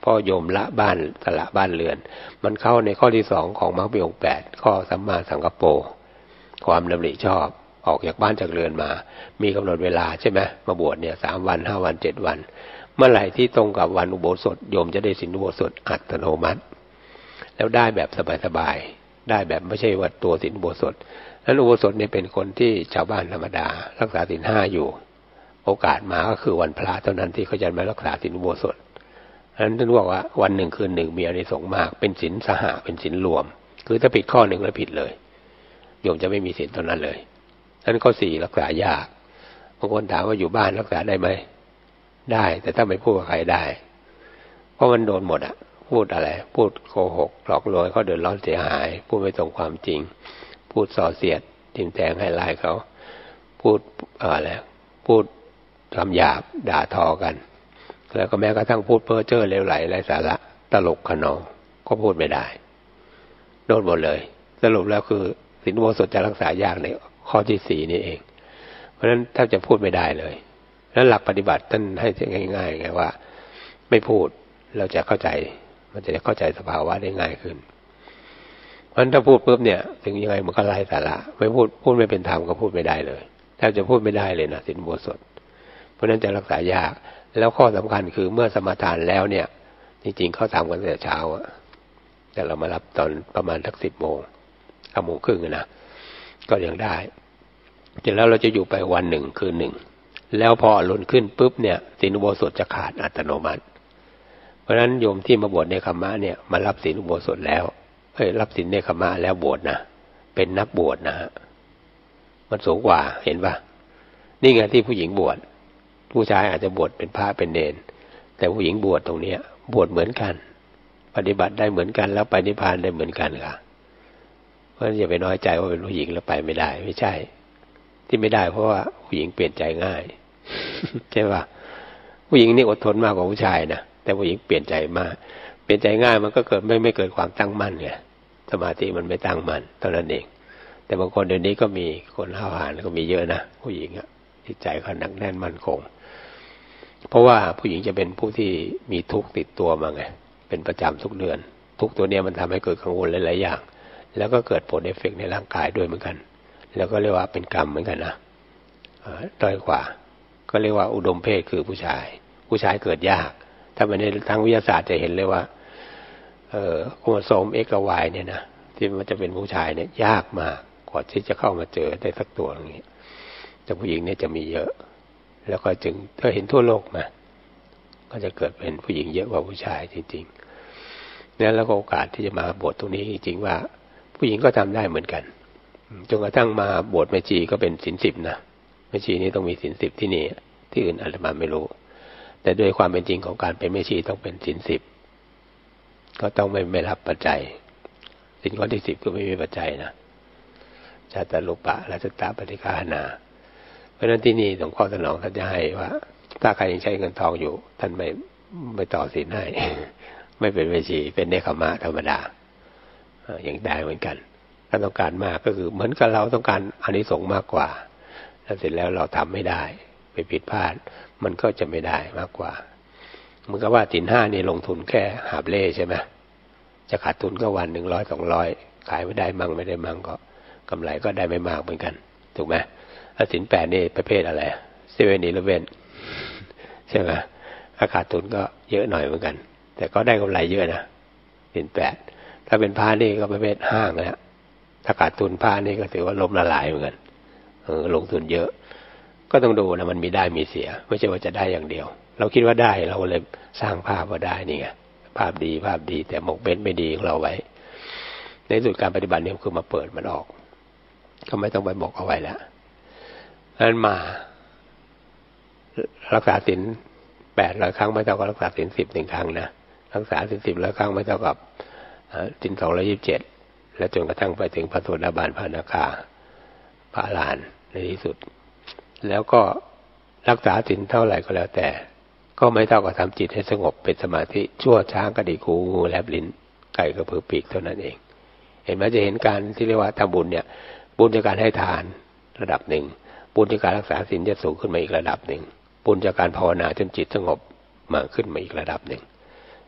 ราะโยมละบ้านสละบ้านเรือนมันเข้าในข้อที่สองของมรรคมีองค์แปดข้อสัมมาสังกัปโปความดำริชอบออกจากบ้านจากเรือนมามีกำหนดเวลาใช่ไหมมาบวชเนี่ยสามวันห้าวันเจ็ดวันเมื่อไหร่ที่ตรงกับวันอุโบสถโยมจะได้ศีลอุโบสถอัตโนมัติแล้วได้แบบสบายๆได้แบบไม่ใช่ว่าตัวศีลอุโบสถนั้นอุโบสถเนี่ยเป็นคนที่ชาวบ้านธรรมดารักษาศีลห้าอยู่โอกาสมาก็คือวันพระเท่านั้นที่เขาจะมารักษาศีลอุโบสถฉะนั้นท่านบอกว่าวันหนึ่งคืนหนึ่งมีอานิสงส์มากเป็นศีลสหะเป็นศีลรวมคือถ้าผิดข้อหนึ่งแล้วผิดเลยโยมจะไม่มีศีลตอนนั้นเลยนั้นข้อสี่รักษายากบางคนถามว่าอยู่บ้านรักษาได้ไหมได้แต่ถ้าไม่พูดกับใครได้เพราะมันโดนหมดอ่ะพูดอะไรพูดโกหกหลอกลวงเขาเดือดร้อนเสียหายพูดไม่ตรงความจริงพูดส่อเสียดทิ่มแทงให้ร้ายเขาพูดอะไรพูดคำหยาบด่าทอกันแล้วก็แม้กระทั่งพูดเพ้อเจ้อเลวไหลไร้สาระตลกขนองก็พูดไม่ได้โดนหมดเลยสรุปแล้วคือศีลอุโบสถจะรักษายากในข้อที่สี่นี่เองเพราะฉะนั้นแทบจะพูดไม่ได้เลยแล้วหลักปฏิบัติท่านให้ง่ายๆไงว่าไม่พูดเราจะเข้าใจมันจะเข้าใจสภาวะได้ง่ายขึ้นเพราะฉะนั้นถ้าพูดปุ๊บเนี่ยถึงยังไงมันก็ไร้สาระไม่พูดพูดไม่เป็นธรรมก็พูดไม่ได้เลยแทบจะพูดไม่ได้เลยนะศีลอุโบสถเพราะฉะนั้นจะรักษายากแล้วข้อสำคัญคือเมื่อสมาทานแล้วเนี่ยจริงๆเขาทำกันแต่เช้าอะแต่เรามารับตอนประมาณสักสิบโมงเก้าโมงครึ่งนะก็ยังได้เสร็จแล้วเราจะอยู่ไปวันหนึ่งคืนหนึ่งแล้วพออรุณขึ้นปุ๊บเนี่ยศีลอุโบสถจะขาดอัตโนมัติเพราะฉะนั้นโยมที่มาบวชเนกขัมมะเนี่ยมารับศีลอุโบสถแล้วเฮ้ยรับศีลเนกขัมมะแล้วบวชนะเป็นนักบวชนะฮะมันสูงกว่าเห็นปะนี่ไงที่ผู้หญิงบวชผู้ชายอาจจะบวชเป็นพระเป็นเณรแต่ผู้หญิงบวชตรงนี้บวชเหมือนกันปฏิบัติได้เหมือนกันแล้วไปนิพพานได้เหมือนกันค่ะเพราะฉะนั้นอย่าไปน้อยใจว่าเป็นผู้หญิงแล้วไปไม่ได้ไม่ใช่ที่ไม่ได้เพราะว่าผู้หญิงเปลี่ยนใจง่ายใช่ป่ะผู้หญิงนี่อดทนมากกว่าผู้ชายนะแต่ผู้หญิงเปลี่ยนใจมากเปลี่ยนใจง่ายมันก็เกิดไม่ไม่เกิดความตั้งมั่นไงสมาธิมันไม่ตั้งมั่นเท่านั้นเองแต่บางคนเดี๋ยวนี้ก็มีคนห้าวหาญก็มีเยอะนะผู้หญิงอะจิตใจเขาหนักแน่นมั่นคงเพราะว่าผู้หญิงจะเป็นผู้ที่มีทุกข์ติดตัวมาไงเป็นประจำทุกเดือนทุกตัวเนี้ยมันทำให้เกิดกังวลหลายๆอย่างแล้วก็เกิดผลเอฟเฟกต์ในร่างกายด้วยเหมือนกันแล้วก็เรียกว่าเป็นกรรมเหมือนกันนะด้อยกว่าก็เรียกว่าอุดมเพศคือผู้ชายผู้ชายเกิดยากถ้ามันในทางวิทยาศาสตร์จะเห็นเลยว่าเอ่อโครโมโซม X กับ Y เนี่ยนะที่มันจะเป็นผู้ชายเนี่ยยากมากกว่าที่จะเข้ามาเจอได้สักตัวอย่างนี้แต่ผู้หญิงเนี่ยจะมีเยอะแล้วก็จึงถ้าเห็นทั่วโลกนะก็จะเกิดเป็นผู้หญิงเยอะกว่าผู้ชายจริงๆเนี่ยแล้วก็โอกาสที่จะมาบวชตรงนี้จริงๆว่าผู้หญิงก็ทำได้เหมือนกันจนกระทั่งมาบวชแม่ชีก็เป็นศีลสิบนะแม่ชีนี่ต้องมีศีลสิบที่นี่ที่อื่นอาตมาไม่รู้แต่โดยความเป็นจริงของการเป็นแม่ชีต้องเป็นศีลสิบก็ต้องไม่ไม่รับปัจจัยศีลข้อที่สิบก็ไม่มีปัจจัยนะชาตาลุปะและสัตตปฏิฆานาเพราะฉะนั้นที่นี่หลวงพ่อสนองท่านจะให้ว่าถ้าใครยังใช้เงินทองอยู่ท่านไม่ไม่ต่อศีลให้ ไม่เป็นแม่ชีเป็นเนกขัมมะธรรมดาอย่างได้เหมือนกันถ้าต้องการมากก็คือเหมือนกับเราต้องการอานิสงส์มากกว่าแล้วเสร็จแล้วเราทำไม่ได้ไปผิดพลาดมันก็จะไม่ได้มากกว่าเหมือนกับว่าศีลห้านี่ลงทุนแค่หาบเล่ใช่ไหมจะขาดทุนก็วันหนึ่งร้อยสองร้อยขายไม่ได้มั่งไม่ได้มั่งก็กำไรก็ได้ไม่มากเหมือนกันถูกไหมถ้าศีลแปดนี่ประเภทอะไรเซเว่นอีเลฟเว่นใช่ไหมถ้าขาดทุนก็เยอะหน่อยเหมือนกันแต่ก็ได้กำไรเยอะนะศีลแปดถ้าเป็นพระนี่ก็ประเภทห้างแล้วถ้าขาดทุนพระนี่ก็ถือว่าล้มละลายเหมือนกันเออลงทุนเยอะก็ต้องดูนะมันมีได้มีเสียไม่ใช่ว่าจะได้อย่างเดียวเราคิดว่าได้เราเลยสร้างภาพว่าได้นี่ไงภาพดีภาพดีแต่หมกเบ้นไม่ดีของเราไว้ในสุดการปฏิบัติเนี่ยคือมาเปิดมันออกก็ไม่ต้องไปหมกเอาไว้แล้วนั้นมารักษาศีลแปดร้อยครั้งไม่เท่ากับรักษาศีลสิบหนึ่งครั้งนะรักษาศีลสิบร้อยครั้งไม่เท่ากับศีลสองร้อยยี่สิบเจ็ดและจนกระทั่งไปถึงพระโสดาบันพระอนาคาพระอรหันต์ในที่สุดแล้วก็รักษาศีลเท่าไหร่ก็แล้วแต่ก็ไม่เท่ากับทำจิตให้สงบเป็นสมาธิชั่วช้างกระดิกหูงูแลบลิ้นไก่กระพือปีกเท่านั้นเองเห็นไหมจะเห็นการที่เรียกว่าทำบุญเนี่ยบุญจากการให้ทานระดับหนึ่งบุญจากการรักษาศีลจะสูงขึ้นมาอีกระดับหนึ่งบุญจากการภาวนาจนจิตสงบมาขึ้นมาอีกระดับหนึ่ง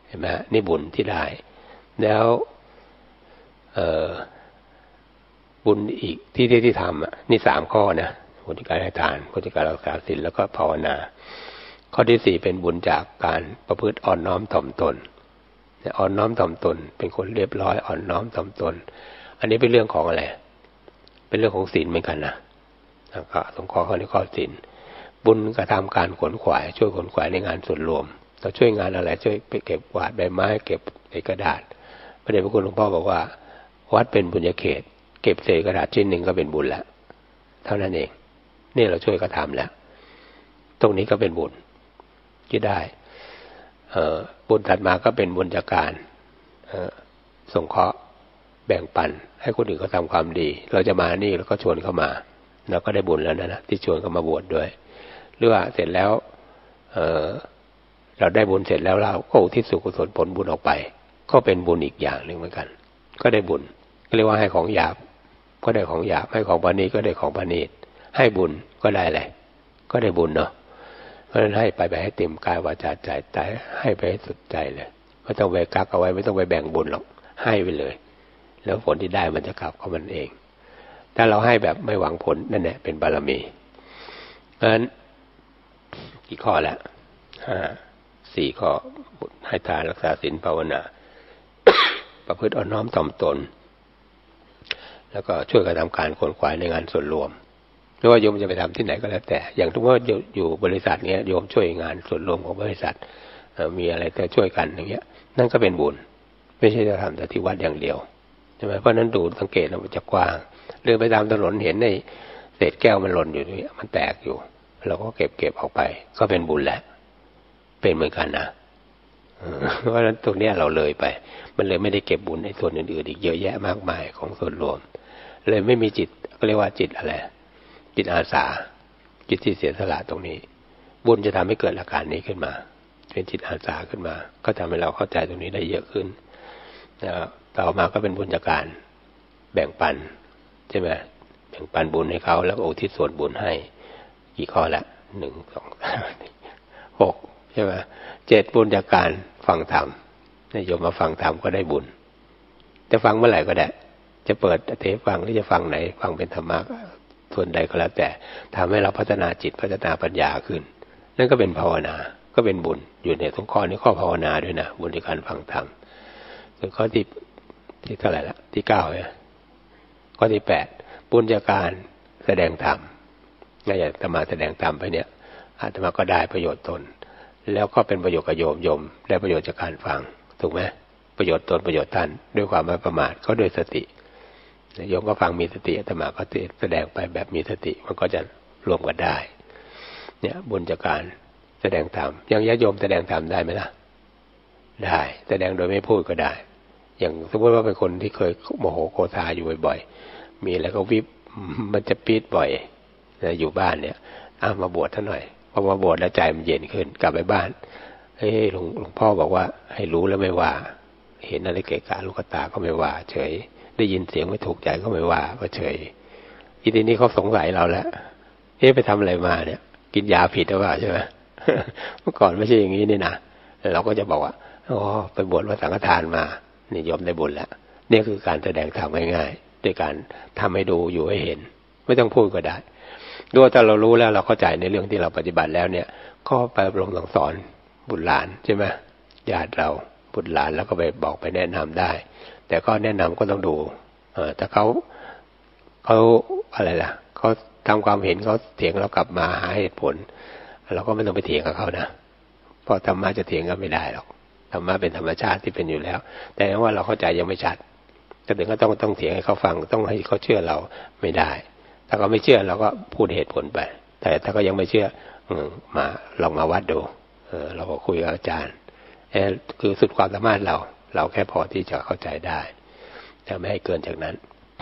เห็นไหมนี่บุญที่ได้แล้วเอ่อบุญอีกที่ที่ที่ทำอ่ะนี่สามข้อนะบุญที่การให้ทานบุญที่การรักษาศีลแล้วก็ภาวนาข้อที่สี่เป็นบุญจากการประพฤติอ่อนน้อมถ่อมตนอ่อนน้อมถ่อมตนเป็นคนเรียบร้อยอ่อนน้อมถ่อมตนอันนี้เป็นเรื่องของอะไรเป็นเรื่องของศีลเหมือนกันนะแล้วก็สงเคราะห์ข้อนี้ข้อศีลบุญกระทำการขวนขวายช่วยขวนขวายในงานส่วนรวมเราช่วยงานอะไรช่วยไปเก็บกวาดใบไม้เก็บเศษกระดาษพระเดชพระคุณหลวงพ่อบอกว่าวัดเป็นบุญญาเขตเก็บเศษกระดาษชิ้นหนึ่งก็เป็นบุญแล้วเท่านั้นเองนี่เราช่วยกระทำแล้วตรงนี้ก็เป็นบุญที่ได้บุญถัดมาก็เป็นบุญจากการสงเคราะห์แบ่งปันให้คนอื่นเขาทำความดีเราจะมานี่แล้วก็ชวนเข้ามาเราก็ได้บุญแล้วนะนะที่ชวนเขามาบวชด้วยหรือว่าเสร็จแล้วเเราได้บุญเสร็จแล้วเราก็อุทิศส่วนกุศลผลบุญออกไปก็เป็นบุญอีกอย่างหนึ่งเหมือนกันก็ได้บุญเรียกว่าให้ของหยาบก็ได้ของหยาบให้ของประณีตก็ได้ของประณีตให้บุญก็ได้อะไรก็ได้บุญเนาะเพราะฉะนั้นให้ไปไปให้เต็มกายวาจาใจใจให้ไปให้สุดใจเลยไม่ต้องไปกักเอาไว้ไม่ต้องไปแบ่งบุญหรอกให้ไปเลยแล้วผลที่ได้มันจะกลับเข้ามันเองถ้าเราให้แบบไม่หวังผลนั่นแหละเป็นบารมีเพราะฉะนั้นกี่ข้อแล้วห้าสี่ข้อให้ทานรักษาศีลภาวนาประพฤติอ่อนน้อมถ่อมตนแล้วก็ช่วยกันทำการขวนขวายในงานส่วนรวมไม่ว่าโยมจะไปทำที่ไหนก็แล้วแต่อย่างทุกว่าอยู่บริษัทเนี้ยโยมช่วยงานส่วนรวมของบริษัทมีอะไรก็ช่วยกันอย่างเงี้ยนั่นก็เป็นบุญไม่ใช่จะทำแต่ที่วัดอย่างเดียวใช่ไหมเพราะนั้นดูสังเกตมันจะกว้างเดินไปตามถนนเห็นในเศษแก้วมันหล่นอยู่นี่มันแตกอยู่เราก็เก็บเก็บออกไปก็เป็นบุญแหละเป็นเหมือนกันนะเพราะฉะนั้นตรงนี้เราเลยไปมันเลยไม่ได้เก็บบุญในส่วนอื่นๆอีกเยอะแยะมากมายของส่วนรวมเลยไม่มีจิตก็เรียกว่าจิตอะไรจิตอาสาจิตที่เสียสละตรงนี้บุญจะทำให้เกิดอาการนี้ขึ้นมาเป็นจิตอาสาขึ้นมาก็ทำให้เราเข้าใจตรงนี้ได้เยอะขึ้นแล้วต่อมาก็เป็นบุญจากการแบ่งปันใช่ไหมแบ่งปันบุญให้เขาแล้วก็อุทิศส่วนบุญให้กี่ข้อละหนึ่งสองสามหกใช่ไหมเจ็ดบุญจากการฟังธรรมโยมมาฟังธรรมก็ได้บุญจะฟังเมื่อไหร่ก็ได้จะเปิดเทปฟังหรือจะฟังไหนฟังเป็นธรรมะส่วนใดก็แล้วแต่ทำให้เราพัฒนาจิตพัฒนาปัญญาขึ้นนั่นก็เป็นภาวนาก็เป็นบุญอยู่ในทุกข้อนี้ข้อภาวนาด้วยนะบุญในการฟังธรรมส่วนข้อที่ที่เท่าไหร่ละที่เก้าเนี่ยข้อที่แปดบุญจากการแสดงธรรมนี่อย่างอาตมาแสดงธรรมไปเนี่ยอาตมาก็ได้ประโยชน์ตนแล้วก็เป็นประโยชน์กับโยมโยมได้ประโยชน์จากการฟังถูกไหมประโยชน์ตนประโยชน์ท่านด้วยความไม่ประมาทก็ด้วยสติโยมก็ฟังมีสติอาตมาก็แสดงไปแบบมีสติมันก็จะรวมกันได้เนี่ยบุญจากการแสดงธรรมยังญาติโยมแสดงธรรมได้ไหมล่ะได้แสดงโดยไม่พูดก็ได้อย่างสมมติว่าเป็นคนที่เคยโมโหโกธาอยู่บ่อยๆมีแล้วก็วิบมันจะปี๊ดบ่อยนะอยู่บ้านเนี่ยอ้ามาบวชท่านหน่อยพอมาบวชแล้วใจมันเย็นขึ้นกลับไปบ้านเฮ้ยหลวงหลวงพ่อบอกว่าให้รู้แล้วไม่ว่าเห็นอะไรเกะกะลูกตาก็ไม่ว่าเฉยได้ยินเสียงไม่ถูกใจก็ไม่ว่าก็เฉยทีนี้เขาสงสัยเราแล้วเอ๊ะไปทำอะไรมาเนี่ยกินยาผิดหรือเปล่าใช่ไหม เมื่อก่อนไม่ใช่อย่างนี้นี่นะเราก็จะบอกว่าอ๋อไปบวชวัดสังฆทานมานี่ยอมได้บุญแล้วนี่คือการแสดงธรรมง่ายๆด้วยการทำให้ดูอยู่ให้เห็นไม่ต้องพูดก็ได้ด้วยถ้าเรารู้แล้วเราเข้าใจในเรื่องที่เราปฏิบัติแล้วเนี่ยก็ไปอบรมสั่งสอนบุตรหลานใช่ไหมญาติเราบุตรหลานแล้วก็ไปบอกไปแนะนำได้แต่ก็แนะนำก็ต้องดูเออถ้าเขาเขาอะไรล่ะเขาทำความเห็นเขาเถียงเรากลับมาหาเหตุผลเราก็ไม่ต้องไปเถียงกับเขานะเพราะธรรมะจะเถียงกันไม่ได้หรอกธรรมะเป็นธรรมชาติที่เป็นอยู่แล้วแต่ว่าเราเข้าใจยังไม่ชัดก็ถึงก็ต้องต้องเถียงให้เขาฟังต้องให้เขาเชื่อเราไม่ได้ถ้าเขาไม่เชื่อเราก็พูดเหตุผลไปแต่ถ้าเขายังไม่เชื่อมาลองมาวัดดูเออเราก็คุยกับอาจารย์เออคือสุดความสามารถเราเราแค่พอที่จะเข้าใจได้แต่ไม่ให้เกินจากนั้น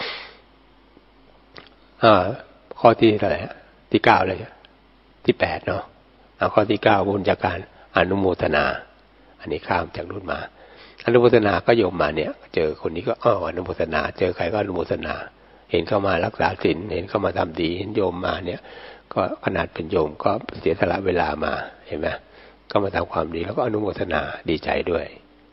อ่าข้อที่เท่าไหร่ที่เก้าเลยที่แปดเนาะเอาข้อที่เก้าบุญจากการอนุโมทนาอันนี้ข้ามจากรุ่นมาอนุโมทนาก็โยมมาเนี่ยเจอคนนี้ก็อ้ออนุโมทนาเจอใครก็อนุโมทนาเห็นเข้ามารักษาศีลเห็นเข้ามาทำดีเห็นโยมมาเนี่ยก็ขนาดเป็นโยมก็เสียสละเวลามาเห็นไหมก็มาทำความดีแล้วก็อนุโมทนาดีใจด้วย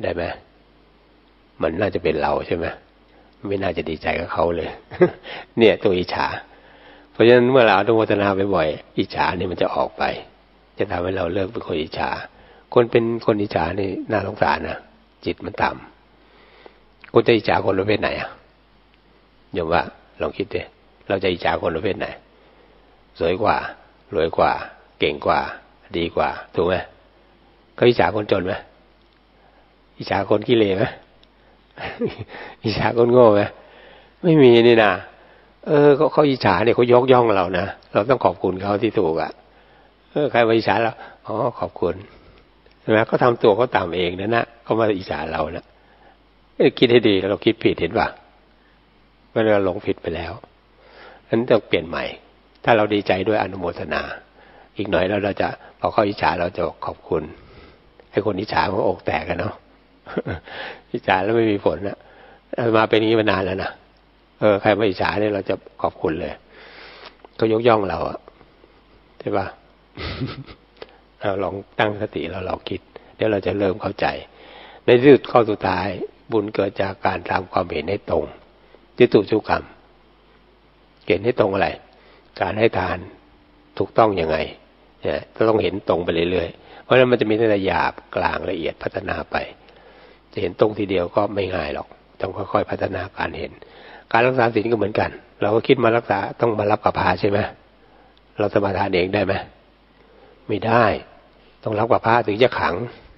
ได้ไหมมันน่าจะเป็นเราใช่ไหมไม่น่าจะดีใจกับเขาเลย เนี่ยตัวอิจฉาเพราะฉะนั้นเมื่อเราอนุโมทนาบ่อยๆอิจฉานี่มันจะออกไปจะทำให้เราเลิกเป็นคนอิจฉาคนเป็นคนอิจฉานี่น่าสงสารนะจิตมันต่ำคนจะอิจฉาคนประเภทไหนอ่ะโยมว่าลองคิดดิเราจะอิจฉาคนประเภทไหนสวยกว่ารวยกว่าเก่งกว่าดีกว่าถูกไหมเขาอิจฉาคนจนไหมอิจฉาคนขี้เหร่ไหมอิจฉาคนโง่ไหมไม่มีนี่นะเออเขาเขาอิจฉาเนี่ยเขายกย่องเรานะเราต้องขอบคุณเขาที่ถูกอ่ะเออใครมาอิจฉาเราอ๋อขอบคุณใช่ไหมเขาทำตัวเขาตามเองนะนะเขามาอิจฉาเรานะคิดให้ดีเราคิดผิดเห็นป่ะเมื่อเราหลงผิดไปแล้วนั้นต้องเปลี่ยนใหม่ถ้าเราดีใจด้วยอนุโมทนาอีกหน่อยแล้วเราจะพอเขาอิจฉาเราจะขอบคุณให้คนอิจฉามันอกแตกกันเนาะอิจฉาแล้วไม่มีผลนะมาเป็นอย่างนี้มานานแล้วนะเออใครมาอิจฉาเนี่ยเราจะขอบคุณเลยเขายกย่องเราอะใช่ป่ะ เราลองตั้งสติเราลองคิดเดี๋ยวเราจะเริ่มเข้าใจในที่สุดข้อสุดท้ายบุญเกิดจากการทำความเห็นให้ตรงจิตุจุกรรมเห็นให้ตรงอะไรการให้ทานถูกต้องยังไงเนี่ยต้องเห็นตรงไปเรื่อยๆเพราะฉะนั้นมันจะมีตั้งแต่หยาบกลางละเอียดพัฒนาไปจะเห็นตรงทีเดียวก็ไม่ง่ายหรอกต้องค่อยๆพัฒนาการเห็นการรักษาศีลก็เหมือนกันเราก็คิดมารักษาต้องมารับประพาใช่ไหมเราสมาทานเองได้ไหมไม่ได้ต้องรับประพาถึงจะขัง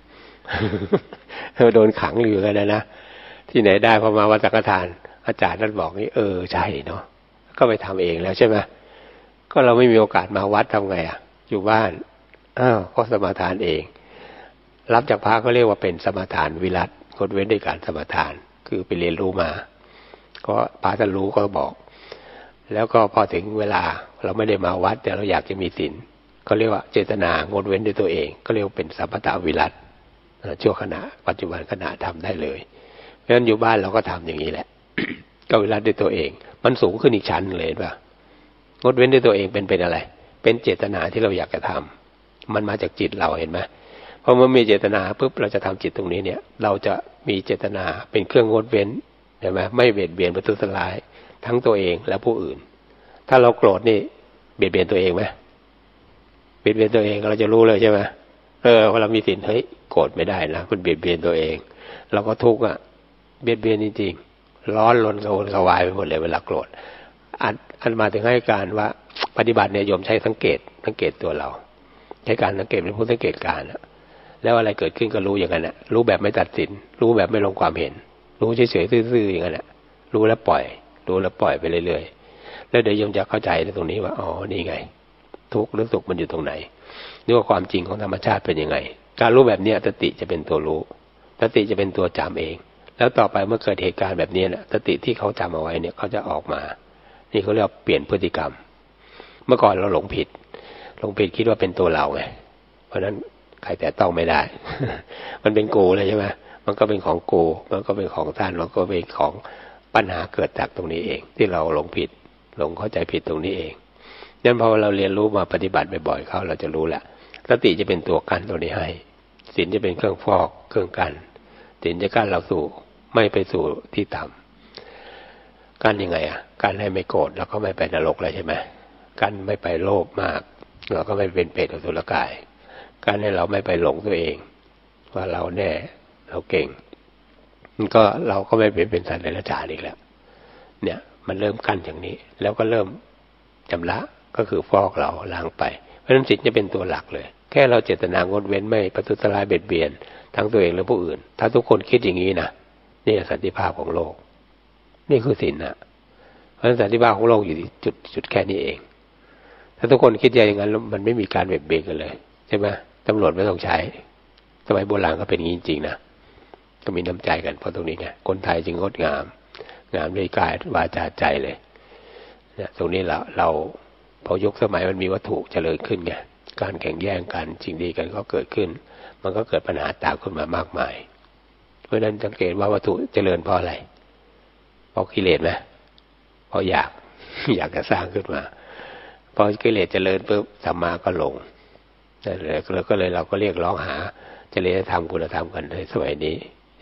โดนขังอยู่กันนะนะที่ไหนได้พอมาวัดสังฆทานอาจารย์นั่นบอกนี่เออใช่เนาะก็ไปทำเองแล้วใช่ไหมก็เราไม่มีโอกาสมาวัดทำไงอ่ะอยู่บ้านอ้าวก็สมาทานเองรับจากพระก็เรียกว่าเป็นสมาทานวิรัติงดเว้นด้วยการสมาทานคือไปเรียนรู้มาก็พระท่านรู้ก็บอกแล้วก็พอถึงเวลาเราไม่ได้มาวัดแต่เราอยากจะมีศีลก็เรียกว่าเจตนางดเว้นด้วยตัวเองก็เรียกว่าเป็นสัมปทาวิรัติชั่วขณะปัจจุบันขณะทำได้เลยเพราะฉะนั้นอยู่บ้านเราก็ทำอย่างนี้แหละ ก็วิรัติด้วยตัวเองมันสูงขึ้นอีกชั้นเลยป่ะงดเว้นด้วยตัวเองเป็นเป็นอะไรเป็นเจตนาที่เราอยากจะทำมันมาจากจิตเราเห็นไหมพอมันมีเจตนาปุ๊บเราจะทำจิตตรงนี้เนี่ยเราจะมีเจตนาเป็นเครื่องงดเว้นเห็นไหมไม่เบียดเบียนประทุษร้ายทั้งตัวเองและผู้อื่นถ้าเราโกรธนี่เบียดเบียนตัวเองไหมเบียดเบียนตัวเองเราจะรู้เลยใช่ไหมเออพอเรามีศีลเฮ้ยโกรธไม่ได้นะคุณเบียดเบียนตัวเองเราก็ทุกข์อ่ะเบียดเบียนจริงๆร้อนรนกระวนกระวายไปหมดเลยเวลาโกรธอันอันมาถึงให้การว่าปฏิบัติเนี่ยโยมใช้สังเกตสังเกตตัวเราใช้การสังเกตเป็นผู้สังเกตการนะแล้วอะไรเกิดขึ้นก็รู้อย่างนั้นนะรู้แบบไม่ตัดสินรู้แบบไม่ลงความเห็นรู้เฉยๆซื่อๆอย่างนั้นนะรู้แล้วปล่อยรู้แล้วปล่อยไปเรื่อยๆแล้วเดี๋ยวโยมจะเข้าใจในตรงนี้ว่าอ๋อนี่ไงทุกข์หรือสุขมันอยู่ตรงไหนนี่ว่าความจริงของธรรมชาติเป็นยังไงการรู้แบบนี้สติจะเป็นตัวรู้สติจะเป็นตัวจำเองแล้วต่อไปเมื่อเกิดเหตุการณ์แบบนี้นะสติที่เขาจำเอาไว้เนี่ยเขาจะออกมานี่เขาเรียกเปลี่ยนพฤติกรรมเมื่อก่อนเราหลงผิดหลงผิดคิดว่าเป็นตัวเราไงเพราะนั้นใครแต่ต้องไม่ได้ มันเป็นกูเลยใช่ไหมมันก็เป็นของกูมันก็เป็นของท่านมันก็เป็นของปัญหาเกิดจากตรงนี้เองที่เราหลงผิดหลงเข้าใจผิดตรงนี้เองงั้นพอเราเรียนรู้มาปฏิบัติบ่อยๆเขาเราจะรู้แหละสติจะเป็นตัวกั้นตัวนี้ให้ศีลจะเป็นเครื่องฟอกเครื่องกั้นศีลจะกั้นเราสู่ไม่ไปสู่ที่ต่ำกั้นยังไงอ่ะกั้นให้ไม่โกรธแล้วก็ไม่ไปนรกเลยใช่ไหมกั้นไม่ไปโลภมากเราก็ไม่เป็นเปรตอสุรกายกั้นให้เราไม่ไปหลงตัวเองว่าเราแน่เราเก่งมันก็เราก็ไม่เป็นเป็นสัตว์เดรัจฉานอีกแล้วเนี่ยมันเริ่มกั้นอย่างนี้แล้วก็เริ่มชำระก็คือฟอกเราล้างไปเพราะฉะนั้นศีลจะเป็นตัวหลักเลยแค่เราเจตนางดเว้นไม่ประทุษร้ายเบียดเบียนทั้งตัวเองและผู้อื่นถ้าทุกคนคิดอย่างนี้นะนี่สันติภาพของโลกนี่คือศีลนะเพราะฉะนั้นสันติภาพของโลกอยู่ที่จุดจุดแค่นี้เองถ้าทุกคนคิดอย่างนั้นมันไม่มีการเบียดเบียนกันเลยใช่ไหมตำรวจไม่ต้องใช้สมัยโบราณก็เป็นอย่างนี้จริงๆนะก็มีน้ำใจกันเพราะตรงนี้ไงคนไทยจึงงดงามงามด้วยกายวาจาใจเลยเนี่ยตรงนี้เราเราพอยุคสมัยมันมีวัตถุเจริญขึ้นไงการแข่งแย่งกันจริงดีกันก็เกิดขึ้นมันก็เกิดปัญหาตามขึ้นมามากมายเพราะนั้นสังเกตว่าวัตถุเจริญเพราะอะไรเพราะกิเลสไหมเพราะอยาก อยากจะสร้างขึ้นมาพอกิเลสเจริญปุ๊บธรรมะก็ลงนั่นแหละแล้วก็เลยเราก็เรียกร้องหาจริยธรรมคุณธรรมกันในสมัยนี้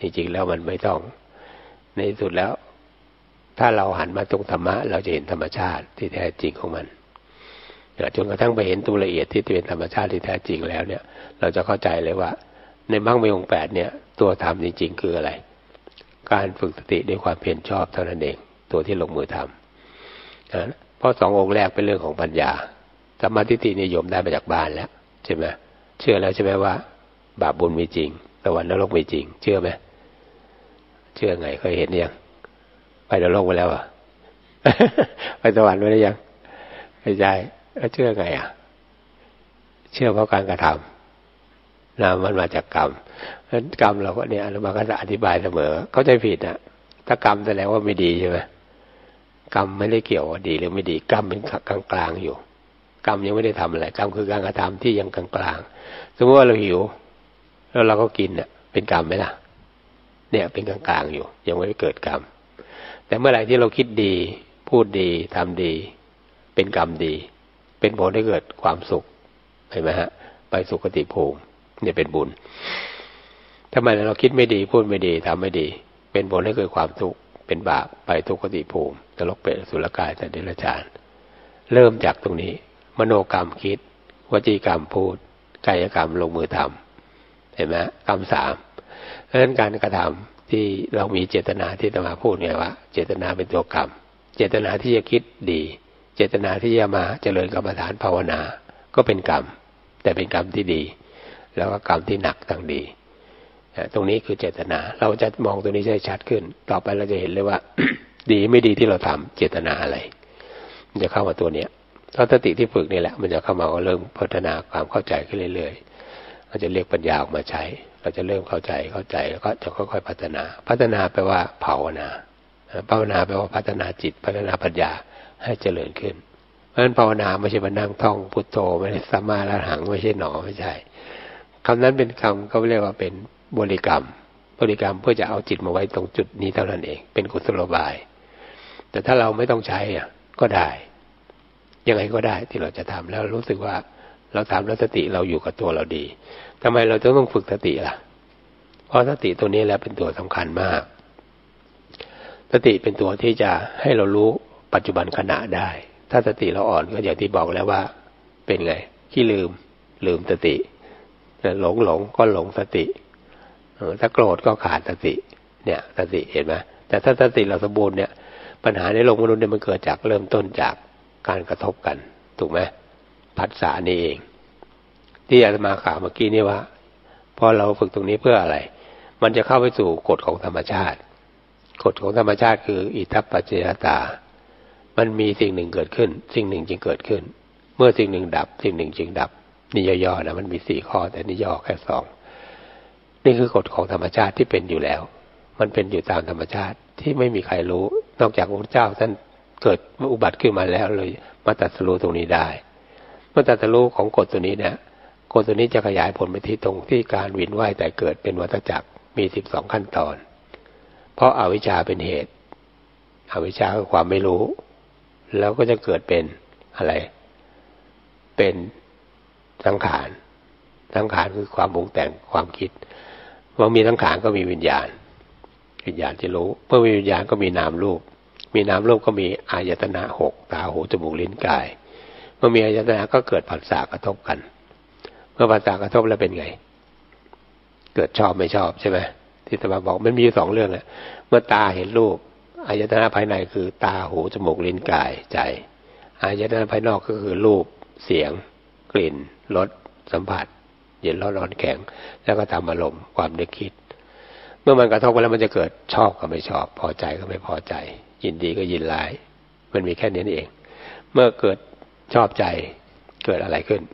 จริงๆแล้วมันไม่ต้องในที่สุดแล้วถ้าเราหันมาตรงธรรมะเราจะเห็นธรรมชาติที่แท้จริงของมันจนกระทั่งไปเห็นตัวละเอียดที่เป็นธรรมชาติที่แท้จริงแล้วเนี่ยเราจะเข้าใจเลยว่าในมรรคมีองค์แปดเนี่ยตัวธรรมจริงๆคืออะไรการฝึกสติด้วยความเพียรชอบเท่านั้นเองตัวที่ลงมือทำนะเพราะสององค์แรกเป็นเรื่องของปัญญาสัมมาทิฏฐินิยมได้มาจากบ้านแล้วใช่ไหมเชื่อแล้วใช่ไหมว่าบาปบุญมีจริงสวรรค์นรกมีจริงเชื่อไหมเชื่อไงเคยเห็นยังไปนรกมาแล้วอ่ะ ไปสวรรค์มาแล้วยังไม่ใช่เชื่อไงอ่ะเชื่อเพราะการกระทำนะมันมาจากกรรมเพราะฉะนั้นกรรมเราก็เนี่ยเรามาก็จะอธิบายเสมอเข้าใจผิดนะถ้ากรรมแสดงว่าไม่ดีใช่ไหมกรรมไม่ได้เกี่ยวว่าดีหรือไม่ดีกรรมเป็นกลางกลางอยู่กรรมยังไม่ได้ทำอะไรกรรมคือการกระทำที่ยังกลางกลางสมมติว่าเราหิวแล้วเราก็กินเนี่ยเป็นกรรมไหมล่ะเนี่ยเป็นกลางกลางอยู่ยังไม่ได้เกิดกรรมแต่เมื่อไหร่ที่เราคิดดีพูดดีทำดีเป็นกรรมดีเป็นผลให้เกิดความสุขเห็นไหมฮะไปสุคติภูมิเนี่ยเป็นบุญถ้าเมื่อไหร่เราคิดไม่ดีพูดไม่ดีทำไม่ดีเป็นผลให้เกิดความทุกข์เป็นบาปไปทุกขติภูมินรกเปรตอสุรกายสัตว์เดรัจฉานเริ่มจากตรงนี้มโนกรรมคิดวจีกรรมพูดกายกรรมลงมือทำเห็นไหมกรรมสามเพราะฉะนั้นการกระทำที่เรามีเจตนาที่จะมาพูดเนี่ยว่าเจตนาเป็นตัวกรรมเจตนาที่จะคิดดีเจตนาที่จะมาเจริญกรรมฐานภาวนาก็เป็นกรรมแต่เป็นกรรมที่ดีแล้วก็กรรมที่หนักทั้งดีตรงนี้คือเจตนาเราจะมองตัวนี้ได้ชัดขึ้นต่อไปเราจะเห็นเลยว่า ดีไม่ดีที่เราทำเจตนาอะไรมันจะเข้ามาตัวเนี้ยถ้าสติที่ฝึกนี่แหละมันจะเข้ามาก็เริ่มพัฒนาความเข้าใจขึ้นเรื่อยๆเราจะเรียกปัญญาออกมาใช้เราจะเริ่มเข้าใจเข้าใจแล้วก็จะค่อยๆพัฒนาพัฒนาแปลว่าภาวนาภาวนาแปลว่าพัฒนาจิตพัฒนาปัญญาให้เจริญขึ้นเพราะฉะนั้นภาวนาไม่ใช่มานั่งท่องพุทโธไม่ใช่สัมมาอรหังไม่ใช่หนอไม่ใช่คำนั้นเป็นคำเขาเรียกว่าเป็นบริกรรมบริกรรมเพื่อจะเอาจิตมาไว้ตรงจุดนี้เท่านั้นเองเป็นกุศโลบายแต่ถ้าเราไม่ต้องใช้อ่ะก็ได้ยังไงก็ได้ที่เราจะทำแล้วรู้สึกว่าเราทำแล้วสติเราอยู่กับตัวเราดีทำไมเราต้องฝึกสติล่ะเพราะสติตัวนี้แหละเป็นตัวสำคัญมากสติเป็นตัวที่จะให้เรารู้ปัจจุบันขณะได้ถ้าสติเราอ่อนก็อย่างที่บอกแล้วว่าเป็นไงขี้ลืมลืมสติหลงหลงก็หลงสติถ้าโกรธก็ขาดสติเนี่ยสติเห็นไหมแต่ถ้าสติเราสมบูรณ์เนี่ยปัญหาในโลกมนุษย์เนี่ยมันเกิดจากเริ่มต้นจากการกระทบกันถูกไหมผัสสะนี่เองที่อาตมาข่าวเมื่อกี้นี่ว่าพอเราฝึกตรงนี้เพื่ออะไรมันจะเข้าไปสู่กฎของธรรมชาติกฎของธรรมชาติคืออิทัปปัจจยตามันมีสิ่งหนึ่งเกิดขึ้นสิ่งหนึ่งจึงเกิดขึ้นเมื่อสิ่งหนึ่งดับสิ่งหนึ่งจึงดับนี่ย่อๆนะมันมีสี่ข้อแต่นี่ย่อแค่สองนี่คือกฎของธรรมชาติที่เป็นอยู่แล้วมันเป็นอยู่ตามธรรมชาติที่ไม่มีใครรู้นอกจากพระเจ้าท่านเกิดอุบัติขึ้นมาแล้วเลยมาตรัสรู้ตรงนี้ได้เมื่อตรัสรู้ของกฎตัวนี้เนี่ยกฎตัวนี้จะขยายผลไปที่ตรงที่การเวียนว่ายแต่เกิดเป็นวัฏจักรมีสิบสองขั้นตอนเพราะอวิชชาเป็นเหตุอวิชชาคือความไม่รู้แล้วก็จะเกิดเป็นอะไรเป็นสังขารสังขารคือความปรุงแต่งความคิดเมื่อมีสังขารก็มีวิญญาณวิญญาณที่รู้เมื่อมีวิญญาณก็มีนามรูปมีนามรูปก็มีอายตนะหกตาหูจมูกลิ้นกายเมื่อมีอายตนะก็เกิดผัสสะกระทบกันเมื่อผัสสะกระทบแล้วเป็นไงเกิดชอบไม่ชอบใช่ไหมที่อาตมาบอกมันมีอยู่สองเรื่องแหละเมื่อตาเห็นรูปอายตนะภายในคือตาหูจมูกลิ้นกายใจอายตนะภายนอกก็คือรูปเสียงกลิ่นรสสัมผัสเย็นร้อนร้อนแข็งแล้วก็ทำอารมณ์ความนึกคิดเมื่อมันกระทบกันแล้วมันจะเกิดชอบก็ไม่ชอบพอใจก็ไม่พอใจยินดีก็ยินร้ายมันมีแค่นี้เองเมื่อเกิดชอบใจเกิดอะไรขึ้น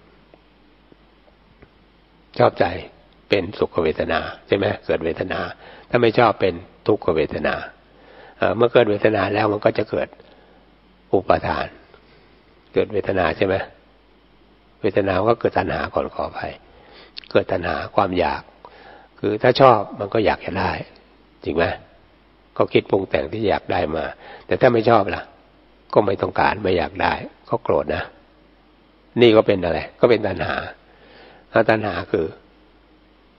ชอบใจเป็นสุขเวทนาใช่ไหมเกิดเวทนาถ้าไม่ชอบเป็นทุกขเวทนาเอ่อเมื่อเกิดเวทนาแล้วมันก็จะเกิดอุปาทานเกิดเวทนาใช่ไหมเวทนาก็เกิดตัณหาก่อนขอไปเกิดตัณหาความอยากคือถ้าชอบมันก็อยากจะได้จริงไหมก็คิดปรุงแต่งที่อยากได้มาแต่ถ้าไม่ชอบล่ะก็ไม่ต้องการไม่อยากได้ก็โกรธนะนี่ก็เป็นอะไรก็เป็นตัณหาถ้าตัณหาคือ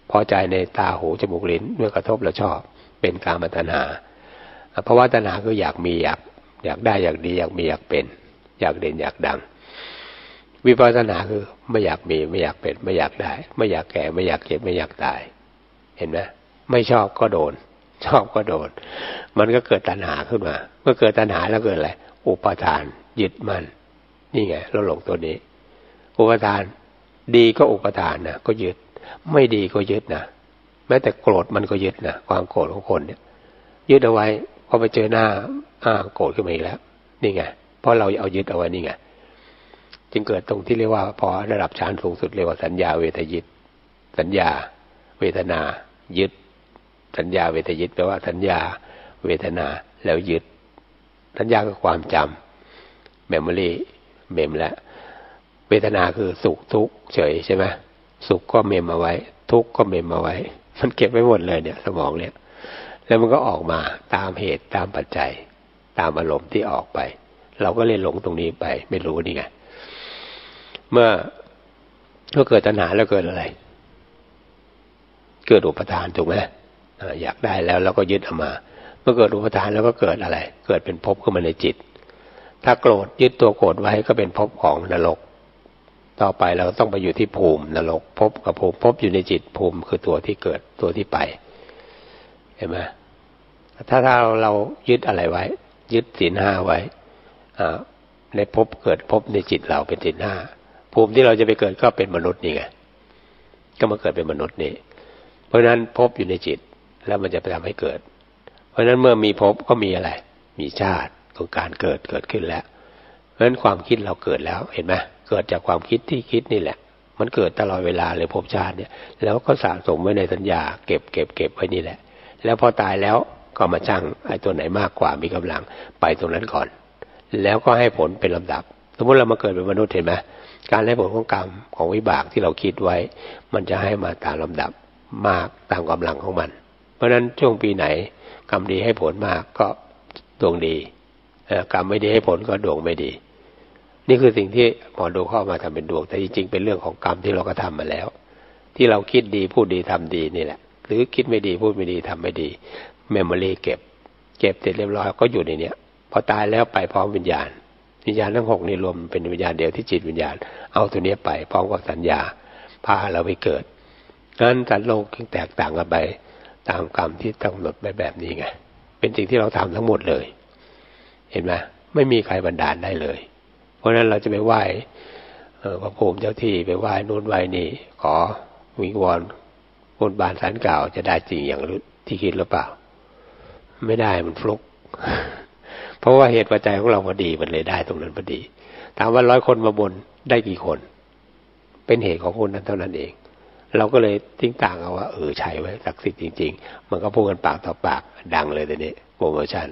พอใจในตาหูจมูกลิ้นเมื่อกระทบแล้วชอบเป็นกามตัณหาภวตัณหาคืออยากมีอยากอยากได้อยากดีอยากมีอยากเป็นอยากเด่นอยากดังวิปัสสนาคือไม่อยากมีไม่อยากเป็นไม่อยากได้ไม่อยากแก่ไม่อยากเจ็บไม่อยากตายเห็นไหมไม่ชอบก็โดนชอบก็โดนมันก็เกิดตัณหาขึ้นมาเมื่อเกิดตัณหาแล้วเกิดอะไรอุปาทานยึดมั่นนี่ไงเราหลงตัวนี้อุปาทานดีก็อุปาทานนะก็ยึดไม่ดีก็ยึดนะแม้แต่โกรธมันก็ยึดนะความโกรธของคนเนี่ยยึดเอาไว้พอไปเจอหน้าอ้าโกรธขึ้นมาอีกแล้วนี่ไงเพราะเราเอายึดเอาไว้นี่ไงจึงเกิดตรงที่เรียกว่าพอระดับฌานสูงสุดเรียกว่าสัญญาเวทยิตสัญญาเวทนายึดสัญญาเวทยิตแปลว่าสัญญาเวทนาแล้วยึดสัญญาคือความจำเมมโมรี่เมมแล้วเวทนาคือสุขทุกข์เฉยใช่ไหมสุขก็เมมเอาไว้ทุกข์ก็เมมเอาไว้มันเก็บไว้หมดเลยเนี่ยสมองเนี่ยแล้วมันก็ออกมาตามเหตุตามปัจจัยตามอารมณ์ที่ออกไปเราก็เลยหลงตรงนี้ไปไม่รู้นี่ไงเมื่อเมื่อเกิดตัณหาแล้วเกิดอะไรเกิดอุปทานถูกไหมอยากได้แล้วเราก็ยึดเอามาเมื่อเกิดอุปทานแล้วก็เกิดอะไรเกิดเป็นภพขึ้นมาในจิตถ้าโกรธยึดตัวโกรธไว้ก็เป็นภพของนรกต่อไปเราต้องไปอยู่ที่ภูมินรกภพกับภูมิภพอยู่ในจิตภูมิคือตัวที่เกิดตัวที่ไปเห็นไหมถ้าถ้าเรายึดอะไรไว้ยึดศีลห้าไว้ในภพเกิดภพในจิตเราเป็นศีลห้าภูมิที่เราจะไปเกิดก็เป็นมนุษย์นี่ไงก็มาเกิดเป็นมนุษย์นี่เพราะฉะนั้นภพอยู่ในจิตแล้วมันจะไปทำให้เกิดเพราะฉะนั้นเมื่อมีภพก็มีอะไรมีชาติของการเกิดเกิดขึ้นแล้วเพราะฉะนั้นความคิดเราเกิดแล้วเห็นไหมเกิดจากความคิดที่คิดนี่แหละมันเกิดตลอดเวลาเลยภพชาติเนี่ยแล้วก็สะสมไว้ในสัญญาเก็บเก็บเก็บไว้นี่แหละแล้วพอตายแล้วก็มาชั่งไอ้ตัวไหนมากกว่ามีกำลังไปตรงนั้นก่อนแล้วก็ให้ผลเป็นลำดับสมมติเรามาเกิดเป็นมนุษย์เห็นไหมการให้ผลของกรรมของวิบากที่เราคิดไว้มันจะให้มาตามลำดับมากตามกำลังของมันเพราะฉะนั้นช่วงปีไหนกรรมดีให้ผลมากก็ดวงดีกรรมไม่ดีให้ผลก็ดวงไม่ดีนี่คือสิ่งที่หมอดูเข้ามาทำเป็นดวงแต่จริงๆเป็นเรื่องของกรรมที่เราก็ทำมาแล้วที่เราคิดดีพูดดีทำดีนี่แหละหรือคิดไม่ดีพูดไม่ดีทำไม่ดีเมมโมรี่เก็บเก็บเสร็จเรียบร้อยก็อยู่ในเนี้ยพอตายแล้วไปพร้อมวิญญาณวิญญาณทั้งหกนี่รวมเป็นวิญญาณเดียวที่จิตวิญญาณเอาตัวนี้ไปพร้อมกับสัญญาพาเราไปเกิดงั้นสัตว์โลกแตกต่างกันไปตามกรรมที่กำหนดไว้แบบนี้ไงเป็นสิ่งที่เราทำทั้งหมดเลยเห็นไหมไม่มีใครบันดาลได้เลยเพราะฉะนั้นเราจะไปไหว้พระภูมิเจ้าที่ไปไหว้นู่นไหว้นี่ขอวิงวอนบนบานศาลกล่าวจะได้จริงอย่างที่คิดหรือเปล่าไม่ได้มันฟลุก เพราะว่าเหตุปัจจัยของเราพอดีมันเลยได้ตรงนั้นพอดีถามว่าร้อยคนมาบนได้กี่คนเป็นเหตุของคนนั้นเท่านั้นเองเราก็เลยทิ้งต่างเอาว่าเออใช่ไว้ศักดิ์สิทธิ์จริงๆมันก็พูดกันปากต่อปากดังเลยแต่นี้โปรโมชั่น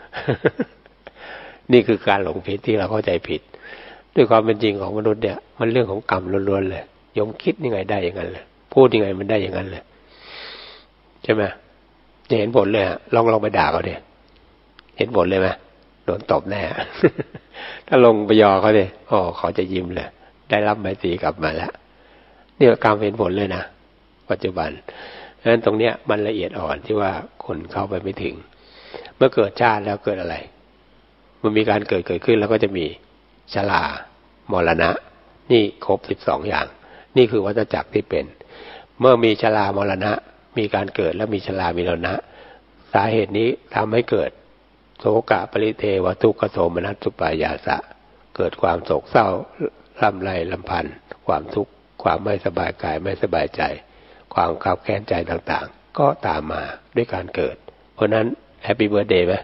นี่คือการหลงผิดที่เราเข้าใจผิดด้วยความเป็นจริงของมนุษย์เนี่ยมันเรื่องของกรรมล้วนๆเลยยมคิดยังไงได้อย่างนั้นเลยพูดยังไงมันได้อย่างนั้นเลยใช่ไหมจะเห็นผลเลยฮะลองลองไปด่าเขาดิเห็นผลเลยไหมโดนตบแน่ ถ้าลงไปยอเขาดิโอ้เขาจะยิ้มเลยได้รับใบสีกลับมาแล้วนี่กรรมเห็นผลเลยนะปัจจุบันเพราะฉะนั้นตรงเนี้ยมันละเอียดอ่อนที่ว่าคนเข้าไปไม่ถึงเมื่อเกิดชาติแล้วเกิดอะไรมันมีการเกิดเกิดขึ้นแล้วก็จะมีชรามรณะนี่ครบสิบสองอย่างนี่คือวัฏจักรที่เป็นเมื่อมีชรามรณะมีการเกิดแล้วมีชรามีมรณะสาเหตุนี้ทำให้เกิดโศกะปริเทวทุกขโทมนัสสุปายาสะเกิดความโศกเศร้าลำไรลำพันธ์ความทุกข์ความไม่สบายกายไม่สบายใจความขับแค้นใจต่างๆก็ตามมาด้วยการเกิดเพราะนั้นแฮปปี้เบิร์ธเดย์ไหม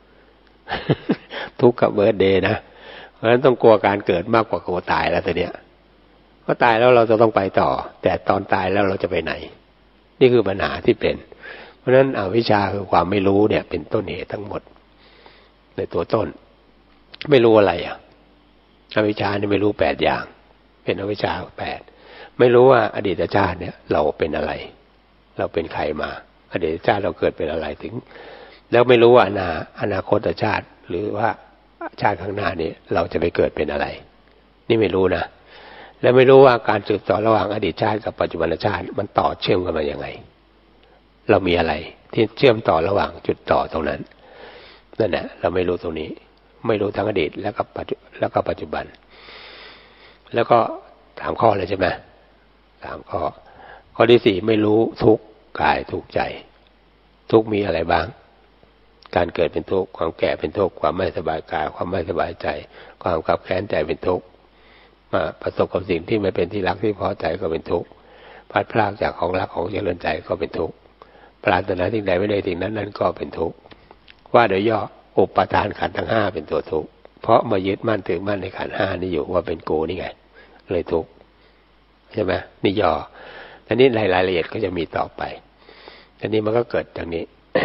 ทุกข์กับเบิร์ธเดย์นะเพราะฉะนั้นต้องกลัวการเกิดมากกว่ากลัวตายแล้วแต่เนี้ยก็ตายแล้วเราจะต้องไปต่อแต่ตอนตายแล้วเราจะไปไหนนี่คือปัญหาที่เป็นเพราะฉะนั้นอวิชชาคือความไม่รู้เนี่ยเป็นต้นเหตุทั้งหมดในตัวต้นไม่รู้อะไรอ่ะอวิชชานี่ไม่รู้แปดอย่างเป็นอวิชชาแปดไม่รู้ว่าอดีตชาติเนี่ยเราเป็นอะไรเราเป็นใครมาอดีตชาติเราเกิดเป็นอะไรถึงแล้วไม่รู้ว่าอนาอนาคตชาติหรือว่าชาติข้างหน้านี้เราจะไปเกิดเป็นอะไรนี่ไม่รู้นะและไม่รู้ว่าการสืบต่อระหว่างอดีตชาติกับปัจจุบันชาติมันต่อเชื่อมกันมาอย่างไงเรามีอะไรที่เชื่อมต่อระหว่างจุดต่อตรงนั้นนั่นแหละเราไม่รู้ตรงนี้ไม่รู้ทั้งอดีตแล้วก็ปัจจุแล้วก็ปัจจุบันแล้วก็ถามข้อเลยใช่ไหมถามข้อข้อที่สี่ไม่รู้ทุกข์กายทุกข์ใจทุกข์มีอะไรบ้างการเกิดเป็นทุกข์ความแก่เป็นทุกข์ความไม่สบายกายความไม่สบายใจความขับแค้นใจเป็นทุกข์มาประสบกับสิ่งที่ไม่เป็นที่รักที่พอใจก็เป็นทุกข์พลัดพรากจากของรักของเจริญใจก็เป็นทุกข์ปรารถนาสิ่งใดไม่ได้สิ่งนั้นนั้นก็เป็นทุกข์ว่าโดยย่ออุปทานขันธ์ทั้งห้าเป็นตัวทุกข์เพราะมายึดมั่นถือมั่นในขันธ์ห้านี่อยู่ว่าเป็นกูนี่ไงเลยทุกข์ใช่ไหมนี่ย่อทีนี้รายละเอียดก็จะมีต่อไปทีนี้มันก็เกิดอย่างนี้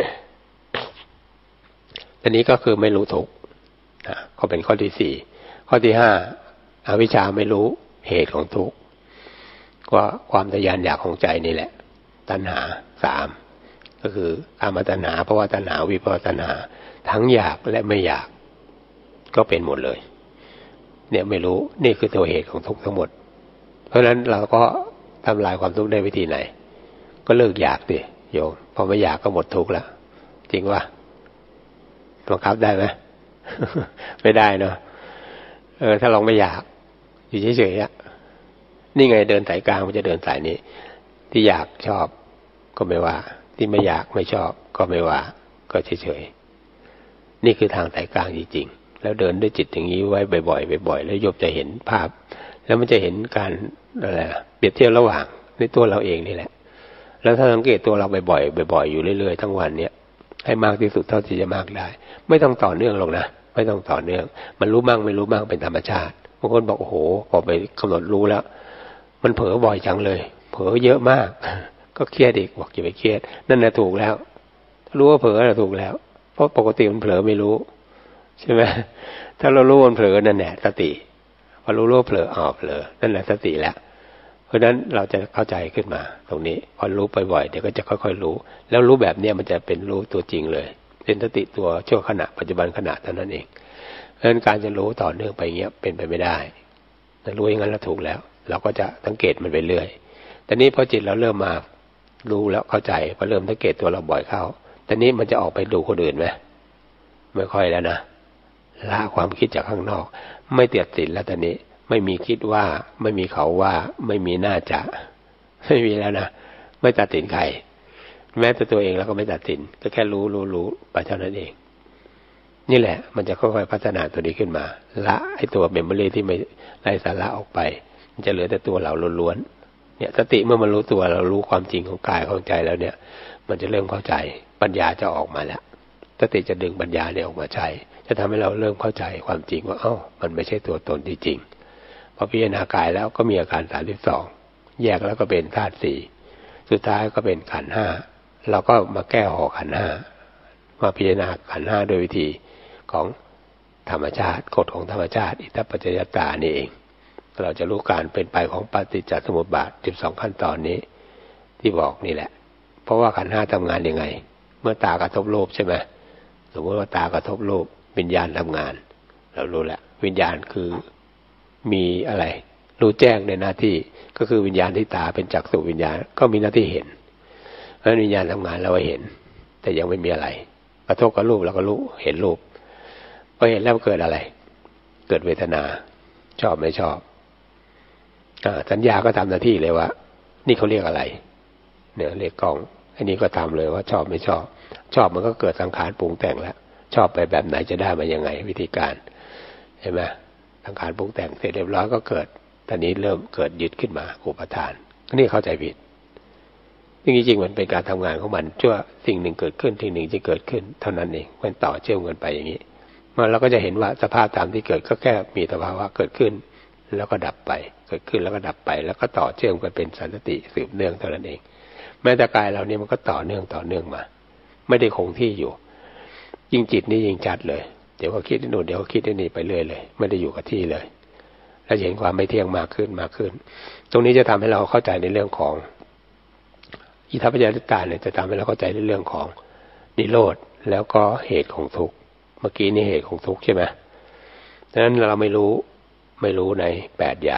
ทีนี้ก็คือไม่รู้ทุกข์ก็เป็นข้อที่สี่ข้อที่ห้าอวิชชาไม่รู้เหตุของทุกข์ก็ความทะยานอยากของใจนี่แหละตัณหาสามก็คือกามตัณหาภวตัณหาวิภวตัณหาทั้งอยากและไม่อยากก็เป็นหมดเลยเนี่ยไม่รู้นี่คือตัวเหตุของทุกข์ทั้งหมดเพราะฉะนั้นเราก็ทำลายความทุกข์ได้วิธีไหนก็เลิกอยากดิโยมพอไม่อยากก็หมดทุกข์แล้วจริงวะบังคับได้ไหม ไม่ได้เนาะเออถ้าลองไม่อยากอยู่เฉยๆอ่ะนี่ไงเดินสายกลางมันจะเดินสายนี้ที่อยากชอบก็ไม่ว่าที่ไม่อยากไม่ชอบก็ไม่ว่าก็เฉยๆนี่คือทางสายกลางจริงๆแล้วเดินด้วยจิตอย่างนี้ไว้บ่อยๆบ่อยๆแล้วโยมจะเห็นภาพแล้วมันจะเห็นการอะไรเปรียบเทียบระหว่างในตัวเราเองนี่แหละแล้วถ้าสังเกตตัวเราบ่อยๆบ่อยๆอยู่เรื่อยๆทั้งวันเนี้ยให้มากที่สุดเท่าที่จะมากได้ไม่ต้องต่อเนื่องหรอกนะไม่ต้องต่อเนื่องมันรู้บ้างไม่รู้บ้างเป็นธรรมชาติบางคนบอกโอ้โหพอไปกำหนดรู้แล้วมันเผลอบ่อยจังเลยเผลอเยอะมากก็เครียดอีกบอกอย่าไปเครียดนั่นแหละถูกแล้วรู้ว่าเผลอแล้วถูกแล้วเพราะปกติมันเผลอไม่รู้ใช่ไหมถ้าเรารู้มันเผลอนั่นแหละสติพอรู้รู้เผลอออกเผลอนั่นแหละสติแล้วเพราะฉะนั้นเราจะเข้าใจขึ้นมาตรงนี้พอรู้ไปบ่อยเดี๋ยวก็จะค่อยๆรู้แล้วรู้แบบนี้มันจะเป็นรู้ตัวจริงเลยเป็นสติตัวชั่วขณะปัจจุบันขณะเท่านั้นเองเพราะฉะนั้นการจะรู้ต่อเนื่องไปเงี้ยเป็นไปไม่ได้แต่รู้อย่างนั้นแล้วถูกแล้วเราก็จะสังเกตมันไปเรื่อยแต่นี้พอจิตเราเริ่มมารู้แล้วเข้าใจพอเริ่มสังเกตตัวเราบ่อยเข้าแต่นี้มันจะออกไปดูคนอื่นไหมไม่ค่อยแล้วนะละความคิดจากข้างนอกไม่เตียดติดแล้วตอนนี้ไม่มีคิดว่าไม่มีเขาว่าไม่มีน่าจะไม่มีแล้วนะไม่ตัดสินใครแม้แต่ตัวเองแล้วก็ไม่ตัดสินก็แค่รู้รู้รู้ไปเท่านั้นเองนี่แหละมันจะค่อยๆพัฒนาตัวนี้ขึ้นมาละไอ้ตัวเมมโมรี่ที่ไม่ไร้สาระออกไปมันจะเหลือแต่ตัวเราล้วนๆเนี่ยสติเมื่อมันรู้ตัวเรารู้ความจริงของกายของใจแล้วเนี่ยมันจะเริ่มเข้าใจปัญญาจะออกมาแล้วสติจะดึงปัญญาเนี่ยออกมาใช้จะทำให้เราเริ่มเข้าใจความจริงว่าเอ้ามันไม่ใช่ตัวตนที่จริงพอพิจารณากายแล้วก็มีอาการสามสิบสองแยกแล้วก็เป็นธาตุสี่สุดท้ายก็เป็นขันธ์ห้าเราก็มาแก้ห่อขันธ์ห้ามาพิจารณาขันธ์ห้าโดยวิธีของธรรมชาติกฎของธรรมชาติอิทธิปัจจยตานี่เองเราจะรู้การเป็นไปของปฏิจจสมุปบาทสิบสองขั้นตอนนี้ที่บอกนี่แหละเพราะว่าขันธ์ห้าทำงานยังไงเมื่อตากระทบรูปใช่ไหมสมมติว่าตากระทบรูปวิญญาณทำงานเรารู้แล้ววิญญาณคือมีอะไรรู้แจ้งในหน้าที่ก็คือวิญญาณที่ตาเป็นจักษุวิญญาณก็มีหน้าที่เห็นเพราะวิญญาณทำงานเราเห็นแต่ยังไม่มีอะไรกระทบกับรูปเราก็รู้เห็นรูปพอเห็นแล้วเกิดอะไรเกิดเวทนาชอบไม่ชอบสัญญาก็ทำหน้าที่เลยว่านี่เขาเรียกอะไรเนี่ยเรียกกล้องอันนี้ก็ทำเลยว่าชอบไม่ชอบชอบมันก็เกิดสังขารปรุงแต่งแล้วชอบไปแบบไหนจะได้มายังไงวิธีการเห็นไหมสังขารปรุงแต่งเสร็จเรียบร้อยก็เกิดตอนนี้เริ่มเกิดยึดขึ้นมาอุปทานนี่เข้าใจผิดจริงๆมันเป็นการทำงานของมันชั่วสิ่งหนึ่งเกิดขึ้นสิ่งหนึ่งจะเกิดขึ้นเท่านั้นเองมันต่อเชื่อมกันไปอย่างนี้มันเราก็จะเห็นว่าสภาพตามที่เกิดก็แค่มีสภาวะเกิดขึ้นแล้วก็ดับไปเกิดขึ้นแล้วก็ดับไปแล้วก็ต่อเชื่อมกันเป็นสันติสืบเนื่องเท่านั้นเองแม้แต่กายเรานี่มันก็ต่อเนื่องต่อเนื่องมาไม่ได้คงที่อยู่ยิ่งจิตนี่ยิ่งจัดเลยเดี๋ยวก็คิดที่โน่นเดี๋ยวก็คิดที่นี่ไปเรื่อยเลยไม่ได้อยู่กับที่เลยแล้วเห็นความไม่เที่ยงมากขึ้นมากขึ้นตรงนี้จะทำให้เราเข้าใจในเรื่องของอิทธิปัจจยตาเนี่ยจะทำให้เราเข้าใจในเรื่องของนิโรธแล้วก็เหตุของทุกข์เมื่อกี้นี่เหตุของทุกข์ใช่ไหมดังนั้นเราไม่รู้ไม่รู้ในแปดอย่าง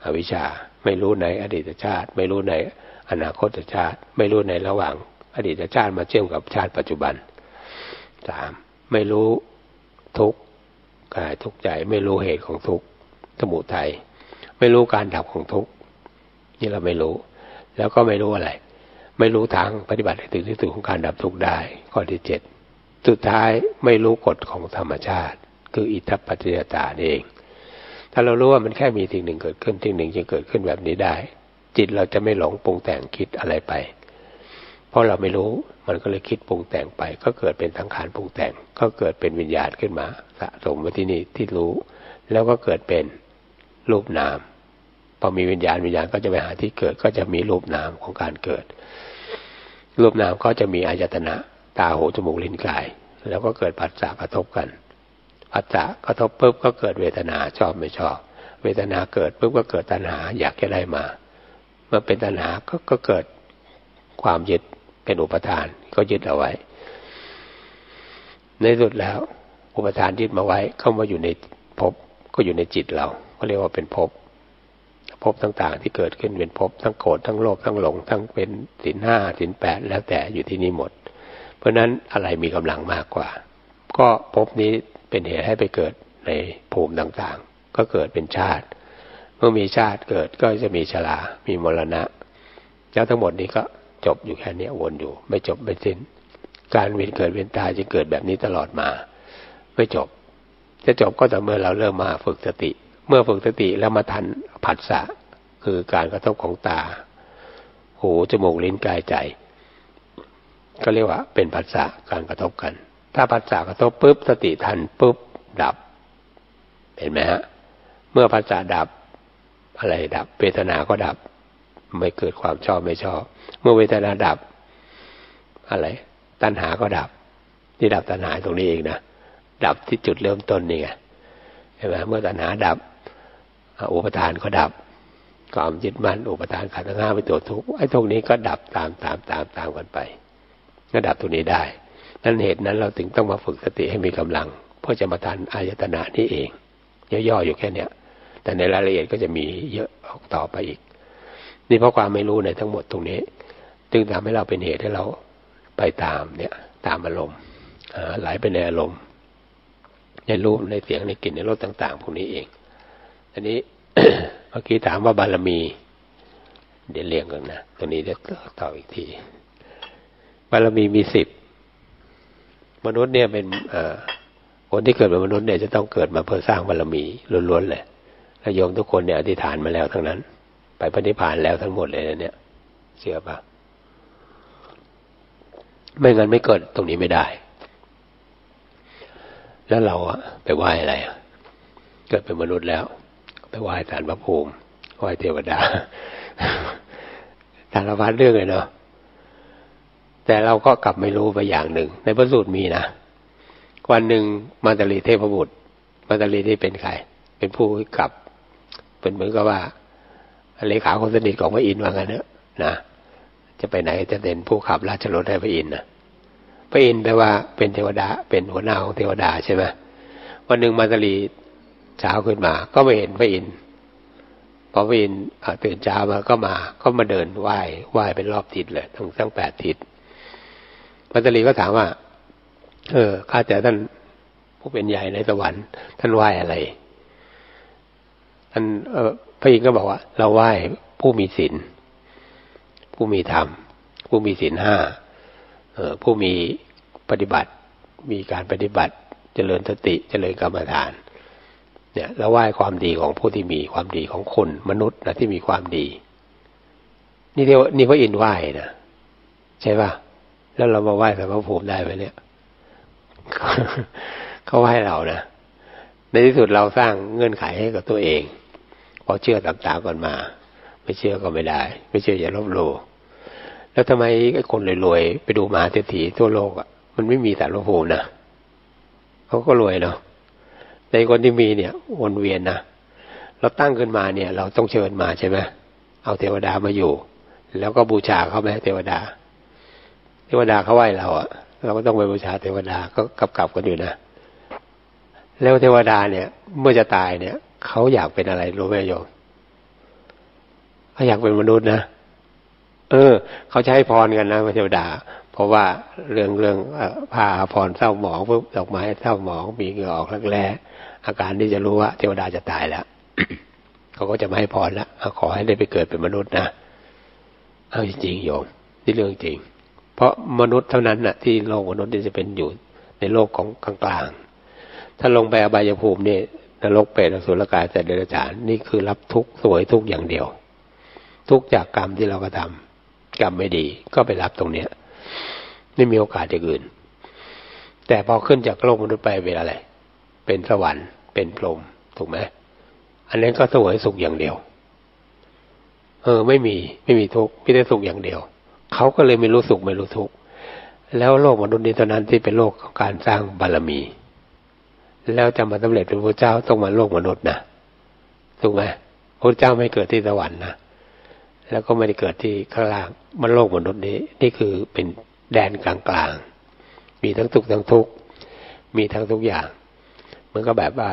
อวิชชาไม่รู้ในอดีตชาติไม่รู้ในอนาคตชาติไม่รู้ในระหว่างอดีตชาติมาเชื่อมกับชาติปัจจุบันสามไม่รู้ทุกข์กายทุกข์ใจไม่รู้เหตุของทุกข์สมุทัยไม่รู้การดับของทุกข์นี่เราไม่รู้แล้วก็ไม่รู้อะไรไม่รู้ทางปฏิบัติให้ถึงที่สุดของการดับทุกข์ได้ข้อที่เจ็ดสุดท้ายไม่รู้กฎของธรรมชาติคืออิทธิปัจจยตาเองถ้าเรารู้ว่ามันแค่มีสิ่งหนึ่งเกิดขึ้นสิ่งหนึ่งจะเกิดขึ้นแบบนี้ได้จิตเราจะไม่หลงปรุงแต่งคิดอะไรไปเพราะเราไม่รู้มันก็เลยคิดปรุงแต่งไปก็เกิดเป็นสังขารปรุงแต่งก็เกิดเป็นวิญญาณขึ้นมาสะสมไว้ที่นี่ที่รู้แล้วก็เกิดเป็นรูปนามพอมีวิญญาณวิญญาณก็จะไปหาที่เกิดก็จะมีรูปนามของการเกิดรูปนามก็จะมีอายตนะตาหูจมูกลิ้นกายแล้วก็เกิดผัสสะกระทบกันผัสสะกระทบปุ๊บก็เกิดเวทนาชอบไม่ชอบเวทนาเกิดปุ๊บก็เกิดตัณหาอยากจะได้มาเมื่อเป็นตัณหาก็ก็เกิดความยึดเป็นอุปทานก็ยึดเอาไว้ในสุดแล้วอุปทานยึดมาไว้เข้ามาอยู่ในภพก็อยู่ในจิตเราก็เรียกว่าเป็นภพภพต่างๆที่เกิดขึ้นเป็นภพทั้งโกรธทั้งโลภทั้งหลงทั้งเป็นศีลห้าศีลแปดแล้วแต่อยู่ที่นี่หมดเพราะนั้นอะไรมีกำลังมากกว่าก็ภพนี้เป็นเหตุให้ไปเกิดในภูมิต่างๆก็เกิดเป็นชาติเมื่อมีชาติเกิดก็จะมีชรามีมรณะแล้วทั้งหมดนี้ก็จบอยู่แค่นี้วนอยู่ไม่จบไม่สิ้นการเวียนเกิดเวียนตายจะเกิดแบบนี้ตลอดมาไม่จบจะจบก็ต่อเมื่อเราเริ่มมาฝึกสติเมื่อฝึกสติแล้วมาทันผัสสะคือการกระทบของตาหูจมูกลิ้นกายใจก็เรียกว่าเป็นผัสสะการกระทบกันถ้าผัสสะกระทบปุ๊บสติทันปุ๊บดับเห็นไหมฮะเมื่อผัสสะดับอะไรดับเวทนาก็ดับไม่เกิดความชอบไม่ชอบเมื่อเวทนาดับอะไรตัณหาก็ดับที่ดับตัณหาตรงนี้เองนะดับที่จุดเริ่มต้นนี่ไงเห็นไหมเมื่อตัณหาดับอุปทานก็ดับความยึดมั่นอุปทานขันธ์ทั้งห้าเป็นตัวทุกข์ไอ้ตรงนี้ก็ดับตามตามตามตามกันไปก็ดับตรงนี้ได้นั่นเหตุนั้นเราถึงต้องมาฝึกสติให้มีกำลังเพื่อจะมาทันอายตนะนี่เองย่อๆอยู่แค่เนี้ยแต่ในรายละเอียดก็จะมีเยอะออกต่อไปอีกนี่เพราะความไม่รู้ในทั้งหมดตรงนี้จึงทำให้เราเป็นเหตุให้เราไปตามเนี่ยตามอารมณ์ไหลไปในอารมณ์ในรูปในเสียงในกลิ่นในรสต่างๆพวกนี้เองอันนี้ เมื่อกี้ถามว่าบารมีเดี๋ยวเรียงกันนะตัวนี้จะต่ออีกทีบารมีมีสิบมนุษย์เนี่ยเป็นคนที่เกิดเป็นมนุษย์เนี่ยจะต้องเกิดมาเพื่อสร้างบารมีล้วนๆเลยและโยมทุกคนเนี่ยอธิษฐานมาแล้วทั้งนั้นไปปฏิพานแล้วทั้งหมดเลยนะเนี่ยเชื่อปะไม่งั้นไม่เกิดตรงนี้ไม่ได้แล้วเราอะไปไหว้อะไรอะเกิดเป็นมนุษย์แล้วไปไหว้ศาลพระภูมิไหว้เทวดาสารพัดเรื่องเลยเนาะแต่เราก็กลับไม่รู้ไปอย่างหนึ่งในพระสูตรมีนะวันหนึ่งมาตาลีเทพบุตรมาตาลีที่เป็นใครเป็นผู้กลับเป็นเหมือนกับว่าเลขาคนสนิทของพระอินทร์ว่างั้นเนอะนะจะไปไหนจะเป็นผู้ขับราชรถให้พระอินทร์นะพระอินทร์แปลว่าเป็นเทวดาเป็นหัวหน้าของเทวดาใช่ไหมวันหนึ่งมาตาลีเช้าขึ้นมาก็ไม่เห็นพระอินทร์พอพระอินทร์ตื่นเช้ามาก็มาก็มาเดินไหว้ไหว้เป็นรอบทิศเลยทั้งทั้งแปดทิศมาตาลีก็ถามว่าเออข้าแต่ท่านผู้เป็นใหญ่ในสวรรค์ท่านไหว้อะไรท่านเออพระอินทร์ก็บอกว่าเราไหว้ผู้มีศีลผู้มีธรรมผู้มีศีลห้าเอ่อผู้มีปฏิบัติมีการปฏิบัติเจริญสติเจริญกรรมฐานเนี่ยเราไหว้ความดีของผู้ที่มีความดีของคนมนุษย์นะที่มีความดีนี่เรียกว่านี่พระอินทร์ไหว้นะใช่ป่ะแล้วเรามาไหว้พระภูมิได้ไหมเนี่ยเขาไหว้เรานะในที่สุดเราสร้างเงื่อนไขให้กับตัวเองพอเชื่อตามๆกันมาไม่เชื่อก็ไม่ได้ไม่เชื่ออย่าลบหลู่แล้วทำไมไอ้คนรวยๆไปดูมหาเศรษฐีทั่วโลกอ่ะมันไม่มีศาลพระภูมินะเขาก็รวยเนาะในคนที่มีเนี่ยวนเวียนนะเราตั้งขึ้นมาเนี่ยเราต้องเชิญมาใช่ไหมเอาเทวดามาอยู่แล้วก็บูชาเขาไหมเทวดาเทวดาเขาไหว้เราอ่ะเราก็ต้องไปบูชาเทวดาก็กลับๆกันอยู่นะแล้วเทวดาเนี่ยเมื่อจะตายเนี่ยเขาอยากเป็นอะไรรู้ไหมโยมเขาอยากเป็นมนุษย์นะเออเขาจะให้พรกันนะพระเทวดาเพราะว่าเรื่องเรื่องผ้าพรเศร้าหมองปุ๊บดอกไม้เศร้าหมองมีเหงื่อออกรักแร้อาการที่จะรู้ว่าเทวดาจะตายแล้ว เขาก็จะมาให้พรแล้วขอให้ได้ไปเกิดเป็นมนุษย์นะเอาจริงๆโยมนี่เรื่องจริงเพราะมนุษย์เท่านั้นน่ะที่โลกมนุษย์ที่จะเป็นอยู่ในโลกของกลางๆถ้าลงไปอบายภูมินี่นรกเปรตอสุรกายสัตว์เดรัจฉานนี่คือรับทุกข์สวยทุกข์อย่างเดียวทุกข์จากกรรมที่เรากระทำกรรมไม่ดีก็ไปรับตรงเนี้ยไม่มีโอกาสอย่างอื่นแต่พอขึ้นจากโลกมนุษย์ไปเป็นอะไรเป็นสวรรค์เป็นพรหมถูกไหมอันนั้นก็สวยสุขอย่างเดียวเออไม่มีไม่มีทุกข์มีแต่สุขอย่างเดียวเขาก็เลยไม่รู้สุขไม่รู้ทุกข์แล้วโลกมนุษย์นี้เท่านั้นที่เป็นโลกของการสร้างบารมีแล้วจะมาสำเร็จเป็นพระเจ้าต้องมาโลกมนุษย์นะถูกไหมพระเจ้าไม่เกิดที่สวรรค์นะแล้วก็ไม่ได้เกิดที่ข้างล่างมันโลกมนุษย์นี้นี่คือเป็นแดนกลางๆมีทั้งสุขทั้งทุกข์มีทั้งทุกอย่างเหมือนกับแบบว่า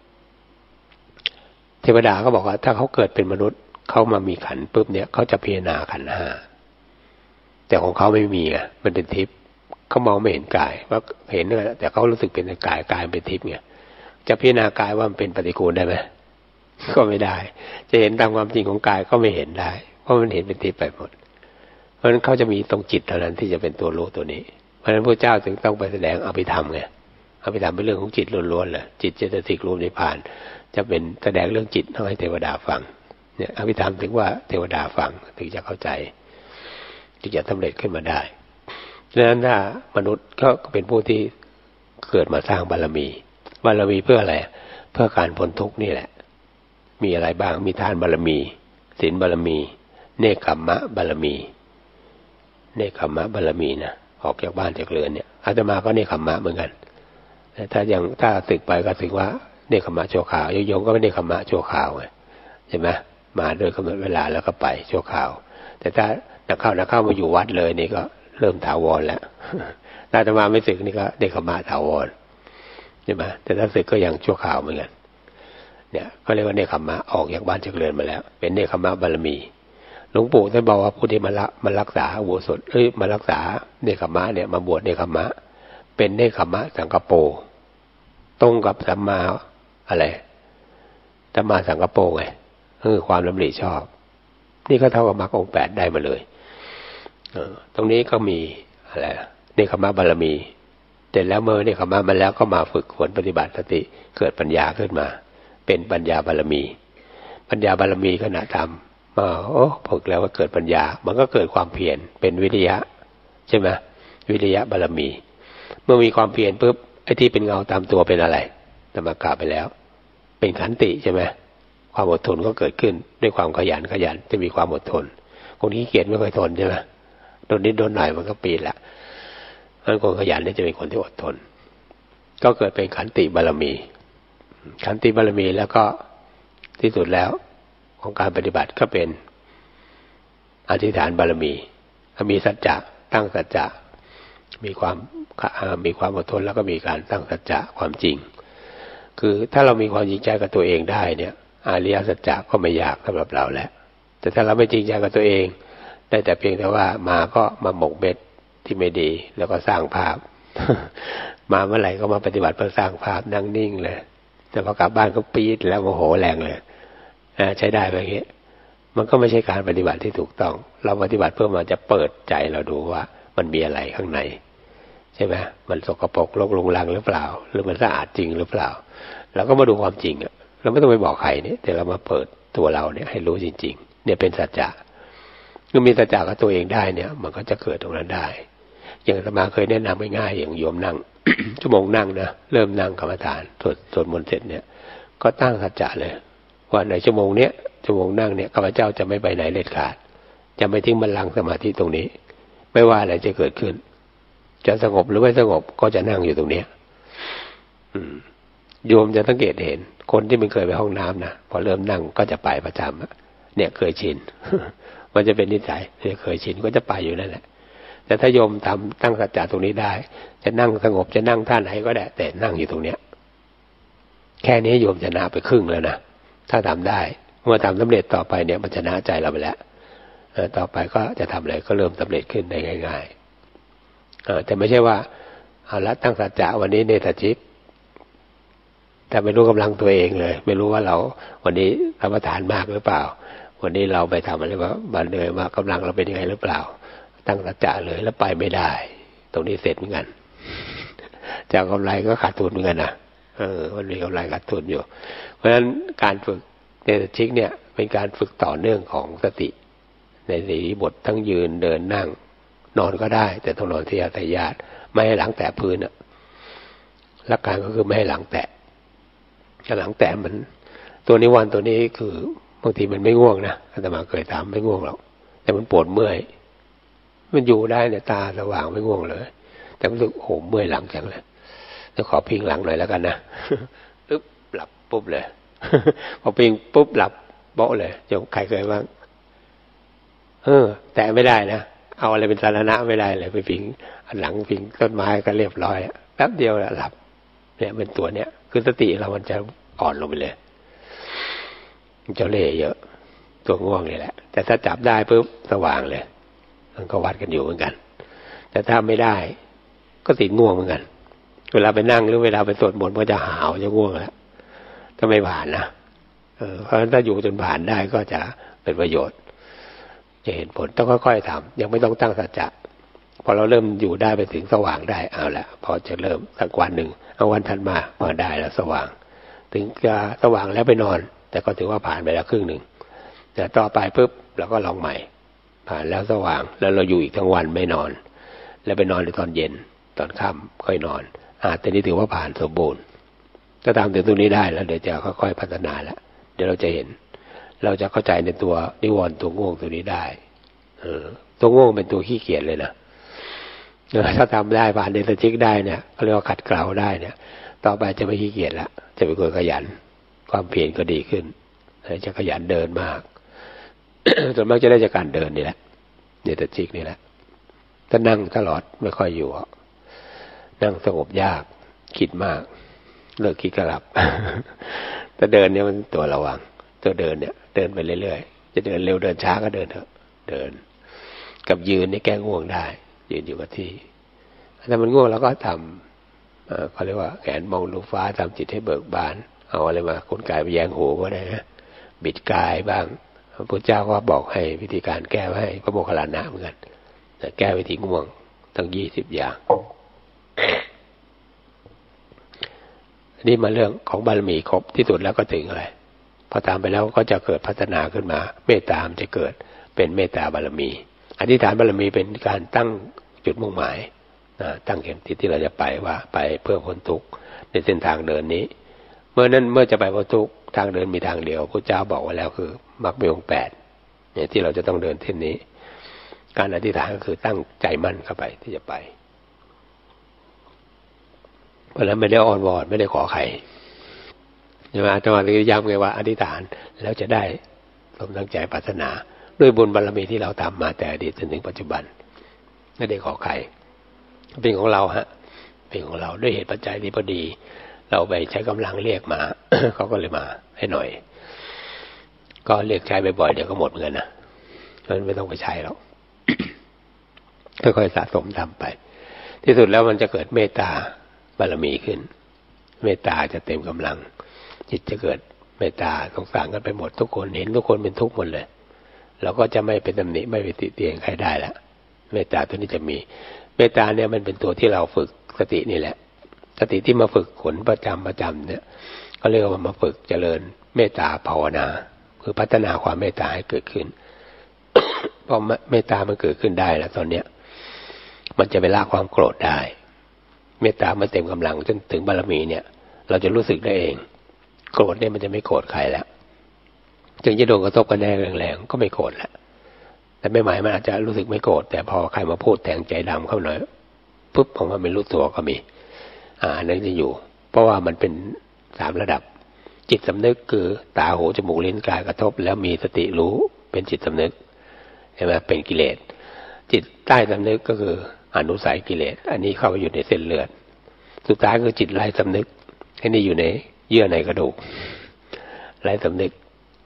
เทวดาก็บอกว่าถ้าเขาเกิดเป็นมนุษย์เขามามีขันธ์ปุ๊บเนี่ยเขาจะพิจารณาขันธ์ห้าแต่ของเขาไม่มีไงมันเป็นทิพย์เขามองไม่เห็นกายว่าเห็นเนี่ยแต่เขารู้สึกเป็นกายกายเป็นทิพย์ไงจะพิจารณากายว่ามันเป็นปฏิกูลได้ไหมก็ไม่ได้จะเห็นตามความจริงของกายก็ไม่เห็นได้เพราะมันเห็นเป็นทิพย์ไปหมดเพราะฉะนั้นเขาจะมีตรงจิตเท่านั้นที่จะเป็นตัวรู้ตัวนี้เพราะฉะนั้นพระเจ้าถึงต้องไปแสดงอภิธรรมไงอภิธรรมเป็นเรื่องของจิตล้วนๆเลยจิตเจตสิกรูปนิพพานจะเป็นแสดงเรื่องจิตให้เทวดาฟังเนี่ยอภิธรรมถึงว่าเทวดาฟังถึงจะเข้าใจถึงจะสำเร็จขึ้นมาได้ดังนั้นถ้ามนุษย์ก็เป็นผู้ที่เกิดมาสร้างบารมีบารมีเพื่ออะไรเพื่อการพ้นทุกข์นี่แหละมีอะไรบ้างมีทานบารมีศีลบารมีเนกขัมมะบารมีเนกขัมมะบารมีนะออกจากบ้านจากเรือนเนี่ยอาตมาก็เนกขัมมะเหมือนกันแต่ถ้ายังถ้าสึกไปก็ถึงว่าเนกขัมมะชั่วคราวโยมก็ไม่เนกขัมมะชั่วคราวไงใช่ไหมมาโดยกำหนดเวลาแล้วก็ไปชั่วคราวแต่ถ้านักเข้านักเข้ามาอยู่วัดเลยนี่ก็เริ่มถาวรแล้วอาตมาไม่สึกนี่ก็เนกขัมมะถาวรใช่ไหมแต่ถ้าสึกก็ยังชั่วคราวเหมือนกันเนี่ยก็เรียกว่าเนกขัมมะออกจากบ้านจากเรือนมาแล้วเป็นเนกขัมมะบารมีหลวงปู่ท่านบอกว่าผู้ที่มาละมารักษาอุโบสถเอ้ยมารักษาเนกขัมมะเนี่ยมาบวชเนกขัมมะเป็นเนกขัมมะสังกปรตรงกับสัมมาอะไรสัมมาสังกปรไงคือความดำริชอบนี่ก็เท่ากับมรรคองค์แปดได้มาเลยเออตรงนี้ก็มีอะไรเนกขัมมะบารมีเสร็จแล้วเมื่อเนกขัมมะมาแล้วก็มาฝึกฝนปฏิบัติสติเกิดปัญญาขึ้นมาเป็นปัญญาบารมี ปัญญาบารมีขณะทำมาโอ้ฝึกแล้วก็เกิดปัญญามันก็เกิดความเพียรเป็นวิริยะใช่ไหมวิริยะบารมีเมื่อมีความเพียรปุ๊บไอ้ที่เป็นเงาตามตัวเป็นอะไรธรรมกล่าวไปแล้วเป็นขันติใช่ไหมความอดทนก็เกิดขึ้นด้วยความขยันขยันจะมีความอดทนคนที่เกียจไม่ค่อยทนใช่ไหมโดนนิดโดนหน่อยมันก็ปีนละงั้นคนขยันนี่จะเป็นคนที่อดทนก็เกิดเป็นขันติบารมีขันติบารมีแล้วก็ที่สุดแล้วของการปฏิบัติก็เป็นอธิษฐานบารมีมีสัจจะตั้งสัจจะมีความมีความอดทนแล้วก็มีการตั้งสัจจะความจริงคือถ้าเรามีความจริงใจกับตัวเองได้เนี่ยอริยสัจจะก็ไม่ยากสำหรับเราแล้วแต่ถ้าเราไม่จริงใจกับตัวเองได้แต่เพียงแต่ว่ามาก็มาหมกเบ็ดที่ไม่ดีแล้วก็สร้างภาพ มาเมื่อไหร่ก็มาปฏิบัติเพื่อสร้างภาพนั่งนิ่งเลยแต่พอกลับบ้านก็ปี๊ดแล้วโมโหแรงเลยใช้ได้ไหมเงี้ยมันก็ไม่ใช่การปฏิบัติที่ถูกต้องเราปฏิบัติเพื่อมาจะเปิดใจเราดูว่ามันมีอะไรข้างในใช่ไหมมันสกปรกรกรุงรังหรือเปล่าหรือมันสะอาดจริงหรือเปล่าเราก็มาดูความจริงอ่ะเราไม่ต้องไปบอกใครเนี่ยแต่เรามาเปิดตัวเราเนี่ยให้รู้จริงๆเนี่ยเป็นสัจจะเมื่อมีสัจจะกับตัวเองได้เนี่ยมันก็จะเกิดตรงนั้นได้อย่างอาตมาเคยแนะนำง่ายๆอย่างโยมนั่ง ชั่วโมงนั่งนะเริ่มนั่งกรรมฐานสวดสวดมนต์เสร็จเนี่ยก็ตั้งสัจจะเลยว่าในชั่วโมงเนี้ยชั่วโมงนั่งเนี่ยข้าพเจ้าจะไม่ไปไหนเด็ดขาดจะไม่ทิ้งบัลลังก์สมาธิตรงนี้ไม่ว่าอะไรจะเกิดขึ้นจะสงบหรือไม่สงบก็จะนั่งอยู่ตรงเนี้ยอืมโยมจะสังเกตเห็นคนที่มันเคยไปห้องน้ำนะพอเริ่มนั่งก็จะไปประจำเนี่ยเคยชิน มันจะเป็นนิสัยเคยชินก็จะไปอยู่นั่นแหละแต่ถ้าโยมทำตั้งสัจจะตรงนี้ได้จะนั่งสงบจะนั่งท่าไหนก็ได้แต่นั่งอยู่ตรงเนี้ยแค่นี้โยมชนะไปครึ่งแล้วนะถ้าทำได้เมื่อทำสำเร็จต่อไปเนี่ยมันชนะใจเราไปแล้วต่อไปก็จะทำอะไรก็เริ่มสำเร็จขึ้นได้ง่ายๆแต่ไม่ใช่ว่าเอาละตั้งสัจจะวันนี้เนตชิตแต่ไม่รู้กำลังตัวเองเลยไม่รู้ว่าเราวันนี้กรรมฐานมากหรือเปล่าวันนี้เราไปทำอะไรว่าบันเหนื่อยมากกำลังเราเป็นยังไงหรือเปล่าตั้งสัจจะเลยแล้วไปไม่ได้ตรงนี้เสร็จเหมือนกันจากกำไรก็ขาดทุนเหมือนกันนะเออมันมีกำไรขาดทุนอยู่เพราะฉะนั้นการฝึกเนตชิกเนี่ยเป็นการฝึกต่อเนื่องของสติในสีบททั้งยืนเดินนั่งนอนก็ได้แต่ต้องนอนที่อัตยาตไม่ให้หลังแตะพื้นอะหลักการก็คือไม่ให้หลังแตะถ้าหลังแตะมันตัวนิวรณ์ตัวนี้คือบางทีมันไม่ง่วงนะอาตมาเคยถามไม่ง่วงหรอกแต่มันปวดเมื่อยมันอยู่ได้เนี่ยตาสว่างไม่ง่วงเลยแต่รู้สึกโอ้เมื่อยหลังจังเลยจะขอพิงหลังหน่อยแล้วกันนะอึ๊บหลับปุ๊บเลยพอพิงปุ๊บหลับเบาเลยจะใครเคยบ้างเออแต่ไม่ได้นะเอาอะไรเป็นสาระไม่ได้เลยไปพิงอันหลังพิงต้นไม้ก็เรียบร้อยแป๊บเดียวแหละหลับเนี่ยเป็นตัวเนี้ยคือสติเรามันจะอ่อนลงไปเลยมันจะเล่เยอะตัวง่วงนี่แหละแต่ถ้าจับได้ปุ๊บสว่างเลยมันก็วัดกันอยู่เหมือนกันแต่ถ้าไม่ได้ก็ติดง่วงเหมือนกันเวลาไปนั่งหรือเวลาไปสวดมนต์ก็จะหาวจะง่วงแล้วถ้าไม่ผ่านนะเออเพราะฉะนั้นถ้าอยู่จนผ่านได้ก็จะเป็นประโยชน์จะเห็นผลต้องค่อยๆทำยังไม่ต้องตั้งสัจจะพอเราเริ่มอยู่ได้ไปถึงสว่างได้เอาละพอจะเริ่มสักวันหนึ่งเอาวันทันมามาได้แล้วสว่างถึงจะสว่างแล้วไปนอนแต่ก็ถือว่าผ่านไปแล้วครึ่งหนึ่งแต่ต่อไปปุ๊บเราก็ลองใหม่ผ่านแล้วสว่างแล้วเราอยู่อีกทั้งวันไม่นอนแล้วไปนอนในตอนเย็นตอนค่ำค่อยนอนอ่าแต่นี้ถือว่าผ่านสมบูรณ์ถ้าตามถึงตรงนี้ได้แล้วเดี๋ยวจะค่อยๆพัฒนาแล้วเดี๋ยวเราจะเห็นเราจะเข้าใจในตัวนิวรณ์ตัวง่วงตัวนี้ได้เออตัวง่วงเป็นตัวขี้เกียจเลยนะถ้าทำได้ผ่านเดชจิกได้เนี่ยเขาเรียกว่าขัดเกลาได้เนี่ยต่อไปจะไม่ขี้เกียจละจะเป็นคนขยันความเพียรก็ดีขึ้นจะขยันเดินมาก ส่วนมากจะได้จากการเดินนี่แหละเดชจิกนี่แหละถ้านั่งตลอดไม่ค่อยอยู่นั่งสงบยากคิดมากเลิกคิดก็หลับ แต่เดินเนี่ยมันตัวระวังตัวเดินเนี่ยเดินไปเรื่อยๆจะเดินเร็วเดินช้าก็เดินเถอะเดินกับยืนนี่แก้ง่วงได้ยืนอยู่กับที่ถ้ามันง่วงแล้วก็ทำเขาเรียกว่าแขนมองดูฟ้าทำจิตให้เบิกบานเอาอะไรมาขนกายไปแยงหูก็ได้นะบิดกายบ้างพระพุทธเจ้าก็บอกให้วิธีการแก้ให้พระโมคคัลลานะเหมือนกันแก้วิธีง่วงตั้งยี่สิบอย่างนี่มาเรื่องของบารมีครบที่สุดแล้วก็ถึงอะไรพอตามไปแล้วก็จะเกิดพัฒนาขึ้นมาเมตตามันจะเกิดเป็นเมตตาบารมีอธิษฐานบารมีเป็นการตั้งจุดมุ่งหมายตั้งเข็มทิศที่เราจะไปว่าไปเพื่อพ้นทุกข์ในเส้นทางเดินนี้เมื่อนั้นเมื่อจะไปพ้นทุกข์ทางเดินมีทางเดียวพระเจ้าบอกไว้แล้วคือมรรคมีองค์แปดเนี่ยที่เราจะต้องเดินเส้นนี้การอธิษฐานก็คือตั้งใจมั่นเข้าไปที่จะไปเพราะฉะนั้นไม่ได้อ้อนวอนไม่ได้ขอใครใช่ไหมอาจารย์ย้ำไงว่าอธิษฐานแล้วจะได้สมตั้งใจปรารถนาด้วยบุญบารมีที่เราทำมาแต่อดีตจนถึงปัจจุบันไม่ได้ขอใครเป็นของเราฮะเป็นของเราด้วยเหตุปัจจัยที่พอดีเราไปใช้กำลังเรียกมา เขาก็เลยมาให้หน่อยก็เรียกใช้บ่อยๆเดี๋ยวก็หมดเหมือนกันนะเพราะฉะนั้นไม่ต้องไปใช้หรอก ค่อยๆสะสมทำไปที่สุดแล้วมันจะเกิดเมตตาบารมีขึ้นเมตตาจะเต็มกำลังจิตจะเกิดเมตตาสงสารกันไปหมดทุกคนเห็นทุกคนเป็นทุกข์หมดเลยเราก็จะไม่เป็นตำหนิไม่ไปติเตียงใครได้ละเมตตาตัวนี้จะมีเมตตาเนี่ยมันเป็นตัวที่เราฝึกสตินี่แหละสติที่มาฝึกขนประจำประจำเนี่ยก็เรียกว่ามาฝึกเจริญเมตตาภาวนาคือพัฒนาความเมตตาให้เกิดขึ้น พอเมตตามันเกิดขึ้นได้แล้วตอนเนี้ยมันจะไปละความโกรธได้เมตตามันเต็มกำลังจนถึงบารมีเนี่ยเราจะรู้สึกได้เองโกรธเนี่ยมันจะไม่โกรธใครแล้วถึงจะโดนกระทบกันแน่แรงๆก็ไม่โกรธแล้วแต่ไม่หมายมันอาจจะรู้สึกไม่โกรธแต่พอใครมาพูดแทงใจดำเข้าหน่อยปุ๊บผมว่าไม่รู้ตัวก็มีอ่านั่นจะอยู่เพราะว่ามันเป็นสามระดับจิตสำนึกคือตาหูจมูกลิ้นกายกระทบแล้วมีสติรู้เป็นจิตสำนึกใช่ไหมเป็นกิเลสจิตใต้สำนึกก็คืออนุสัยกิเลสอันนี้เข้าไปอยู่ในเส้นเลือดสุดท้ายคือจิตไร้สำนึกอันนี้อยู่ในเยื่อในกระดูกไร้สำนึก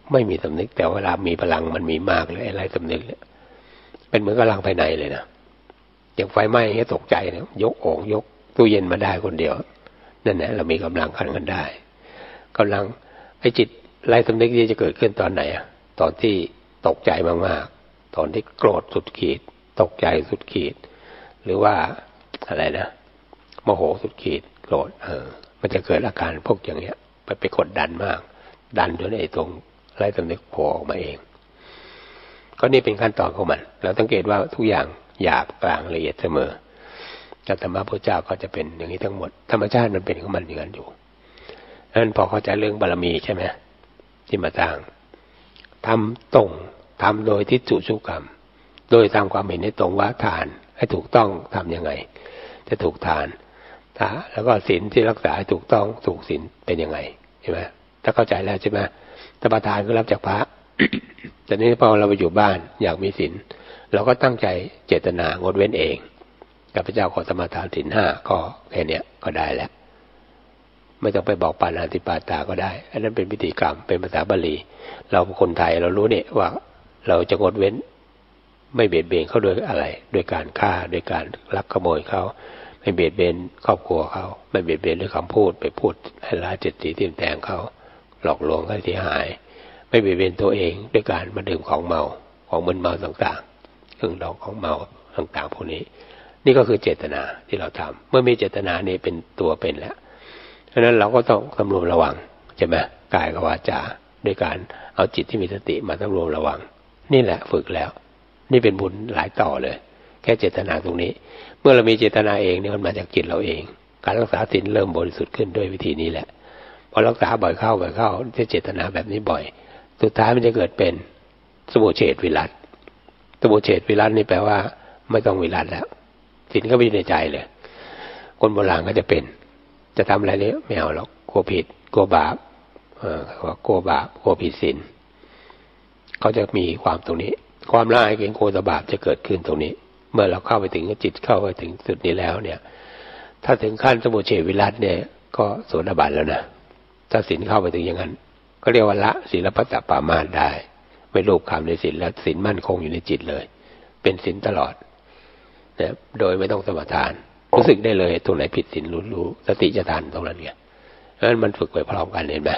ไม่มีสำนึกแต่เวลามีพลังมันมีมากเลยอะไรสำนึกเนี่ยเป็นเหมือนกำลังภายในเลยนะอย่างไฟไหม้ให้ตกใจเนี่ยยกโอ่งยกตู้เย็นมาได้คนเดียวนั่นแหละเรามีกำลังขันกันได้กำลังไอ้จิตไรสำนึกนี้จะเกิดขึ้นตอนไหนอ่ะตอนที่ตกใจมากๆตอนที่โกรธสุดขีดตกใจสุดขีดหรือว่าอะไรนะโมโหสุดขีดโกรธเออมันจะเกิดอาการพวกอย่างเงี้ยไปไปกดดันมากดันจนไอ้ตรงไรสำนึกโผล่ออกมาเองก็นี่เป็นขั้นตอนของมันเราสังเกตว่าทุกอย่างหยาบกลางละเอียดเสมอธรรมะพระเจ้าก็จะเป็นอย่างนี้ทั้งหมดธรรมชาติมันเป็นของมันอย่างนั้นอยู่ดังนั้นพอเข้าใจเรื่องบารมีใช่ไหมที่มาสร้างทำตรงทำโดยทิฏฐุชุกรรมโดยตามความเห็นในตรงว่าทานให้ถูกต้องทำยังไงจะถูกทานถ้าแล้วก็ศีลที่รักษาให้ถูกต้องถูกศีลเป็นยังไงใช่ไหมถ้าเข้าใจแล้วใช่ไหมถ้าประทานก็รับจากพระ แต่นี้พอเราไปอยู่บ้านอยากมีศีลเราก็ตั้งใจเจตนางดเว้นเองข้าพเจ้าขอสมาทานศีลห้าก็แค่นี้ก็ได้แล้วไม่ต้องไปบอกปาณาติปาตาก็ได้อันนั้นเป็นพิธีกรรมเป็นภาษาบาลีเราคนไทยเรารู้เนี่ยว่าเราจะงดเว้นไม่เบียดเบียนเขาโดยอะไรโดยการฆ่าโดยการลักขโมยเขาไม่เบียดเบียนครอบครัวเขาไม่เบียดเบียนด้วยคำพูดไปพูดให้ร้ายเจ็ดสีทิ่มแทงเขาหลอกลวงเขาเสียหายไม่เบียดเบียนตัวเองด้วยการมาดื่มของเมาของมึนเมาต่างๆเครื่องดองของเมาต่างๆพวกนี้นี่ก็คือเจตนาที่เราทำเมื่อมีเจตนานี้เป็นตัวเป็นแล้วเพราะฉะนั้นเราก็ต้องสำรวมระวังใช่ไหมกายกับวาจาด้วยการเอาจิตที่มีสติมาสำรวมระวังนี่แหละฝึกแล้วนี่เป็นบุญหลายต่อเลยแค่เจตนาตรงนี้เมื่อเรามีเจตนาเองเนี่ยมันมาจากจิตเราเองการรักษาศีลเริ่มบริสุทธิ์ขึ้นด้วยวิธีนี้แหละพอรักษาบ่อยเข้าบ่อยเข้าจะเจตนาแบบนี้บ่อยสุดท้ายมันจะเกิดเป็นสมุเฉทวิรัติสมุเฉทวิรัตินี่แปลว่าไม่ต้องวิรัติแล้วศีลก็มีในใจเลยคนโบราณก็จะเป็นจะทำอะไรเนี่ยไม่เอาหรอกกลัวผิดกลัวบาปเออกลัวบาปกลัวผิดศีลเขาจะมีความตรงนี้ความละอายเกรงกลัวต่อบาปจะเกิดขึ้นตรงนี้เมื่อเราเข้าไปถึงจิตเข้าไปถึงจุดนี้แล้วเนี่ยถ้าถึงขั้นสมุเฉทวิรัติเนี่ยก็โสดาบันแล้วนะถ้าศีลเข้าไปถึงอย่างนั้นก็เรียกว่าละศีลพัตตปามาสได้ไม่โลภคำในศีลแล้วศีลมั่นคงอยู่ในจิตเลยเป็นศีลตลอดนะโดยไม่ต้องสมาทานรู้สึกได้เลยตรงไหนผิดศีลรู้สติจะทันตรงนั้นไงเพราะฉะนั้นมันฝึกไปพร้อมกันเห็นไหม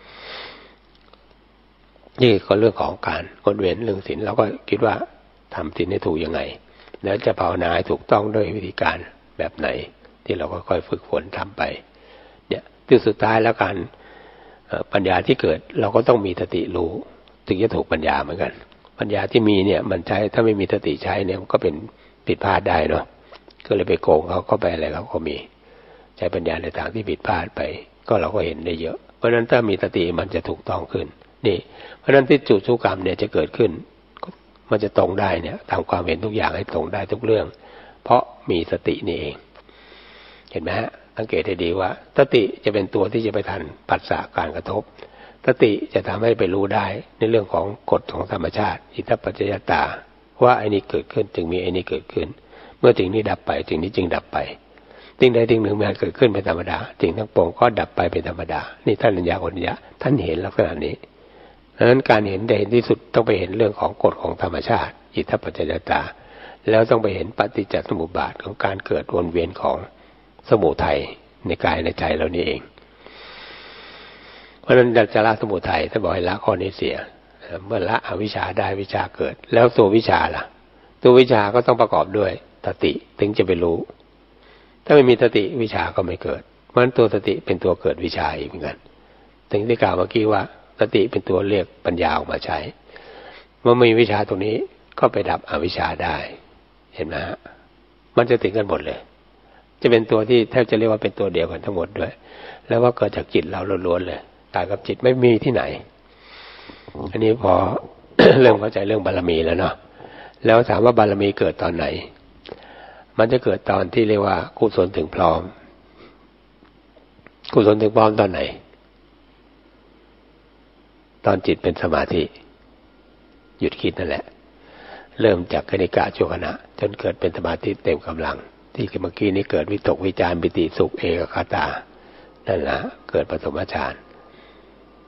นี่ก็เรื่องของการงดเว้นเรื่องศีลเราก็คิดว่าทำศีลให้ถูกยังไงแล้วจะภาวนาให้ถูกต้องด้วยวิธีการแบบไหนที่เราก็ค่อยฝึกฝนทำไปเนี่ยที่สุดท้ายแล้วการปัญญาที่เกิดเราก็ต้องมีสติรู้ถึงจะถูกปัญญาเหมือนกันปัญญาที่มีเนี่ยมันใช้ถ้าไม่มีสติใช้เนี่ยมันก็เป็นผิดพลาดได้เนาะก็เลยไปโกงเขาก็ไปอะไรเขาก็มีใช้ปัญญาในทางที่ผิดพลาดไปก็เราก็เห็นได้เยอะเพราะฉะนั้นถ้ามีสติมันจะถูกต้องขึ้นนี่เพราะฉะนั้นที่จุจุกรรมเนี่ยจะเกิดขึ้นมันจะตรงได้เนี่ยทำความเห็นทุกอย่างให้ตรงได้ทุกเรื่องเพราะมีสตินี่เองเห็นไหมฮะสังเกตให้ดีว่าสติจะเป็นตัวที่จะไปทันปัสสะการกระทบสติจะทำให้ไปรู้ได้ในเรื่องของกฎของธรรมชาติอิทธิปัจจยตาว่าไอ้นี้เกิดขึ้นจึงมีไอ้นี้เกิดขึ้นเมื่อสิ่งนี้ดับไปสิ่งนี้จึงดับไปสิ่งใดสิ่งหนึ่งมันเกิดขึ้นเป็นธรรมดาสิ่งทั้งปวงก็ดับไปเป็นธรรมดานี่ท่านปัญญาคนนี้ท่านเห็นลักษณะนี้เพราะฉะนั้นการเห็นได้ที่สุดต้องไปเห็นเรื่องของกฎของธรรมชาติอิทธิปัจจยตาแล้วต้องไปเห็นปฏิจจสมุปบาทของการเกิดวนเวียนของสมุทัยในกายในใจเรานี่เองเพราะฉะนั้นจะละสมุทัยถ้าบอกให้ละข้อนี้เสียเมื่อละอวิชชาได้วิชาเกิดแล้วตัววิชาล่ะตัววิชาก็ต้องประกอบด้วยสติถึงจะไปรู้ถ้าไม่มีสติวิชาก็ไม่เกิดเพราะฉะนั้นตัวสติเป็นตัวเกิดวิชาอีกเหมือนกันถึงที่กล่าวเมื่อกี้ว่าสติเป็นตัวเรียกปัญญาออกมาใช้เมื่อมีวิชาตรงนี้ก็ไปดับอวิชชาได้เห็นไหมฮะมันจะถึงกันหมดเลยจะเป็นตัวที่แทบจะเรียกว่าเป็นตัวเดียวกันทั้งหมดด้วยแล้วว่าเกิดจากจิตเราล้วนๆเลยกายกับจิตไม่มีที่ไหนอันนี้พอ เริ่มเข้าใจเรื่องบารมีแล้วเนาะแล้วถามว่าบารมีเกิดตอนไหนมันจะเกิดตอนที่เรียกว่ากุศลถึงพร้อมกุศลถึงพร้อมตอนไหนตอนจิตเป็นสมาธิหยุดคิดนั่นแหละเริ่มจากคณิกะชั่วขณะจนเกิดเป็นสมาธิเต็มกำลังที่เมื่อกี้นี้เกิดวิตกวิจารปิติสุขเอกคตานั่นแหละเกิดปฐมฌาน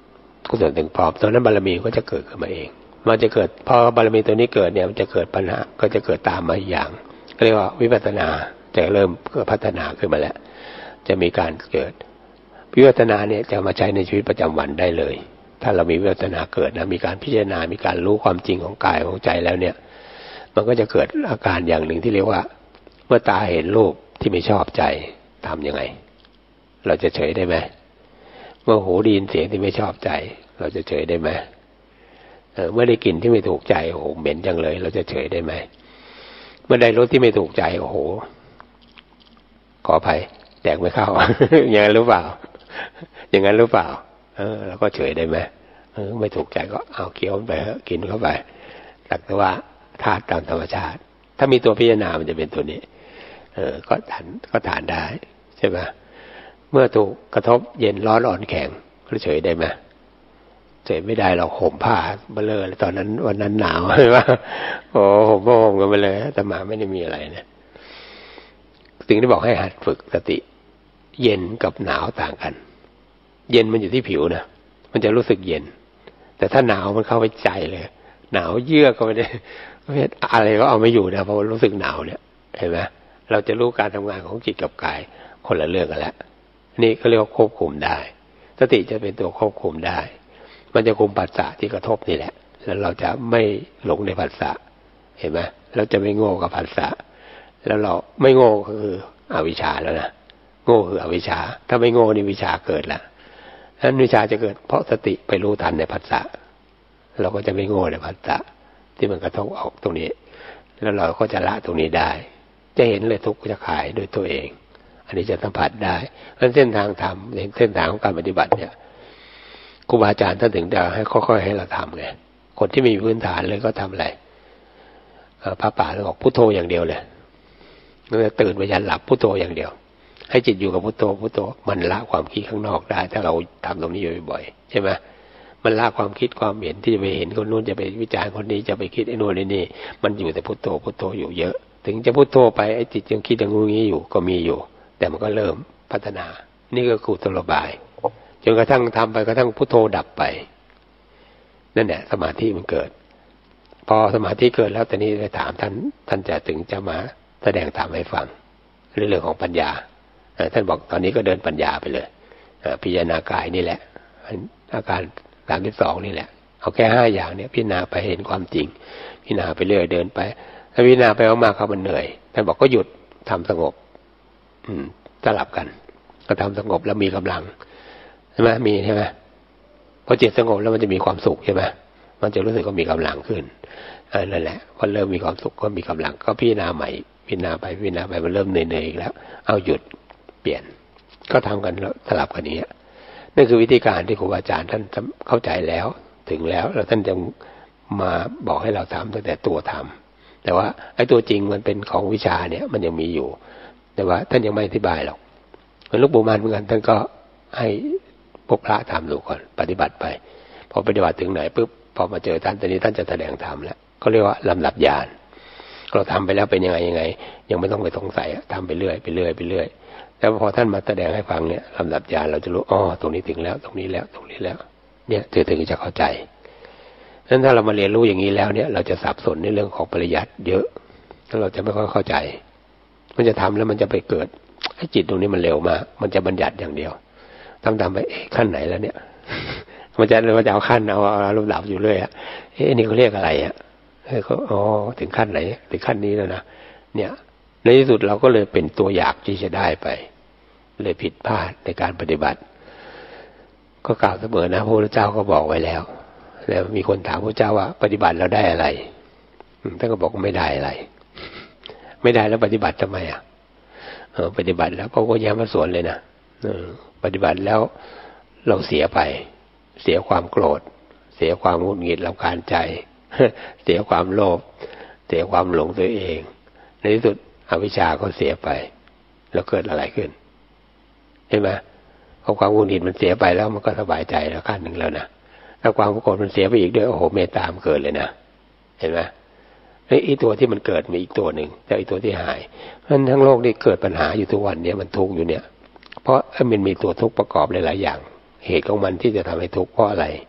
กุศลถึงพร้อมตอนนั้นบารมีก็จะเกิดขึ้นมาเองมันจะเกิดพอบารมีตัวนี้เกิดเนี่ยมันจะเกิดปัญหาก็จะเกิดตามมาอย่างก็เรียกว่าวิปัสสนาจะเริ่มพัฒนาขึ้นมาแล้วจะมีการเกิดวิปัสสนาเนี่ยจะมาใช้ในชีวิตประจำวันได้เลยถ้าเรามีวิปัสสนาเกิดนะมีการพิจารณามีการรู้ความจริงของกายของใจแล้วเนี่ยมันก็จะเกิดอาการอย่างหนึ่งที่เรียกว่าเมื่อตาเห็นรูปที่ไม่ชอบใจทำยังไงเราจะเฉยได้ไหมเมื่อหูได้ยินเสียงที่ไม่ชอบใจเราจะเฉยได้ไหมเออเมื่อได้กลิ่นที่ไม่ถูกใจโอ้โหเหม็นจังเลยเราจะเฉยได้ไหมเมื่อได้รสที่ไม่ถูกใจโอ้โหขออภัยแดกไม่เข้า อย่างนั้นหรือเปล่าอย่างนั้นหรือเปล่าเออเราก็เฉยได้ไหมเออไม่ถูกใจก็เอาเคี้ยวไปกินเข้าไปแต่ว่าธาตุตามธรรมชาติถ้ามีตัวพิจารณามันจะเป็นตัวนี้เออก็ทานก็ทานได้ใช่ไหมเมื่อถูกกระทบเย็นร้อนอ่อนแข็งก็เฉยได้ไหมเฉยไม่ได้เราห่มผ้าเบลอเลยตอนนั้นวันนั้นหนาวใช่ไหมโอ้ห่มผ้าห่มกันไปเลยแต่มาไม่ได้มีอะไรนะสิ่งที่บอกให้หัดฝึกสติเย็นกับหนาวต่างกันเย็นมันอยู่ที่ผิวนะมันจะรู้สึกเย็นแต่ถ้าหนาวมันเข้าไปใจเลยหนาวเยือกเข้าไปเนี่ยอะไรก็เอาไม่อยู่นะเพราะรู้สึกหนาวเนี่ยเห็นไหมเราจะรู้การทำงานของจิตกับกายคนละเรื่องกันแล้วนี่ก็เรียกว่าควบคุมได้สติจะเป็นตัวควบคุมได้มันจะคุมผัสสะที่กระทบนี่แหละแล้วเราจะไม่หลงในผัสสะเห็นไหมเราจะไม่โง่กับผัสสะแล้วเราไม่โง่คืออวิชชาแล้วนะโง่คืออวิชชาถ้าไม่โง่นี่วิชาเกิดละนั้นวิชาจะเกิดเพราะสติไปรู้ทันในผัสสะเราก็จะไม่โง่ในผัสสะที่มันกระทบออกตรงนี้แล้วเราก็จะละตรงนี้ได้จะเห็นเลยทุกข์จะคลายด้วยตัวเองอันนี้จะสัมผัสได้เพราะเส้นทางธรรมเส้นทางของการปฏิบัติเนี่ยครูบาอาจารย์ท่านถึงจะให้ค่อยๆให้เราทำไงคนที่มีพื้นฐานเลยก็ทำอะไรพระป่าเลยบอกพุทโธอย่างเดียวเลยเมื่อตื่นไปยันหลับพุทโธอย่างเดียวให้จิตอยู่กับพุทโธพุทโธมันละความคิดข้างนอกได้ถ้าเราทำตรงนี้บ่อยๆใช่ไหมมันละความคิดความเห็นที่จะไปเห็นคนนู้นจะไปวิจารณ์คนนี้จะไปคิดไอ้โน่นไอ้นี่มันอยู่แต่พุทโธพุทโธอยู่เยอะถึงจะพุทโธไปไอ้จิตยังคิดอย่างงูงี้อยู่ก็มีอยู่แต่มันก็เริ่มพัฒนานี่ก็คือกุศโลบายจนกระทั่งทำไปกระทั่งพุทโธดับไปนั่นแหละสมาธิมันเกิดพอสมาธิเกิดแล้วตอนนี้ได้ถามท่านท่านจะถึงจะมาแสดงธรรมให้ฟังเรื่องของปัญญาท่านบอกตอนนี้ก็เดินปัญญาไปเลยพิจารณากายนี่แหละอาการสามที่สองนี่แหละเอาแค่ห้าอย่างเนี้ยพิจารณาไปเห็นความจริงพิจารณาไปเรื่อยเดินไปถ้าพิจารณาไปมากๆเขามันเหนื่อยท่านบอกก็หยุดทำสงบอืมสลับกันก็ทำสงบแล้วมีกำลังใช่ไหมมีใช่ไหมพอจิตสงบแล้วมันจะมีความสุขใช่ไหมมันจะรู้สึกว่ามีกำลังขึ้นนั่นแหละพอเริ่มมีความสุขก็มีกำลังก็พิจารณาใหม่พิจารณาไปพิจารณาไปมันเริ่มเหนื่อยๆอีกแล้วเอาหยุดเปลี่ยนก็ทำกันสลับกันนี้นั่นคือวิธีการที่ครูบาอาจารย์ท่านเข้าใจแล้วถึงแล้วแล้วท่านจะมาบอกให้เราทำตั้งแต่ตัวทำแต่ว่าไอ้ตัวจริงมันเป็นของวิชาเนี่ยมันยังมีอยู่แต่ว่าท่านยังไม่อธิบายหรอกเหมือนหลวงปู่มั่นเหมือนกันท่านก็ให้พวกพระทำดูก่อนปฏิบัติไปพอปฏิบัติถึงไหนปุ๊บพอมาเจอท่านตอนนี้ท่านจะแสดงธรรมแล้วก็เรียกว่าลำดับญาณเราทำไปแล้วเป็นยังไงยังไงยังไม่ต้องไปสงสัยทำไปเรื่อยไปเรื่อยไปเรื่อยแล้วพอท่านมาแสดงให้ฟังเนี่ยลำดับญาณเราจะรู้อ๋อตรงนี้ถึงแล้วตรงนี้แล้วตรงนี้แล้วเนี่ยถึงถึงจะเข้าใจนั้นถ้าเรามาเรียนรู้อย่างนี้แล้วเนี่ยเราจะสับสนในเรื่องของปริยัติเยอะแล้วเราจะไม่ค่อยเข้าใจมันจะทำแล้วมันจะไปเกิดให้จิตตรงนี้มันเร็วมากมันจะบัญญัติอย่างเดียวทำตามไปขั้นไหนแล้วเนี่ยมันจะมันจะเอาขั้นเอาเอาลำดับอยู่เรื่อยอ่ะเอ๊ะนี่เขาเรียกอะไรอ่ะเฮ้ยเขาอ๋อถึงขั้นไหนถึงขั้นนี้แล้วนะเนี่ยในที่สุดเราก็เลยเป็นตัวอย่างที่จะได้ไปเลยผิดพลาดในการปฏิบัติก็กล่าวเสมอนะพระพุทธเจ้าก็บอกไว้แล้วแล้วมีคนถามพระเจ้าว่าปฏิบัติแล้วได้อะไรท่านก็บอกว่าไม่ได้อะไรไม่ได้แล้วปฏิบัติทำไมอ่ะเออปฏิบัติแล้วก็แย้มมาสวนเลยนะเออปฏิบัติแล้วเราเสียไปเสียความโกรธเสียความหงุดหงิดรำคาญใจเสียความโลภเสียความหลงตัวเองในที่สุดอวิชชาก็เสียไปแล้วเกิดอะไรขึ้นเห็นไหมพอความหงุดหงิดมันเสียไปแล้วมันก็สบายใจแล้วขั้นหนึ่งแล้วนะถ้าความโกรธมันเสียไปอีกด้วยโอ้โหเมตตามันเกิดเลยนะเห็นไหมไอ้ตัวที่มันเกิดมีอีกตัวหนึ่งแต่อีกตัวที่หายเพราะฉะนั้นทั้งโลกนี่เกิดปัญหาอยู่ทุกวันนี้มันทุกข์อยู่เนี่ยเพราะมันมีตัวทุกข์ประกอบหลายๆอย่างเหตุของมันที่จะทำให้ทุกข์เพราะอะไร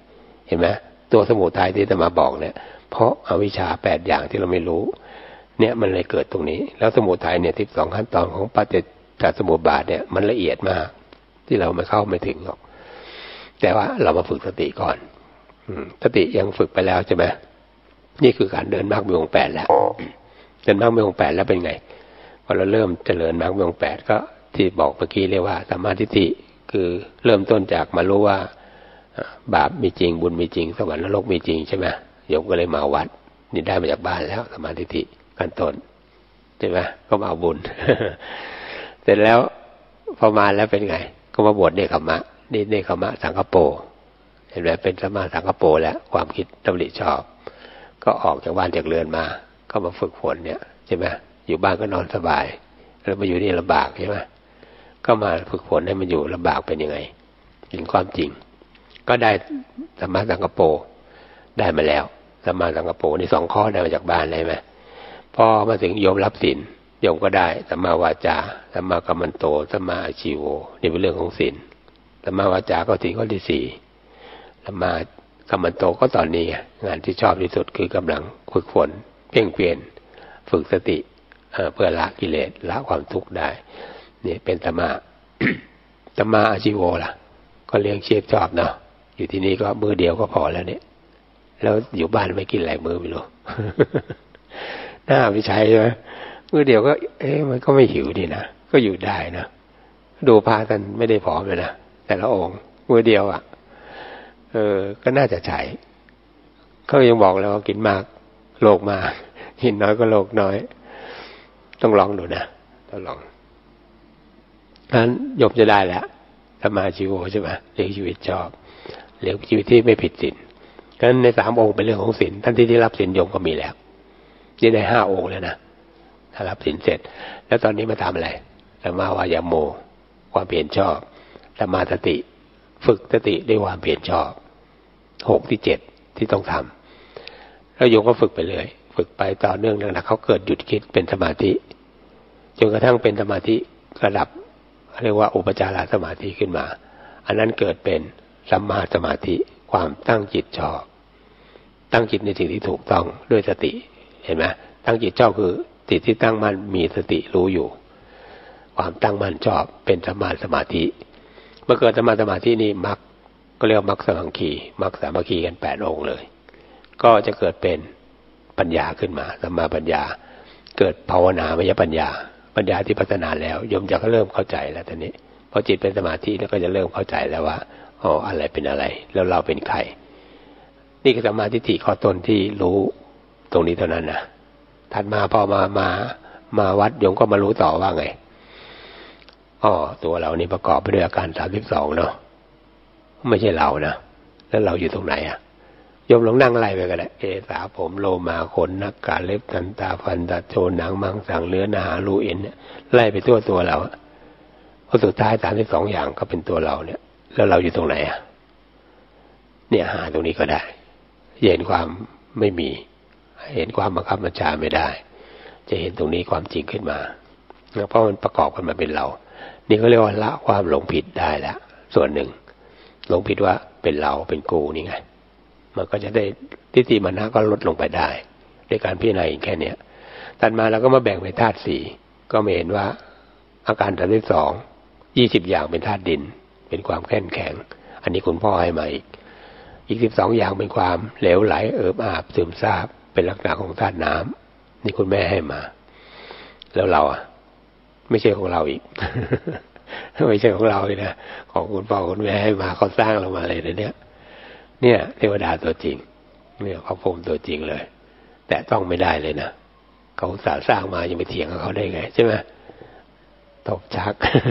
เห็นไหมตัวสมุทัยที่จะมาบอกเนี่ยเพราะอวิชชาแปดอย่างที่เราไม่รู้เนี่ยมันเลยเกิดตรงนี้แล้วสมุทัยเนี่ยสิบสองขั้นตอนของปฏิจจสมุปบาทเนี่ยมันละเอียดมากที่เราไม่เข้าไม่ถึงหรอกแต่ว่าเรามาฝึกสติก่อนสติยังฝึกไปแล้วใช่ไหมนี่คือการเดินมรรคมีองค์แปดแล้วเดินมรรคมีองค์แปดแล้วเป็นไงพอเราเริ่มเจริญมรรคมีองค์แปดก็ที่บอกเมื่อกี้เรียกว่าสัมมาทิฏฐิคือเริ่มต้นจากมารู้ว่าบาปมีจริงบุญมีจริงสวรรค์นรกมีจริงใช่ไหมโยมก็เลยมาวัดนี่ได้มาจากบ้านแล้วสัมมาทิฏฐิขั้นต้นใช่ไหมก็มาเอาบุญ เสร็จแล้วพอมาแล้วเป็นไงก็มาบวชเนคขมะนี่เนคขมะสังฆโปเห็นไหมเป็นสัมมาสังฆโปแล้วความคิดดำริชอบก็ออกจากบ้านจากเรือนมาก็มาฝึกฝนเนี่ยใช่ไหมอยู่บ้านก็นอนสบายแล้วมาอยู่นี่ลำบากใช่ไหมก็มาฝึกฝนให้มันอยู่ลำบากเป็นยังไงเห็นความจริงก็ได้สัมมาสังฆโปได้มาแล้วสัมมาสังฆโปนี่สองข้อได้มาจากบ้านเลยไหมพอมาถึงโยมรับศีลโยมก็ได้สัมมาวาจาสัมมากัมมันโตสัมมาอาชีโวนี่เป็นเรื่องของศีลสัมมาวาจาก็ศีลข้อที่สี่สัมมากัมมันโตก็ตอนนี้งานที่ชอบที่สุดคือกำลังฝึกฝนเพ่งเพียรฝึกสติเพื่อละกิเลสละความทุกข์ได้นี่เป็นสัมมาสัมมาอาชีโวล่ะก็เลี้ยงชีพชอบเนาะอยู่ที่นี่ก็มื้อเดียวก็พอแล้วเนี่ยแล้วอยู่บ้านไม่กินหลายมื้อไม่รู้ น่าไม่ใช่ใช่ไหมมื้อเดียวก็เอ๊ะมันก็ไม่หิวดีนะก็อยู่ได้นะดูพระท่านไม่ได้ผอมเลยนะแต่ละองค์มื้อเดียวอ่ะเออก็น่าจะใช่เขายังบอกแล้วว่ากินมากโลกมากกินน้อยก็โลกน้อยต้องลองดูนะต้องลองนั้นยมจะได้แล้วสมาชีโวใช่ไหมเลี้ยงชีวิตชอบเลี้ยงชีวิตที่ไม่ผิดศีลฉะนั้นในสามองค์เป็นเรื่องของศีลท่านที่ได้รับศีลโยมก็มีแล้วนี่ได้ห้าองค์แล้วนะถ้ารับศีลเสร็จแล้วตอนนี้มาทำอะไรสัมมาวายโมความเพียรชอบสัมมาสติฝึกสติด้วยความเพียรชอบหกที่เจ็ดที่ต้องทำแล้วโยมก็ฝึกไปเลยฝึกไปต่อเนื่องนะเขาเกิดหยุดคิดเป็นสมาธิจนกระทั่งเป็นสมาธิระดับเรียกว่าอุปจารสมาธิขึ้นมาอันนั้นเกิดเป็นสัมมาสมาธิความตั้งจิตชอบตั้งจิตในสิ่งที่ถูกต้องด้วยสติเห็นไหมตั้งจิตชอบคือจิตที่ตั้งมั่นมีสติรู้อยู่ความตั้งมั่นชอบเป็นสัมมาสมาธิเมื่อเกิดสัมมาสมาธินี่มรรคก็เรียกมรรคสังคีมรรคสามัคคีกันแปดองค์เลยก็จะเกิดเป็นปัญญาขึ้นมาสัมมาปัญญาเกิดภาวนามยปัญญาปัญญาที่พัฒนาแล้วโยมจะก็เริ่มเข้าใจแล้วตอนนี้พอจิตเป็นสมาธิแล้วก็จะเริ่มเข้าใจแล้วว่าอ๋ออะไรเป็นอะไรแล้วเราเป็นใครนี่คือสัมมาทิฏฐิข้อต้นที่รู้ตรงนี้เท่านั้นนะถัดมาพอมามามาวัดโยมก็มารู้ต่อว่าไงอ๋อตัวเรานี่ประกอบไปด้วยอาการสามสิบสองเนาะไม่ใช่เรานะแล้วเราอยู่ตรงไหนอ่ะโยมลองนั่งไล่ไปกันแหละเอสาผมโลมาขนนักกาเล็บทันตาฟันตัดโชนหนังมังสังเนื้อนาหารูเอ็นเนี่ยไล่ไปทั่วตัวเราพอสุดท้ายสามสิบสองอย่างก็เป็นตัวเราเนี่ยแล้วเราอยู่ตรงไหนอ่ะเนี่ยหาตรงนี้ก็ได้เห็นความไม่มีเห็นความบังคับบัญชาไม่ได้จะเห็นตรงนี้ความจริงขึ้นมาเพราะมันประกอบกันมาเป็นเรานี่เขาเรียกว่าละความหลงผิดได้แล้วส่วนหนึ่งหลงผิดว่าเป็นเราเป็นกูนี่ไงมันก็จะได้ทิฏฐิมานะก็ลดลงไปได้ด้วยการพิจารณาแค่เนี้ยถัดมาเราก็มาแบ่งเป็นธาตุสี่ก็ไม่เห็นว่าอาการสามสิบสองยี่สิบอย่างเป็นธาตุดินเป็นความแข็งแข็งอันนี้คุณพ่อให้มาอีกอีกสิบสองอย่างเป็นความเหลวไหลเอิบอาบซึมซาบเป็นลักษณะของธาตุน้ำนี่คุณแม่ให้มาแล้วเราอ่ะไม่ใช่ของเราอีก ไม่ใช่ของเราเลยนะของคุณพ่อคุณแม่ให้มาเขาสร้างเรามาเลยนะเนี่ยเนี่ยเทวดาตัวจริงเนี่ยเขาพรหมตัวจริงเลยแต่ต้องไม่ได้เลยนะเขาสร้างสร้างมายังไปเถียงกับเขาได้ไงใช่ไหมตบชัก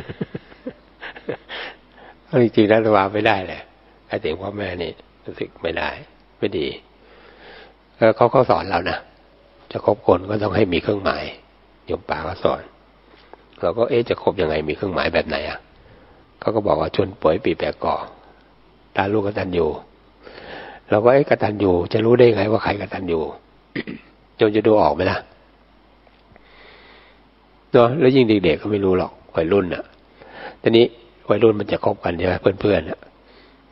จริงๆแล้ววางไม่ได้เลยไอ้เสียงพ่อแม่นี่รู้สึกไม่ได้ไม่ดีแล้วเขาเขาสอนเรานะจะคบคนก็ต้องให้มีเครื่องหมายโยมป่าก็สอนเราก็เอ๊ะจะคบยังไงมีเครื่องหมายแบบไหนอ่ะเขาก็บอกว่าชวนป่วยปีแปะก่อตาลูกกตัญญูเราก็เอ๊ะกตัญญูจะรู้ได้ไงว่าใครกตัญญู โยมจะดูออกไหมล่ะเนาะแล้วยิ่งเด็กๆก็ไม่รู้หรอกวัยรุ่นอ่ะทีนี้วัยรุ่นมันจะคบกันใช่ไหมเพื่อนๆอ่ะ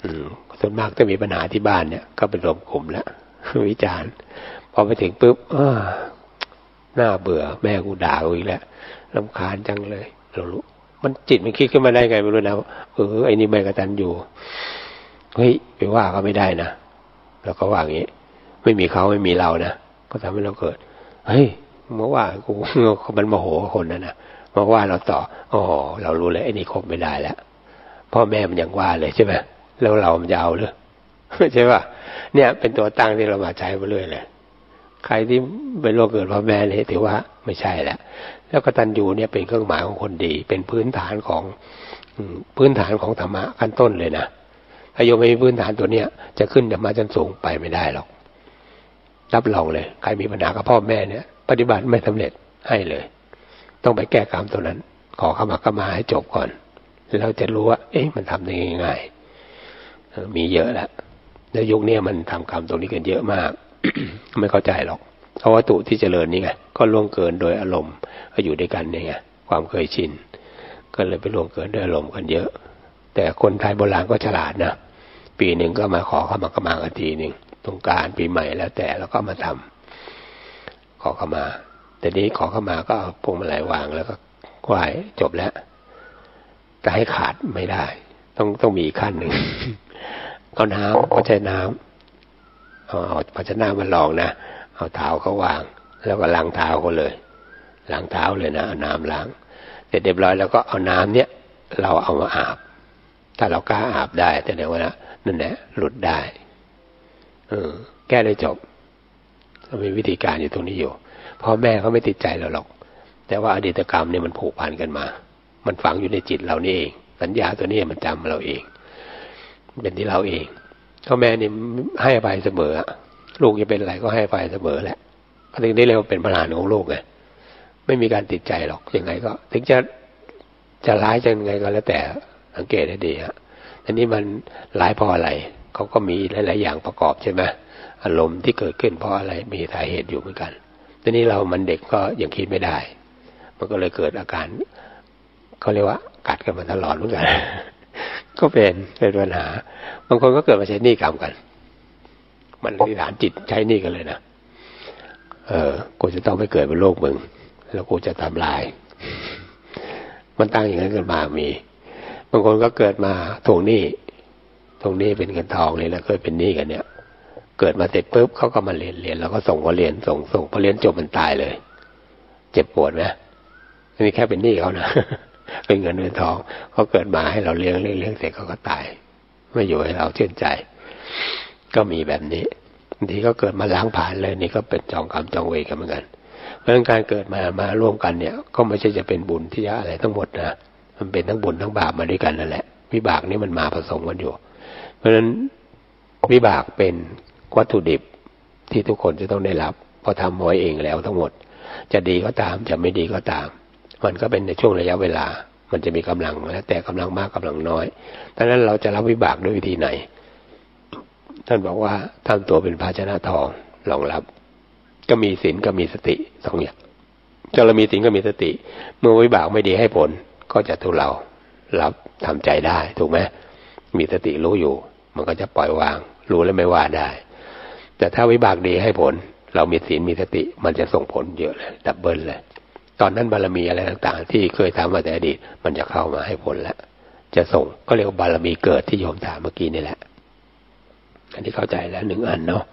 อืมส่วนมากถ้ามีปัญหาที่บ้านเนี่ยก็เป็นรวมกลุ่มแล้ววิจารณ์พอไปถึงปุ๊บอ้าหน้าเบื่อแม่กูด่ากูอีกแล้วรำคาญจังเลยเรารู้มันจิตมันคิดขึ้นมาได้ไงไม่รู้นะเออไอ้นี่ไม่กตัญญูเฮ้ยไปว่าเขาไม่ได้นะแล้วก็ว่าอย่างนี้ไม่มีเขาไม่มีเรานะก็ทำให้เราเกิดเฮ้ยเมื่อว่ากูมันโมโหคนนั้นนะมาว่าเราต่ออ๋อเรารู้แล้วไอ้นี่คบไม่ได้แล้วพ่อแม่มันยังว่าเลยใช่ไหมแล้วเรามันจะเอาหรือใช่ป่ะเนี่ยเป็นตัวตั้งที่เรามาใช้ไปเรื่อยเลยใครที่เป็นโรคเกิดพ่อแม่เนี่ยถือว่าไม่ใช่แล้วแล้วกตัญญูเนี่ยเป็นเครื่องหมายของคนดีเป็นพื้นฐานของพื้นฐานของธรรมะขั้นต้นเลยนะถ้าโยมไม่มีพื้นฐานตัวเนี้ยจะขึ้นธรรมะชั้นสูงไปไม่ได้หรอกรับรองเลยใครมีปัญหากับพ่อแม่เนี่ยปฏิบัติไม่สำเร็จให้เลยต้องไปแก้กรรมตัวนั้นขอเข้ามาก็มาให้จบก่อนแล้วจะรู้ว่าเอ๊ะมันทำได้ง่ายๆมีเยอะแล้วแล้วยุคนี้มันทำกรรมตรงนี้กันเยอะมาก ไม่เข้าใจหรอกเพราะวัตถุที่เจริญนี่ไงก็ล่วงเกินโดยอารมณ์ก็อยู่ด้วยกันเนี่ยไงความเคยชินก็เลยไปล่วงเกินด้วยอารมณ์กันเยอะแต่คนไทยโบราณก็ฉลาดนะปีหนึ่งก็มาขอเข้ามาก็มากันทีหนึ่งตรงกรานต์ปีใหม่แล้วแต่แล้วก็มาทำขอเข้ามาแต่นี้ขอเข้ามาก็เอาพวงมาลัยวางแล้วก็ไหว้จบแล้วแต่ให้ขาดไม่ได้ต้องต้องมีขั้นหนึ่ง เอาน้ำเอาใช้น้ำเอาเอาภาชนะมาลองนะเอาเท้าเขาวางแล้วก็ล้างเท้าเขาเลยล้างเท้าเลยนะเอาน้ำล้างเสร็จเรียบร้อยแล้วก็เอาน้ำเนี้ยเราเอามาอาบถ้าเรากล้าอาบได้แต่เดี๋ยวนะนั่นแหละหลุดได้เออแก้ได้จบมีวิธีการอยู่ตรงนี้อยู่พ่อแม่เขาไม่ติดใจเราหรอกแต่ว่าอดีตกรรมเนี่ยมันผูกพันกันมามันฝังอยู่ในจิตเรานี่เองสัญญาตัวนี้มันจำเราเองเป็นที่เราเองพ่อแม่นี่ให้อภัยเสมอลูกจะเป็นอะไรก็ให้อภัยเสมอแหละก็ถึงได้เรียกว่าเป็นพลานของลูกไงไม่มีการติดใจหรอกยังไงก็ถึงจะจะร้ายจะยังไงก็แล้วแต่สังเกตให้ดีฮะอันนี้มันร้ายเพราะอะไรเขาก็มีหลายๆอย่างประกอบใช่ไหมอารมณ์ที่เกิดขึ้นเพราะอะไรมีสาเหตุอยู่เหมือนกันทีนี้เรามันเด็กก็ยังคิดไม่ได้มันก็เลยเกิดอาการเขาเรียกว่ากัดกันมาตลอดเหมือนกัน ก็เป็นเป็นปัญหาบางคนก็เกิดมาใช้หนี้กรรมกันมันที่ฐานจิตใช้หนี้กันเลยนะเออกูจะต้องไม่เกิดเป็นโลกมึงแล้วกูจะทำลายมันตั้งอย่างนั้นกันมามีบางคนก็เกิดมาทวงหนี้ทวงหนี้เป็นเงินทองเลยแล้วเคยเป็นหนี้กันเนี่ยเกิดมาเสร็จปุ๊บเขาก็มาเรียนเรียนแล้วก็ส่งเขาเรียนส่งส่งพอเรียนจบมันตายเลยเจ็บปวดไหมนี่แค่เป็นหนี้เขานะ เป็นเงินเป็นทองเขาเกิดมาให้เราเลี้ยงเลี้ยงเลี้ยงเสร็จเขาก็ตายไม่อยู่ให้เราชื่นใจก็มีแบบนี้บางทีก็เกิดมาล้างผ่านเลยนี่ก็เป็นจองกรรมจองเวรกันเหมือนกันเพราะฉะนั้นการเกิดมามาร่วมกันเนี่ยก็ไม่ใช่จะเป็นบุญที่จะอะไรทั้งหมดนะมันเป็นทั้งบุญทั้งบาปมาด้วยกันนั่นแหละวิบากนี่มันมาผสมกันอยู่เพราะฉะนั้นวิบากเป็นวัตถุดิบที่ทุกคนจะต้องได้รับพอทำไว้เองแล้วทั้งหมดจะดีก็ตามจะไม่ดีก็ตามมันก็เป็นในช่วงระยะเวลามันจะมีกำลังแล้วแต่กำลังมากกำลังน้อยดังนั้นเราจะรับวิบากด้วยวิธีไหนท่านบอกว่าทำตัวเป็นภาชนะทองรองรับก็มีศีลก็มีสติสองอย่างถ้าเรามีศีลก็มีสติเมื่อวิบากไม่ดีให้ผลก็จะทุเรารับทำใจได้ถูกไหมมีสติรู้อยู่มันก็จะปล่อยวางรู้แล้วไม่ว่าได้แต่ถ้าวิบากดีให้ผลเรามีศีลมีสติมันจะส่งผลเยอะเลยดับเบิลเลยตอนนั้นบารมีอะไรต่างๆที่เคยทำมาแต่อดีตมันจะเข้ามาให้ผลแล้วจะส่งก็เรียกว่าบารมีเกิดที่โยมถามเมื่อกี้นี่แหละอันนี้เข้าใจแล้วหนึ่งอันเนาะ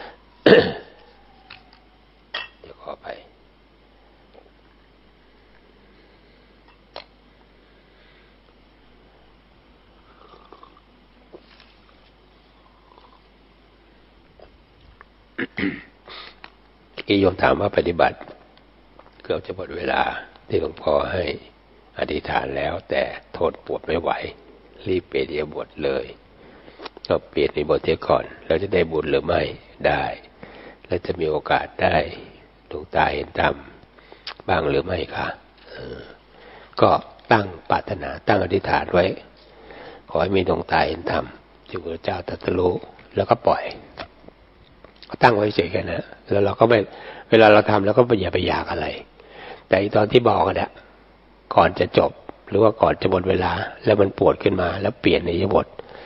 เดี๋ยวขอไปที่โยมถามว่าปฏิบัติเกือบจะหมดเวลาที่หลวงพ่อให้อธิษฐานแล้วแต่ทนปวดไม่ไหวรีบเปลี่ยนอิริยาบถเลยก็เปลี่ยนอิริยาบถเสียก่อนแล้วจะได้บุญหรือไม่ได้และจะมีโอกาสได้ดวงตาเห็นธรรมบ้างหรือไม่คะก็ตั้งปรารถนาตั้งอธิษฐานไว้ขอให้มีดวงตาเห็นธรรมที่พระเจ้าตรัสรู้แล้วก็ปล่อยก็ตั้งไว้เฉยๆกันนะแล้วเราก็ไม่เวลาเราทำแล้วก็อย่าไปอยากอะไรแต่ตอนที่บอกกันอะก่อนจะจบหรือว่าก่อนจะหมดเวลาแล้วมันปวดขึ้นมาแล้วเปลี่ยนอิริยาบถ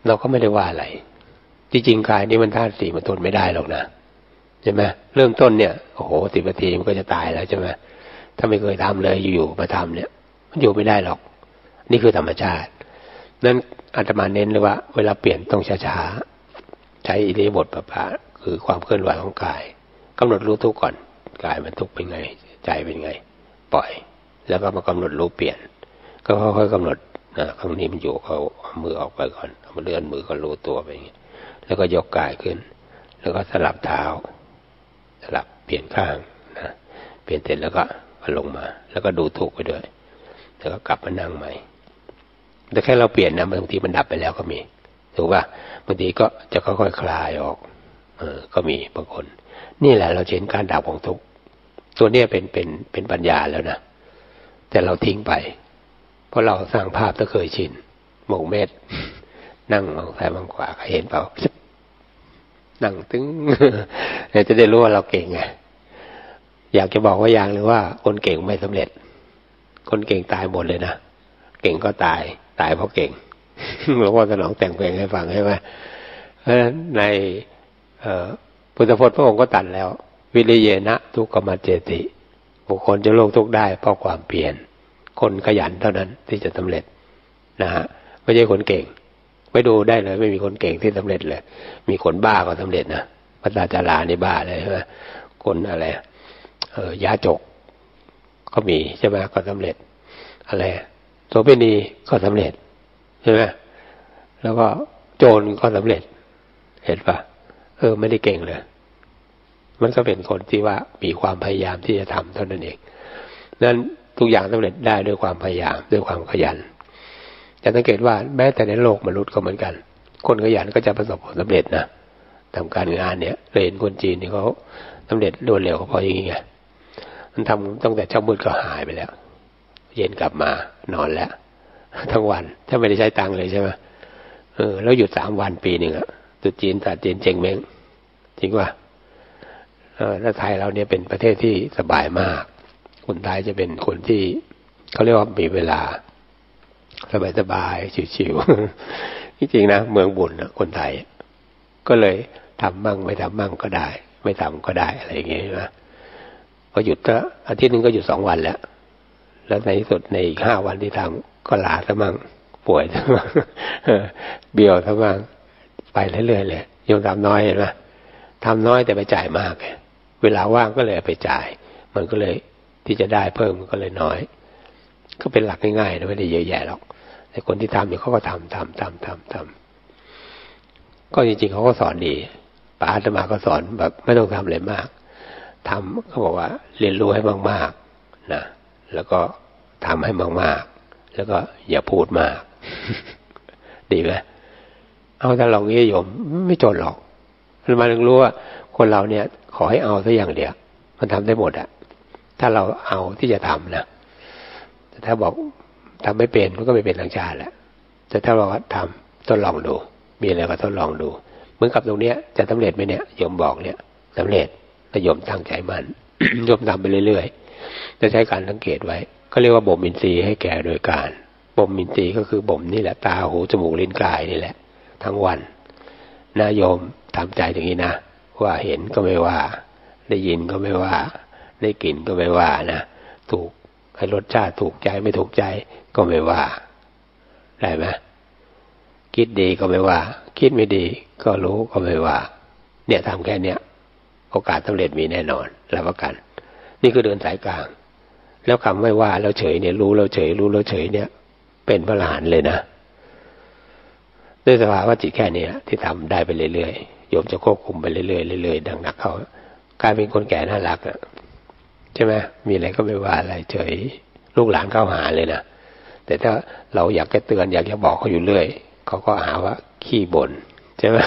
เราก็ไม่ได้ว่าอะไรที่จริงกายนี้มันธาตุสี่มันทนไม่ได้หรอกนะใช่ไหมเริ่มต้นเนี่ยโอ้โหสิบนาทีมันก็จะตายแล้วใช่ไหมถ้าไม่เคยทำเลยอยู่ๆมาทำเนี่ยมันอยู่ไม่ได้หรอกนี่คือธรรมชาตินั้นอาตมาเน้นเลยว่าเวลาเปลี่ยนต้องช้าๆใช้อิริยาบถปะปะคือความเคลื่อนไหวของกายกำหนดรู้ทุกข์ก่อนกายมันทุกข์เป็นไงใจเป็นไงปล่อยแล้วก็มากำหนดรู้เปลี่ยนก็ค่อยๆกำหนดนะครั้งนี้มันอยู่เขาเอามือออกไปก่อนเอามาเลื่อนมือก็รู้ตัวไปอย่างนี้แล้วก็ยกกายขึ้นแล้วก็สลับเท้าสลับเปลี่ยนข้างนะเปลี่ยนเสร็จแล้วก็ลงมาแล้วก็ดูทุกข์ไปด้วยแล้วก็กลับมานั่งใหม่แต่แค่เราเปลี่ยนนะบางทีมันดับไปแล้วก็มีถูกป่ะบางทีก็จะค่อยๆคลายออกเออก็มีบางคนนี่แหละเราเห็นการดับของทุกข์ตัวเนี้ยเป็นเป็นเป็นปัญญาแล้วนะแต่เราทิ้งไปเพราะเราสร้างภาพถ้าเคยชินหมกเม็ดนั่งมองซ้ายมองขวาเห็นเปล่านั่งตึ้งเนี่ยจะได้รู้ว่าเราเก่งไงอยากจะบอกว่าอย่างหรือว่าคนเก่งไม่สำเร็จคนเก่งตายหมดเลยนะเก่งก็ตายตายเพราะเก่งหลวงพ่อสนองแต่งเพลงให้ฟังใช่ไหมเพราะฉะนั้นในพุทธพจน์พระองค์ก็ตรัสแล้ววิริเยนะทุกขมัจเจติบุคคลจะโลกทุกข์ได้เพราะความเพียรคนขยันเท่านั้นที่จะสำเร็จนะฮะไม่ใช่คนเก่งไปดูได้เลยไม่มีคนเก่งที่สำเร็จเลยมีคนบ้าก็สำเร็จนะพระตาจารานี่บ้าเลยใช่ไหมคนอะไรเออยาจกก็มีใช่ไหมก็สำเร็จอะไรโสเภณีก็สำเร็จใช่ไหมแล้วก็โจรก็สำเร็จเห็นปะเออไม่ได้เก่งเลยมันก็เป็นคนที่ว่ามีความพยายามที่จะทำเท่านั้นเองนั้นทุกอย่างสำเร็จได้ด้วยความพยายามด้วยความขยันจะสังเกตว่าแม้แต่ในโลกมนุษย์ก็เหมือนกันคนขยันก็จะประสบผลสำเร็จนะทำการงานเนี่ยเราเห็นคนจีนนี่เขาสำเร็จรวดเร็วเพราะอย่างนี้ไงมันทำตั้งแต่เช้ามืดก็หายไปแล้วเย็นกลับมานอนแล้วทั้งวันถ้าไม่ได้ใช้ตังค์เลยใช่ไหมเออแล้วหยุดสามวันปีหนึ่งอะตุจีนตาจีนเจงเม้งจริงป่ะเออแล้วไทยเราเนี่ยเป็นประเทศที่สบายมากคนไทยจะเป็นคนที่เขาเรียกว่ามีเวลาสบายๆชิวๆจริงๆนะเมืองบุญนะคนไทยก็เลยทำมั่งไม่ทำมั่งก็ได้ไม่ทำก็ได้อะไรอย่างเงี้ยนะพอหยุดก็อาทิตย์นึงก็หยุดสองวันแล้วแล้วในที่สุดในอีกห้าวันที่ทำก็ลาซะมั่งป่วยซะมั่งเบี้ยวซะมั่งไปเรื่อยๆเลยโยมทำน้อยเห็นไหมทำน้อยแต่ไปจ่ายมากเวลาว่างก็เลยไปจ่ายมันก็เลยที่จะได้เพิ่มมันก็เลยน้อยก็เป็นหลักง่ายๆนะไม่ได้เยอะแยะหรอกแต่คนที่ทำอยู่เขาก็ทำทำทำทำทำก็จริงๆเขาก็สอนดีป้าอาตมาก็สอนแบบไม่ต้องทำอะไรมากทำเขาบอกว่าเรียนรู้ให้มากๆนะแล้วก็ทำให้มากๆแล้วก็อย่าพูดมาก ดีไหมเอาถ้าลองงี้โยมไม่จนหรอกมาถึงรู้ว่าคนเราเนี่ยขอให้เอาซะอย่างเดียวมันทำได้หมดอะถ้าเราเอาที่จะทำนะแต่ถ้าบอกทำไม่เป็นมันก็ไม่เป็นทางชาติแหละแต่ถ้าเราทำทดลองดูมีอะไรก็ทดลองดูเหมือนกับตรงเนี้ยจะสำเร็จไหมเนี่ยโยมบอกเนี่ยสำเร็จแต่โยมตั้งใจมัน โยมทำไปเรื่อยๆจะใช้การสังเกตไว้ก็เรียกว่าบ่มอินทรีย์ให้แก่โดยการบ่มอินทรีย์ก็คือบ่มนี่แหละตาหูจมูกลิ้นกายนี่แหละทั้งวันนะโยมทำใจอย่างนี้นะว่าเห็นก็ไม่ว่าได้ยินก็ไม่ว่าได้กลิ่นก็ไม่ว่านะถูกให้รสชาติถูกใจไม่ถูกใจก็ไม่ว่าได้ไหมคิดดีก็ไม่ว่าคิดไม่ดีก็รู้ก็ไม่ว่าเนี่ยทำแค่เนี้ยโอกาสสำเร็จมีแน่นอนรับประกันนี่คือเดินสายกลางแล้วคำไม่ว่าแล้วเฉยเนี่ยรู้แล้วเฉยรู้แล้วเฉยเนี่ยเป็นพระอรหันต์เลยนะด้วยสภาวะจิตแค่นี้ที่ทำได้ไปเรื่อยๆโยมจะควบคุมไปเรื่อยๆเรื่อยๆดังนักเขากลายเป็นคนแก่น่ารักอ่ะใช่ไหมมีอะไรก็ไม่ว่าอะไรเฉยลูกหลานเข้าหาเลยนะแต่ถ้าเราอยากจะเตือนอยากจะบอกเขาอยู่เรื่อยเขาก็หาว่าขี้บ่นใช่ไหม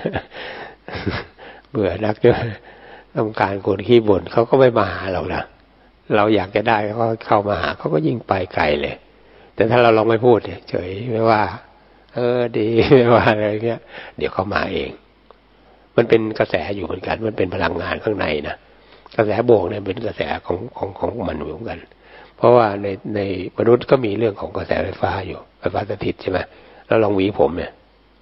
เบื่อนักใช่ไหมต้องการคนขี้บ่นเขาก็ไม่มาหาเรานะเราอยากจะได้เขาเข้ามาหาเขาก็ยิ่งไปไกลเลยแต่ถ้าเราลองไม่พูดเฉยไม่ว่าเออดีไม่ว่าอะไรเงี้ยเดี๋ยวเขามาเองมันเป็นกระแสอยู่เหมือนกันมันเป็นพลังงานข้างในนะกระแสบวกเนี่ยเป็นกระแสของของของมันเหมือนกันเพราะว่าในในมนุษย์ก็มีเรื่องของกระแสไฟฟ้าอยู่ไฟฟ้าสถิตใช่ไหมแล้วลองหวีผมเนี่ยเ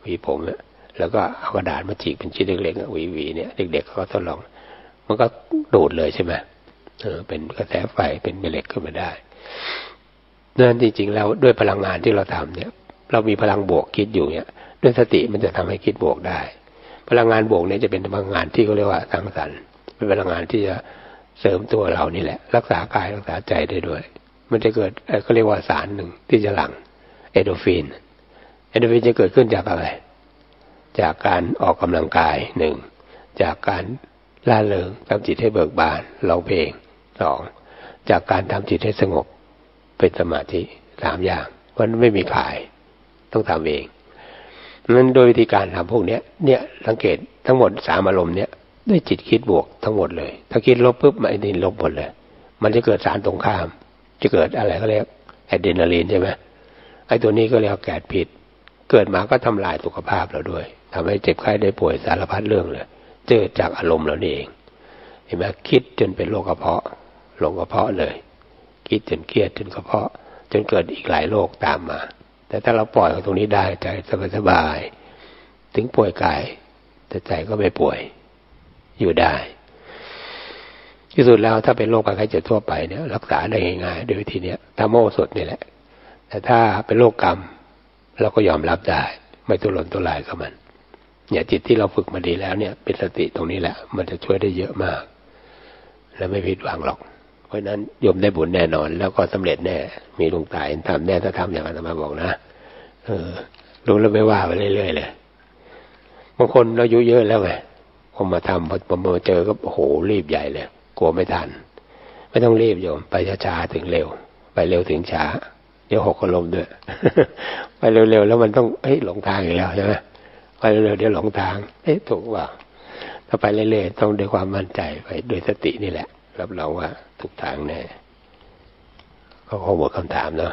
วีผมเนี่ยแล้วก็เอากระดาษมาฉีกเป็นชิ้นเล็กๆหวีๆเนี่ยเด็กๆเขาก็ทดลองมันก็ดูดเลยใช่ไหมเออเป็นกระแสไฟเป็นแม่เหล็กขึ้นมาได้นั่นจริงๆแล้วด้วยพลังงานที่เราทำเนี่ยเรามีพลังบวกคิดอยู่เนี่ยด้วยสติมันจะทำให้คิดบวกได้พลังงานบวกเนี่ยจะเป็นพลังงานที่เขาเรียกว่าสร้างสรรค์เป็นพลังงานที่จะเสริมตัวเรานี่แหละรักษากายรักษาใจได้ด้วยมันจะเกิดเขาเรียกว่าสารหนึ่งที่จะหลั่งเอโดรฟินเอโดรฟินจะเกิดขึ้นจากอะไรจากการออกกำลังกายหนึ่งจากการล่าเริงทำจิตให้เบิกบานร้องเพลงสองจากการทำจิตให้สงบเป็นสมาธิสามอย่างมันไม่มีขายต้องทำเองนั้นโดยวิธีการทำพวกนี้เนี่ยสังเกตทั้งหมดสามอารมณ์เนี้ยด้วยจิตคิดบวกทั้งหมดเลยถ้าคิดลบปุ๊บมันไอ้นี่ลบหมดเลยมันจะเกิดสารตรงข้ามจะเกิดอะไรก็เรียกอะดรีนาลีนใช่ไหมไอ้ตัวนี้ก็เรียกแก๊สพิษเกิดมาก็ทำลายสุขภาพเราด้วยทำให้เจ็บไข้ได้ป่วยสารพัดเรื่องเลยเจอจากอารมณ์เรานี่เองเห็นไหมคิดจนเป็นโรคกระเพาะลงกระเพาะเลยคิดจนเครียดจนกระเพาะจนเกิดอีกหลายโรคตามมาแต่ถ้าเราปล่อยตรงนี้ได้ใจสบายๆถึงป่วยกายแต่ใจก็ไม่ป่วยอยู่ได้ที่สุดแล้วถ้าเป็นโรคภัยไข้เจ็บทั่วไปเนี่ยรักษาได้ง่ายๆด้วยวิธีนี้ธรรมโอสถนี่แหละแต่ถ้าเป็นโรคกรรมเราก็ยอมรับได้ไม่ตุรนตุรายกับมันเนี่ยจิตที่เราฝึกมาดีแล้วเนี่ยเป็นสติตรงนี้แหละมันจะช่วยได้เยอะมากและไม่ผิดหวังหรอกเพราะนั้นโยมได้บุญแน่นอนแล้วก็สำเร็จแน่มีดวงตาเห็นธรรมแน่ถ้าทำอย่างอาตมาบอกนะเออรู้แล้วไม่ว่าไปเรื่อยๆเลยบางคนอายุเยอะแล้วไงพอมาทำพอมาเจอก็โอ้โหรีบใหญ่เลยกลัวไม่ทันไม่ต้องรีบโยมไปช้าๆถึงเร็วไปเร็วถึงช้าเดี๋ยวหกอารมณ์ด้วย ไปเร็วๆแล้วมันต้องเฮ้ยหลงทางอีกแล้วใช่ไหมไปเร็วๆเดี๋ยวหลงทางเอ๊ะถูกว่าถ้าไปเรื่อยๆต้องด้วยความมั่นใจไปด้วยสตินี่แหละรับรองว่าถูกทางแน่ก็คงหมดคำถามเนาะ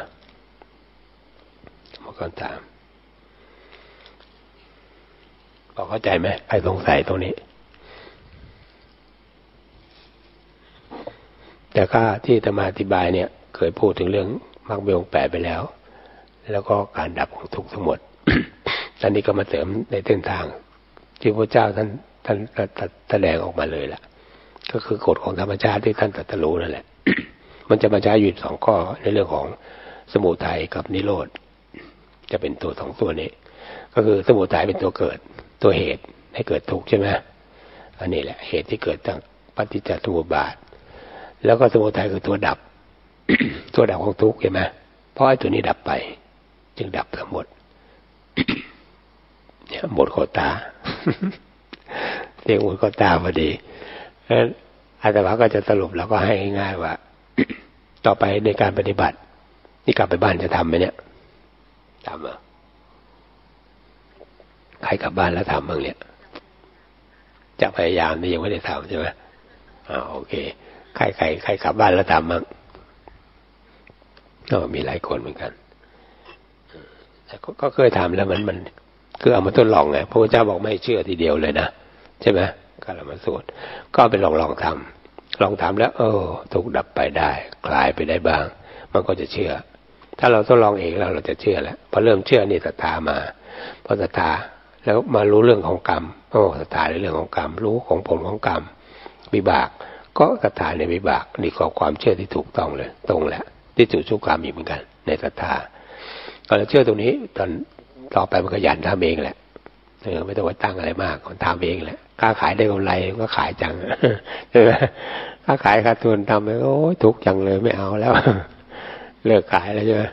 หมดคำถามพอเข้าใจไหมใครสงสัยตรงนี้แต่ข้าที่ธรรมาอธิบายเนี่ยเคยพูดถึงเรื่องมรรคมีองค์แปดไปแล้วแล้วก็การดับของทุกข์ทั้งหมด ตอนนี้ก็มาเสริมในเส้นทางที่พระเจ้าท่านท่านแสดงออกมาเลยล่ะก็คือกฎของธรรมชาติที่ท่านตรัสรู้นั่นแหละ มันจะมาใช้อยู่สองข้อในเรื่องของสมุทัยกับนิโรธจะเป็นตัวสองตัวนี้ก็คือสมุทัยเป็นตัวเกิดตัวเหตุให้เกิดทุกข์ใช่ไหมอันนี้แหละเหตุที่เกิดจากปฏิจจสมุปบาทแล้วก็สมุทัยคือตัวดับ ตัวดับของทุกข์ใช่ไหมเพราะไอ้ตัวนี้ดับไปจึงดับทั้งหมด เนี่ยหมดโควตา เรียกหมดโควตาพอดีแล้วอาตมาก็จะสรุปแล้วก็ให้ง่ายๆว่า ต่อไปในการปฏิบัตินี่กลับไปบ้านจะทำไหมเนี่ยทำเหรอใครกลับบ้านแล้วทำบ้างเนี่ยจะพยายามนี่ยังไม่ได้ทำใช่ไหมอ่าโอเคใครใครใครกลับบ้านแล้วทำบ้างก็มีหลายคนเหมือนกันแต่ก็เคยทำแล้วมันมันคือเอามาทดลองไงพระพุทธเจ้าบอกไม่เชื่อทีเดียวเลยนะใช่ไหมกาลมาสูตรก็ไปลองลองทำลองทำแล้วเออทุกดับไปได้คลายไปได้บ้างมันก็จะเชื่อถ้าเราทดลองเองแล้วเราจะเชื่อแล้วพอเริ่มเชื่อนี่ศรัทธามาพอศรัทธาแล้วมารู้เรื่องของกรรมโอ้ศรัทธาในเรื่องของกรรมรู้ของผลของกรรมวิบากก็ศรัทธาในวิบากนี่ก็ความเชื่อที่ถูกต้องเลยตรงแล้วที่จุชุกกรรมอีกเหมือนกันในศรัทธาตอนเราเชื่อตรงนี้ตอนต่อไปมันขยันทำเองแหละเออไม่ต้องไปตั้งอะไรมากมันทำเองแหละค้าขายได้กำไรก็ขายจังใช่ไหมค้าขายขาดทุนทำไปโอ้ยทุกข์จังเลยไม่เอาแล้วเลิกขายแล้วใช่ไหม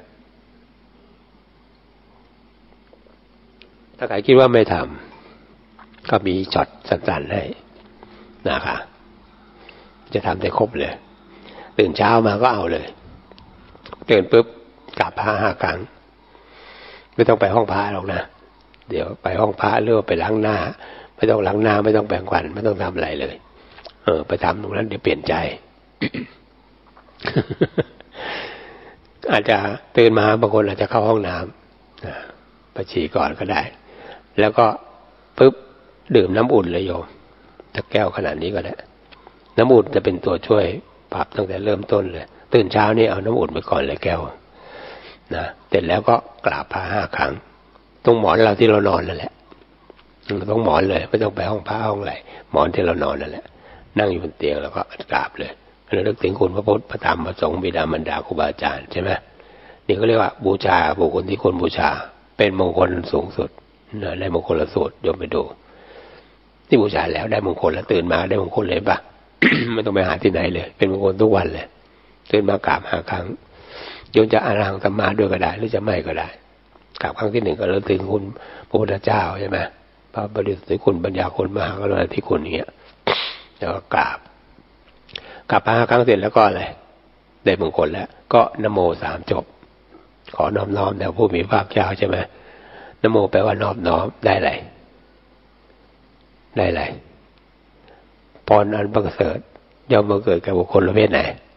ถ้าใครคิดว่าไม่ทำก็มีช็อตสั้นๆให้นะคะจะทำได้ครบเลยตื่นเช้ามาก็เอาเลยตื่นปุ๊บกราบพระห้าครั้งไม่ต้องไปห้องพระหรอกนะเดี๋ยวไปห้องพระหรือว่าไปล้างหน้าไม่ต้องล้างหน้าไม่ต้องแปรงฟันไม่ต้องทำอะไรเลยเออไปทำตรงนั้นเดี๋ยวเปลี่ยนใจ อาจจะตื่นมาบางคนอาจจะเข้าห้องน้ำไปฉี่ก่อนก็ได้แล้วก็ปุ๊บดื่มน้ำอุ่นเลยโยมถ้าแก้วขนาดนี้ก็ได้น้ำอุ่นจะเป็นตัวช่วยปรับตั้งแต่เริ่มต้นเลยตื่นเช้านี่เอาน้ำอุ่นไปก่อนเลยแก้วนะเสร็จแล้วก็กราบพระห้าครั้งตรงหมอนเราที่เรานอนนั่นแหละตรงหมอนเลยไม่ต้องไปห้องพระห้องไหนหมอนที่เรานอนนั่นแหละนั่งอยู่บนเตียงแล้วก็กราบเลยระลึกถึงคุณพระพุทธพระธรรมพระสงฆ์บิดามารดาครูบาอาจารย์ใช่ไหมนี่ก็เรียกว่าบูชาบุคคลที่ควรบูชาเป็นมงคลสูงสุดได้มงคลละสูตรโยมไปดูที่บูชาแล้วได้มงคลแล้วตื่นมาได้มงคลเลยปะ ไม่ต้องไปหาที่ไหนเลยเป็นมงคลทุกวันเลยตื่นมากราบห้าครั้งโยมจะอารังสัมมาด้วยก็ได้หรือจะไม่ก็ได้กราบครั้งที่หนึ่งก็ระลึกถึงคุณพระพุทธเจ้าใช่ไหมพระบริสุทธิ์คุณปัญญาคุณมหากรุณาธิคุณอย่างเงี้ยแล้วก็กราบกราบห้าครั้งเสร็จแล้วก็อะไรได้มงคลแล้วก็นโมสามจบขอน้อมน้อมแด่ผู้มีพระภาคเจ้าใช่ไหมนโมแปลว่านอบน้อมได้อะไรได้อะไรพรอันประเสริฐย่อมมาเกิดกับบุคคลประเภทไหน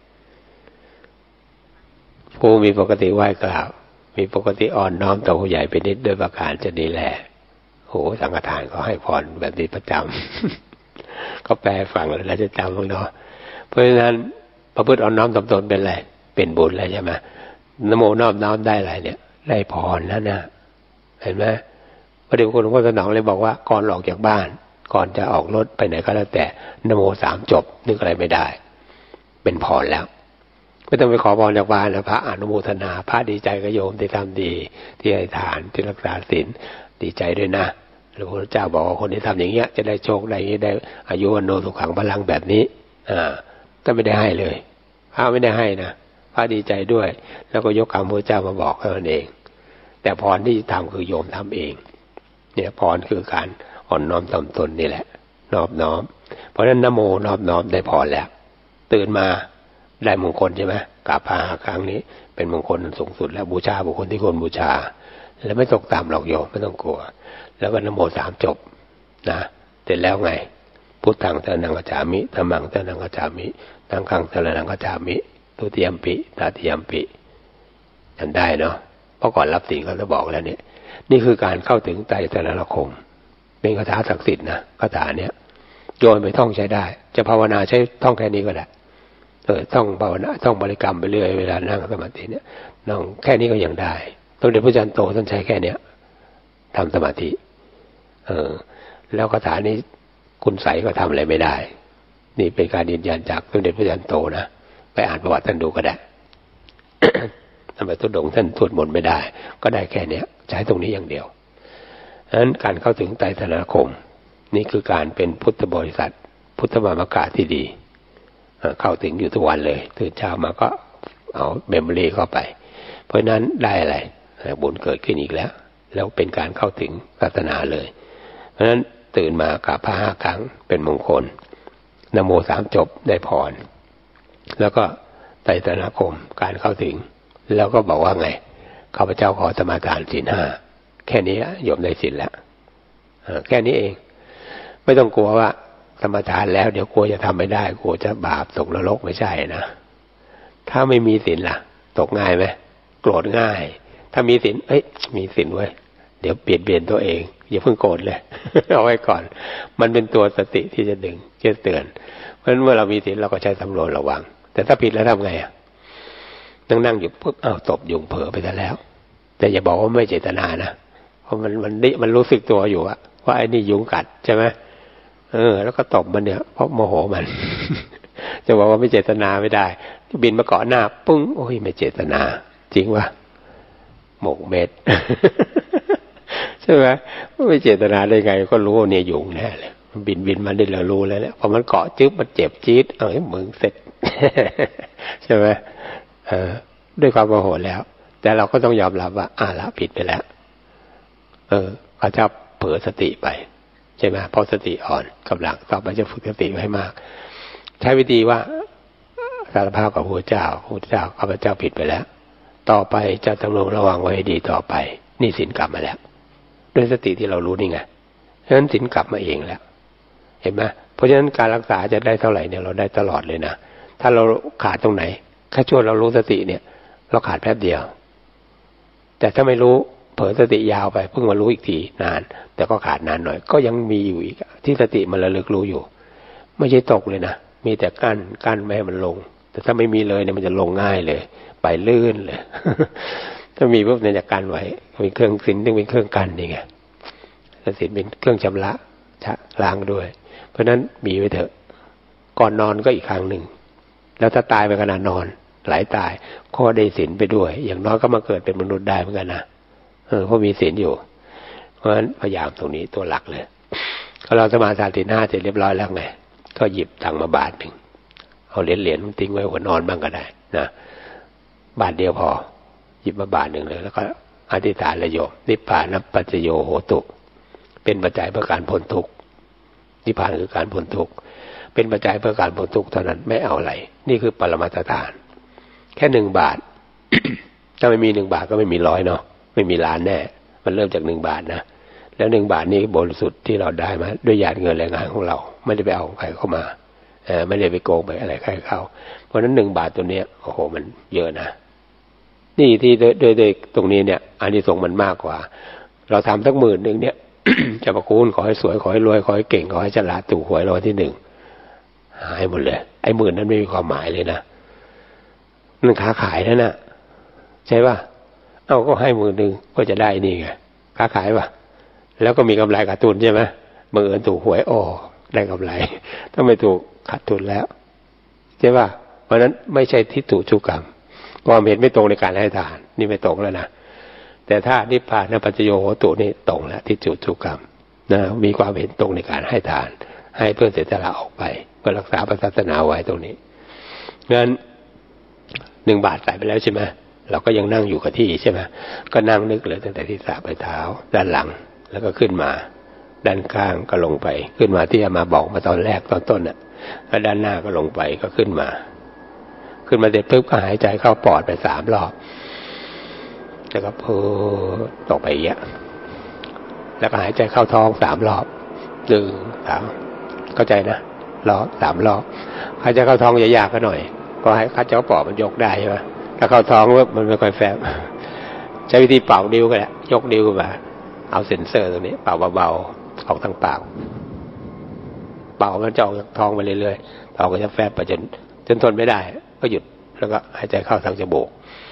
ผู้มีปกติไหว้กราบมีปกติอ่อนน้อมต่อผู้ใหญ่เป็นนิดด้วยประการจะนี้แหละโหสังฆทานเขาให้พรแบบนี้ประจำ ก็แปลฟังแล้วจะจำบ้างเนาะเพราะฉะนั้นพระพุทธอ่อนน้อมถ่อมตนเป็นอะไรเป็นบุญแล้วใช่ไหมนโมนอบน้อมได้อะไรเนี่ยได้พรแล้วนะเห็นไหมพระเดชพระคุณหลวงพ่อสนองเลยบอกว่าก่อนออกจากบ้านก่อนจะออกรถไปไหนก็แล้วแต่นโมสามจบนึกอะไรไม่ได้เป็นพรแล้วไม่ต้องไปขอพรจากบ้านนะพระอนุโมทนาพระดีใจกับโยมที่ทำดีที่ให้ทานที่รักษาศีลดีใจด้วยนะหลวงพ่อเจ้าบอกว่าคนที่ทำอย่างเงี้ยจะได้โชคได้ได้อายุวันโนสุขังพลังแบบนี้อ่าแต่ไม่ได้ให้เลยพระไม่ได้ให้นะพระดีใจด้วยแล้วก็ยกคำพระเจ้ามาบอกเท่านั้นเองแต่พรที่ทำคือโยมทำเองเนี่ยพรคือการอ่อนน้อมถ่อมตนนี่แหละนอบน้อมเพราะฉะนั้นนโมนอบน้อมได้พรแล้วตื่นมาได้มงคลใช่ไหมกราบพระครั้งนี้เป็นมงคลสูงสุดแล้วบูชาบุคคลที่ควรบูชาแล้วไม่ตกตามหลอกโยมไม่ต้องกลัวแล้วก็นโมสามจบนะเสร็จแล้วไงพุทธังสรณังคัจฉามิธัมมังสรณังคัจฉามิสังฆังสรณังคัจฉามิทุติยมปิตติยมปิจำได้เนาะเพราะก่อนรับศีลเขาจะบอกแล้วเนี่ยนี่คือการเข้าถึงไตรสรณคมเป็นคาถาศักดิ์สิทธิ์นะคาถาเนี้ยโยนไปท่องใช้ได้จะภาวนาใช้ท่องแค่นี้ก็ได้เออท่องภาวนาท่องบริกรรมไปเรื่อยเวลานั่งสมาธิเนี่ยนั่งแค่นี้ก็ยังได้สมเด็จพระจันทร์โตท่านใช้แค่เนี้ยทำสมาธิเออแล้วคาถานี้คุณใสก็ทำอะไรไม่ได้นี่เป็นการยืนยันจากสมเด็จพระจันทร์โตนะไปอ่านประวัติท่านดูก็ได้ ทำไมตุดงท่านสวดมนต์ไม่ได้ก็ได้แค่เนี้ยใช้ตรงนี้อย่างเดียวฉะนั้นการเข้าถึงไตรสรณคมนี่คือการเป็นพุทธบริษัทพุทธมามกะที่ดีเข้าถึงอยู่ทุกวันเลยตื่นเช้ามาก็เอาเมมโมรี่เข้าไปเพราะนั้นได้อะไรบุญเกิดขึ้นอีกแล้วแล้วเป็นการเข้าถึงศาสนาเลยเพราะนั้นตื่นมากราบพระห้าครั้งเป็นมงคลนโมสามจบได้พรแล้วก็ไตรสรณคมการเข้าถึงแล้วก็บอกว่าไงข้าพเจ้าขอสมาทานศีลห้าแค่นี้โยมได้ศีลแล้วแค่นี้เองไม่ต้องกลัวว่าสมาทานแล้วเดี๋ยวกลัวจะทำไม่ได้กลัวจะบาปตกนรกไม่ใช่นะถ้าไม่มีศีลล่ะตกง่ายไหมโกรธง่ายถ้ามีศีลเอ้ยมีศีลไว้เดี๋ยวเปลี่ยนเปลี่ยนตัวเองอย่าเพิ่งโกรธเลย เอาไว้ก่อนมันเป็นตัวสติที่จะดึงจะเตือนเพราะฉะนั้นเมื่อเรามีศีลเราก็ใช้สำรวมระวังแต่ถ้าผิดแล้วทำไงอ่ะนั่งนั่งอยู่ปุ๊บอ้าวตบยุงเผลอไปซะแล้วแต่อย่าบอกว่าไม่เจตนานะเพราะมันมันนี่มันรู้สึกตัวอยู่อะว่าไอ้นี่ยุงกัดใช่ไหมเออแล้วก็ตบมันเนี่ยเพราะโมโหมัน จะบอกว่าไม่เจตนาไม่ได้บินมาเกาะหน้าปึ้งโอ้ยไม่เจตนาจริงวะหมกเม็ด ใช่ไหมไม่เจตนาได้ไงก็รู้ว่าเนี่ยยุงแน่เลยมันบินบินมาได้เรารู้แล้วแหละพอมันเกาะจึ๊บมันเจ็บจี๊ดเอ้ยมึงเสร็จ ใช่ไหมเออด้วยความโมโหแล้วแต่เราก็ต้องยอมรับว่าอ่าละผิดไปแล้วเออพระเจ้าเผลอสติไปใช่ไหมเพราะสติอ่อนกำลังต่อไปจะฝึกสติให้มากใช้วิธีว่าสารภาพกับพระเจ้าพระเจ้าข้าพเจ้าผิดไปแล้วต่อไปจะสำรวมระวังไว้ให้ดีต่อไปนี่ศีลกลับมาแล้วด้วยสติที่เรารู้นี่ไงเพราะฉะนั้นศีลกลับมาเองแล้วเห็นไหมเพราะฉะนั้นการรักษาจะได้เท่าไหร่เนี่ยเราได้ตลอดเลยนะถ้าเราขาดตรงไหนแค่ช่วยเรารู้สติเนี่ยเราขาดแป๊บเดียวแต่ถ้าไม่รู้เผลอสติยาวไปเพิ่งมารู้อีกทีนานแต่ก็ขาดนานหน่อยก็ยังมีอยู่อีกที่สติมันระลึกรู้อยู่ไม่ใช่ตกเลยนะมีแต่กั้นกั้นไม่ให้มันลงแต่ถ้าไม่มีเลยเนี่ยมันจะลงง่ายเลยไปลื่นเลยถ้ามีพวกนี้จะกันไว้มีเครื่องศีลต้องเป็นเครื่องกันนี่ไงศีลเป็นเครื่องชำระชะล้างด้วยเพราะฉะนั้นมีไว้เถอะก่อนนอนก็อีกครั้งหนึ่งแล้วถ้าตายไปขณะนอนหลายตายก็ได้ศีลไปด้วยอย่างน้อยก็มาเกิดเป็นมนุษย์ได้เหมือนกันนะเออเพราะมีศีลอยู่เพราะฉะนั้นพยายามตรงนี้ตัวหลักเลยก็เราสมาทานศีลห้าเสร็จเรียบร้อยแล้วไงก็หยิบตังค์มาบาทหนึ่งเอาเหรียญเหรียญมันทิ้งไว้หัวนอนบ้างก็ได้นะบาทเดียวพอหยิบมาบาทหนึ่งเลยแล้วก็อธิษฐานเลยโยมนิพพานัปัจจโยโหตุเป็นปัจจัยเพื่อการพ้นทุกข์นิพพานคือการพ้นทุกข์เป็นปัจจัยเพื่อการพ้นทุกข์เท่านั้นไม่เอาอะไรนี่คือปรมัตถทานแค่หนึ่งบาท ถ้าไม่มีหนึ่งบาทก็ไม่มีร้อยเนาะไม่มีล้านแน่มันเริ่มจากหนึ่งบาทนะแล้วหนึ่งบาทนี้บริสุทธิ์ที่เราได้มาด้วยหยาดเงินแรงงานของเราไม่ได้ไปเอาของใครเข้ามาเออไม่ได้ไปโกงไปอะไรใครเข้าเพราะฉะนั้นหนึ่งบาทตัวเนี้ยโอ้โหมันเยอะนะนี่ที่โดยโดยโดยตรงนี้เนี่ยอานิสงส์มันมากกว่าเราทำสักหมื่นหนึ่งเนี่ย จะประคุณขอให้สวยขอให้รวยขอให้เก่งขอให้ฉลาดถูกหวยรางวัลที่หนึ่งหายหมดเลยไอ้หมื่นนั้นไม่มีความหมายเลยนะนั่นค้าขายนั่นน่ะใช่ป่ะเอ้าก็ให้หมื่นหนึ่งก็จะได้นี่ไงค้าขายป่ะแล้วก็มีกำไรขาดทุนใช่ไหมบังเอิญถูกหวยอ๋อได้กำไรถ้าไม่ถูกขาดทุนแล้วใช่ป่ะเพราะนั้นไม่ใช่ทิฏฐุชุกรรมความเห็นไม่ตรงในการให้ทานนี่ไม่ตรงแล้วนะแต่ถ้านิพพานปัจจโยโหตุนี่ตรงแล้วทิฏฐุชุกรรมนะมีความเห็นตรงในการให้ทานให้เพื่อเสียสละออกไปเพื่อรักษาศาสนาไว้ตรงนี้งั้นหนึ่งบาทใส่ไปแล้วใช่ไหมเราก็ยังนั่งอยู่กับที่ใช่ไหมก็นั่งนึกเลยตั้งแต่ที่สะไปเท้าด้านหลังแล้วก็ขึ้นมาด้านข้างก็ลงไปขึ้นมาที่จะมาบอกมาตอนแรกตอนต้นน่ะแล้วด้านหน้าก็ลงไปก็ขึ้นมาขึ้นมาเสร็จปุ๊บก็หายใจเข้าปอดไปสามรอบแล้วก็พูดตกไปเยอะแล้วก็หายใจเข้าท้องสามรอบหนึ่งสามเข้าใจนะรอบสามรอบหายใจเข้าท้องจะยากก็หน่อยเพราะให้ข้าเจ้าปอดมันยกได้ใช่ไหมถ้าเข้าท้องมันไม่ค่อยแฟบใช้วิธีเป่านิ้วก็แหละยกนิ้วขึ้นมาเอาเซ็นเซอร์ตรงนี้เป่าเบาๆออกทางปากเป่ามันจะออกจากท้องไปเรื่อยๆท้องก็จะแฟบไปจนจนทนไม่ได้ก็หยุดแล้วก็หายใจเข้าทางจมูก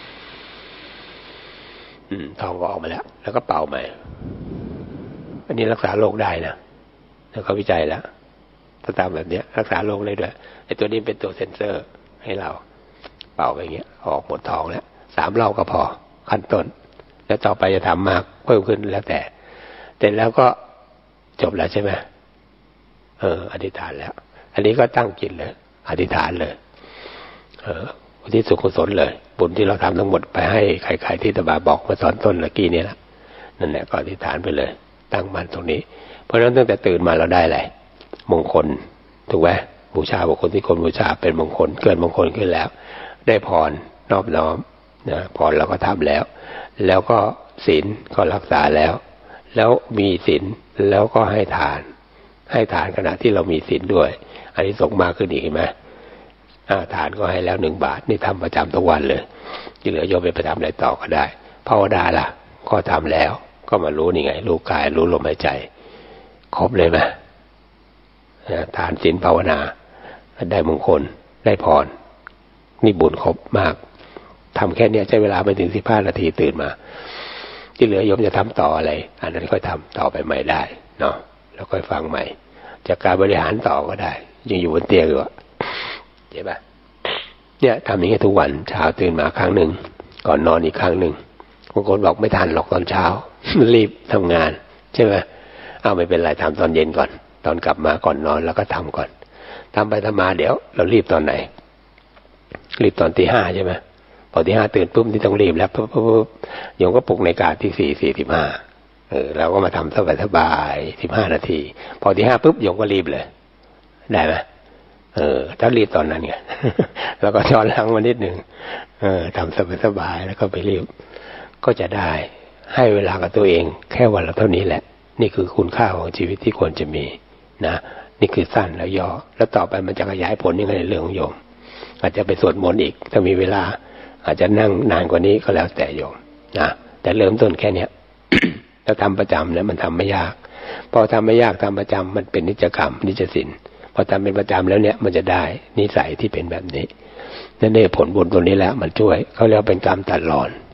อืมท้องก็ออกมาแล้วแล้วก็เป่าใหม่อันนี้รักษาโรคได้นะแล้วเขาวิจัยแล้วถ้าตามแบบนี้รักษาโรคได้ด้วยไอ้ตัวนี้เป็นตัวเซ็นเซอร์ให้เราเป่าไปอย่างเงี้ยออกหมดท้องแล้วสามรอบก็พอขั้นต้นแล้วต่อไปจะทำมากเพิ่มขึ้นแล้วแต่แต่แล้วก็จบแล้วใช่ไหมเอออธิษฐานแล้วอันนี้ก็ตั้งจิตเลยอธิษฐานเลยเอออุทิศส่วนกุศลเลยบุญที่เราทำทั้งหมดไปให้ใครๆที่ตบาบอกมาตอนต้นเมื่อกี้นี้ละนั่นแหละก็อธิษฐานไปเลยตั้งมั่นตรงนี้เพราะฉะนั้นตั้งแต่ตื่นมาเราได้อะไรมงคลถูกไหมบูชาบุคคลที่คนบูชาเป็นมงคลเกิดมงคลขึ้นแล้วได้พรนอบน้อมนะพรเราก็ทำแล้วแล้วก็ศีลก็รักษาแล้วแล้วมีศีลแล้วก็ให้ทานให้ทานขณะที่เรามีศีลด้วยอันนี้ส่งมากขึ้นอีกไหมทานก็ให้แล้วหนึ่งบาทนี่ทำประจำทุกวันเลยที่เหลือโยมไปประจำอะไรต่อก็ได้ภาวนาล่ะก็ทำแล้วก็มารู้นี่ไงรู้กายรู้ลมหายใจครบเลยไหมทานศีลภาวนาได้มงคลได้พรนี่บุญครบมากทำแค่นี้ใช้เวลาไม่ถึงสิบห้านาทีตื่นมาที่เหลือโยมจะทำต่ออะไรอันนั้นค่อยทำต่อไปใหม่ได้เนาะแล้วค่อยฟังใหม่จากการบริหารต่อก็ได้ยังอยู่บนเตียงอยู่ใช่ปะเนี่ยทำอย่างนี้ทุกวันเช้าตื่นมาครั้งหนึ่งก่อนนอนอีกครั้งหนึ่งบางคนบอกไม่ทันหรอกตอนเช้า รีบทำงานใช่ไหมเอาไม่เป็นไรทำตอนเย็นก่อนตอนกลับมาก่อนนอนแล้วก็ทำก่อนทำไปทำมาเดี๋ยวเรารีบตอนไหนรีบตอนตีห้าใช่ไหมพอตีห้าตื่นปุ๊บที่ต้องรีบแล้วปุ๊บปุ๊บปุ๊บโยมก็ปลุกในกาที่สี่สี่สิบห้าเออเราก็มาทำสบายสบายสิบห้านาทีพอตีห้าปุ๊บโยมก็รีบเลยได้ไหมเออถ้ารีบตอนนั้นไง แล้วก็ช้อนล้างมานิดหนึ่งเออทำสบายๆแล้วก็ไปรีบก็จะได้ให้เวลากับตัวเองแค่วันละเท่านี้แหละนี่คือคุณค่าของชีวิตที่ควรจะมีนะนี่คือสั้นแล้วย่อแล้วต่อไปมันจะขยายผลยังไงในเรื่องของโยมอาจจะไปสวดมนต์อีกถ้ามีเวลาอาจจะนั่งนานกว่านี้ก็แล้วแต่โยมนะแต่เริ่มต้นแค่เนี้ย ถ้าทำประจำแล้วมันทำไม่ยากพอทำไม่ยากทำประจำมันเป็นนิจกรรมนิจศีลพอทำเป็นประจำแล้วเนี่ยมันจะได้นิสัยที่เป็นแบบนี้นั่นเองผลบุญตัวนี้แหละมันช่วยเขาเรียกเป็นกรรมตัดรอน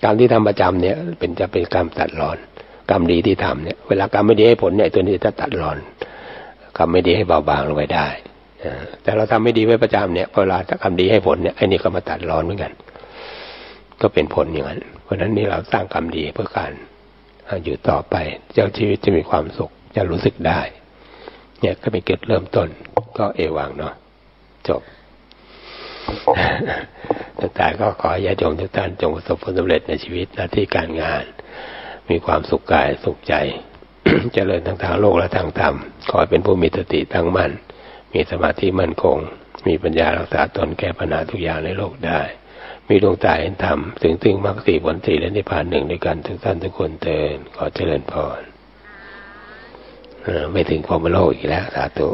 กรรมที่ทำประจำเนี่ยเป็นจะเป็นกรรมตัดรอนกรรมดีที่ทำเนี่ยเวลากรรมไม่ดีให้ผลเนี่ยตัวนี้จะตัดรอนกรรมไม่ดีให้เบาบางลงไปได้แต่เราทำไม่ดีไว้ประจำเนี่ยเวลาถ้ากรรมดีให้ผลเนี่ยไอ้นี่ก็มาตัดรอนเหมือนกันก็เป็นผลอย่างนั้นเพราะฉะนั้นนี่เราสร้างกรรมดีเพื่อการอยู่ต่อไปเจ้าชีวิตจะมีความสุขจะรู้สึกได้เนี่ยก็เป็นเกิดเริ่มต้นก็เอวังเนาะจบสุดท้ายก็ขอญาติโยมทุกท่านจงประสบผลสำเร็จในชีวิตหน้าที่การงานมีความสุขกายสุขใจ เจริญทั้งทางโลกและทางธรรมขอเป็นผู้มีสติตั้งมั่นมีสมาธิมั่นคงมีปัญญารักษาตนแก้ปัญหาทุกอย่างในโลกได้มีดวงตาเห็นธรรมถึงถึงมรรคสี่ผลสี่และนิพพานหนึ่งด้วยกันทุกท่านทุกคนเตือนขอเจริญพรไม่ถึงพรหมโลกอีกแล้วสาธุ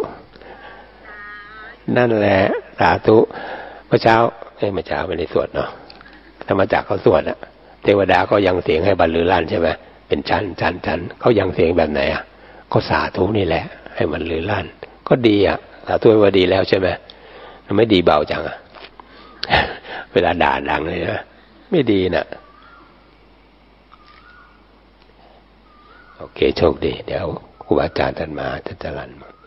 นั่นแหละสาธุเมื่อเช้าเอ้ยเมื่อเช้าไม่ได้สวดเนาะธรรมจักรเขาสวดอะเทวดาเขายังเสียงให้บรรลือลั่นใช่ไหมเป็นชั้นชั้นชั้นเขายังเสียงแบบไหนอะก็สาธุนี่แหละให้มันลือลั่นก็ดีอะสาธุว่าดีแล้วใช่ไหมไม่ดีเบาจังอะเวลาด่าดังเลยนะไม่ดีนะโอเคโชคดีเดี๋ยวครูบาอาจารย์ท่านมาท่านจะรันมา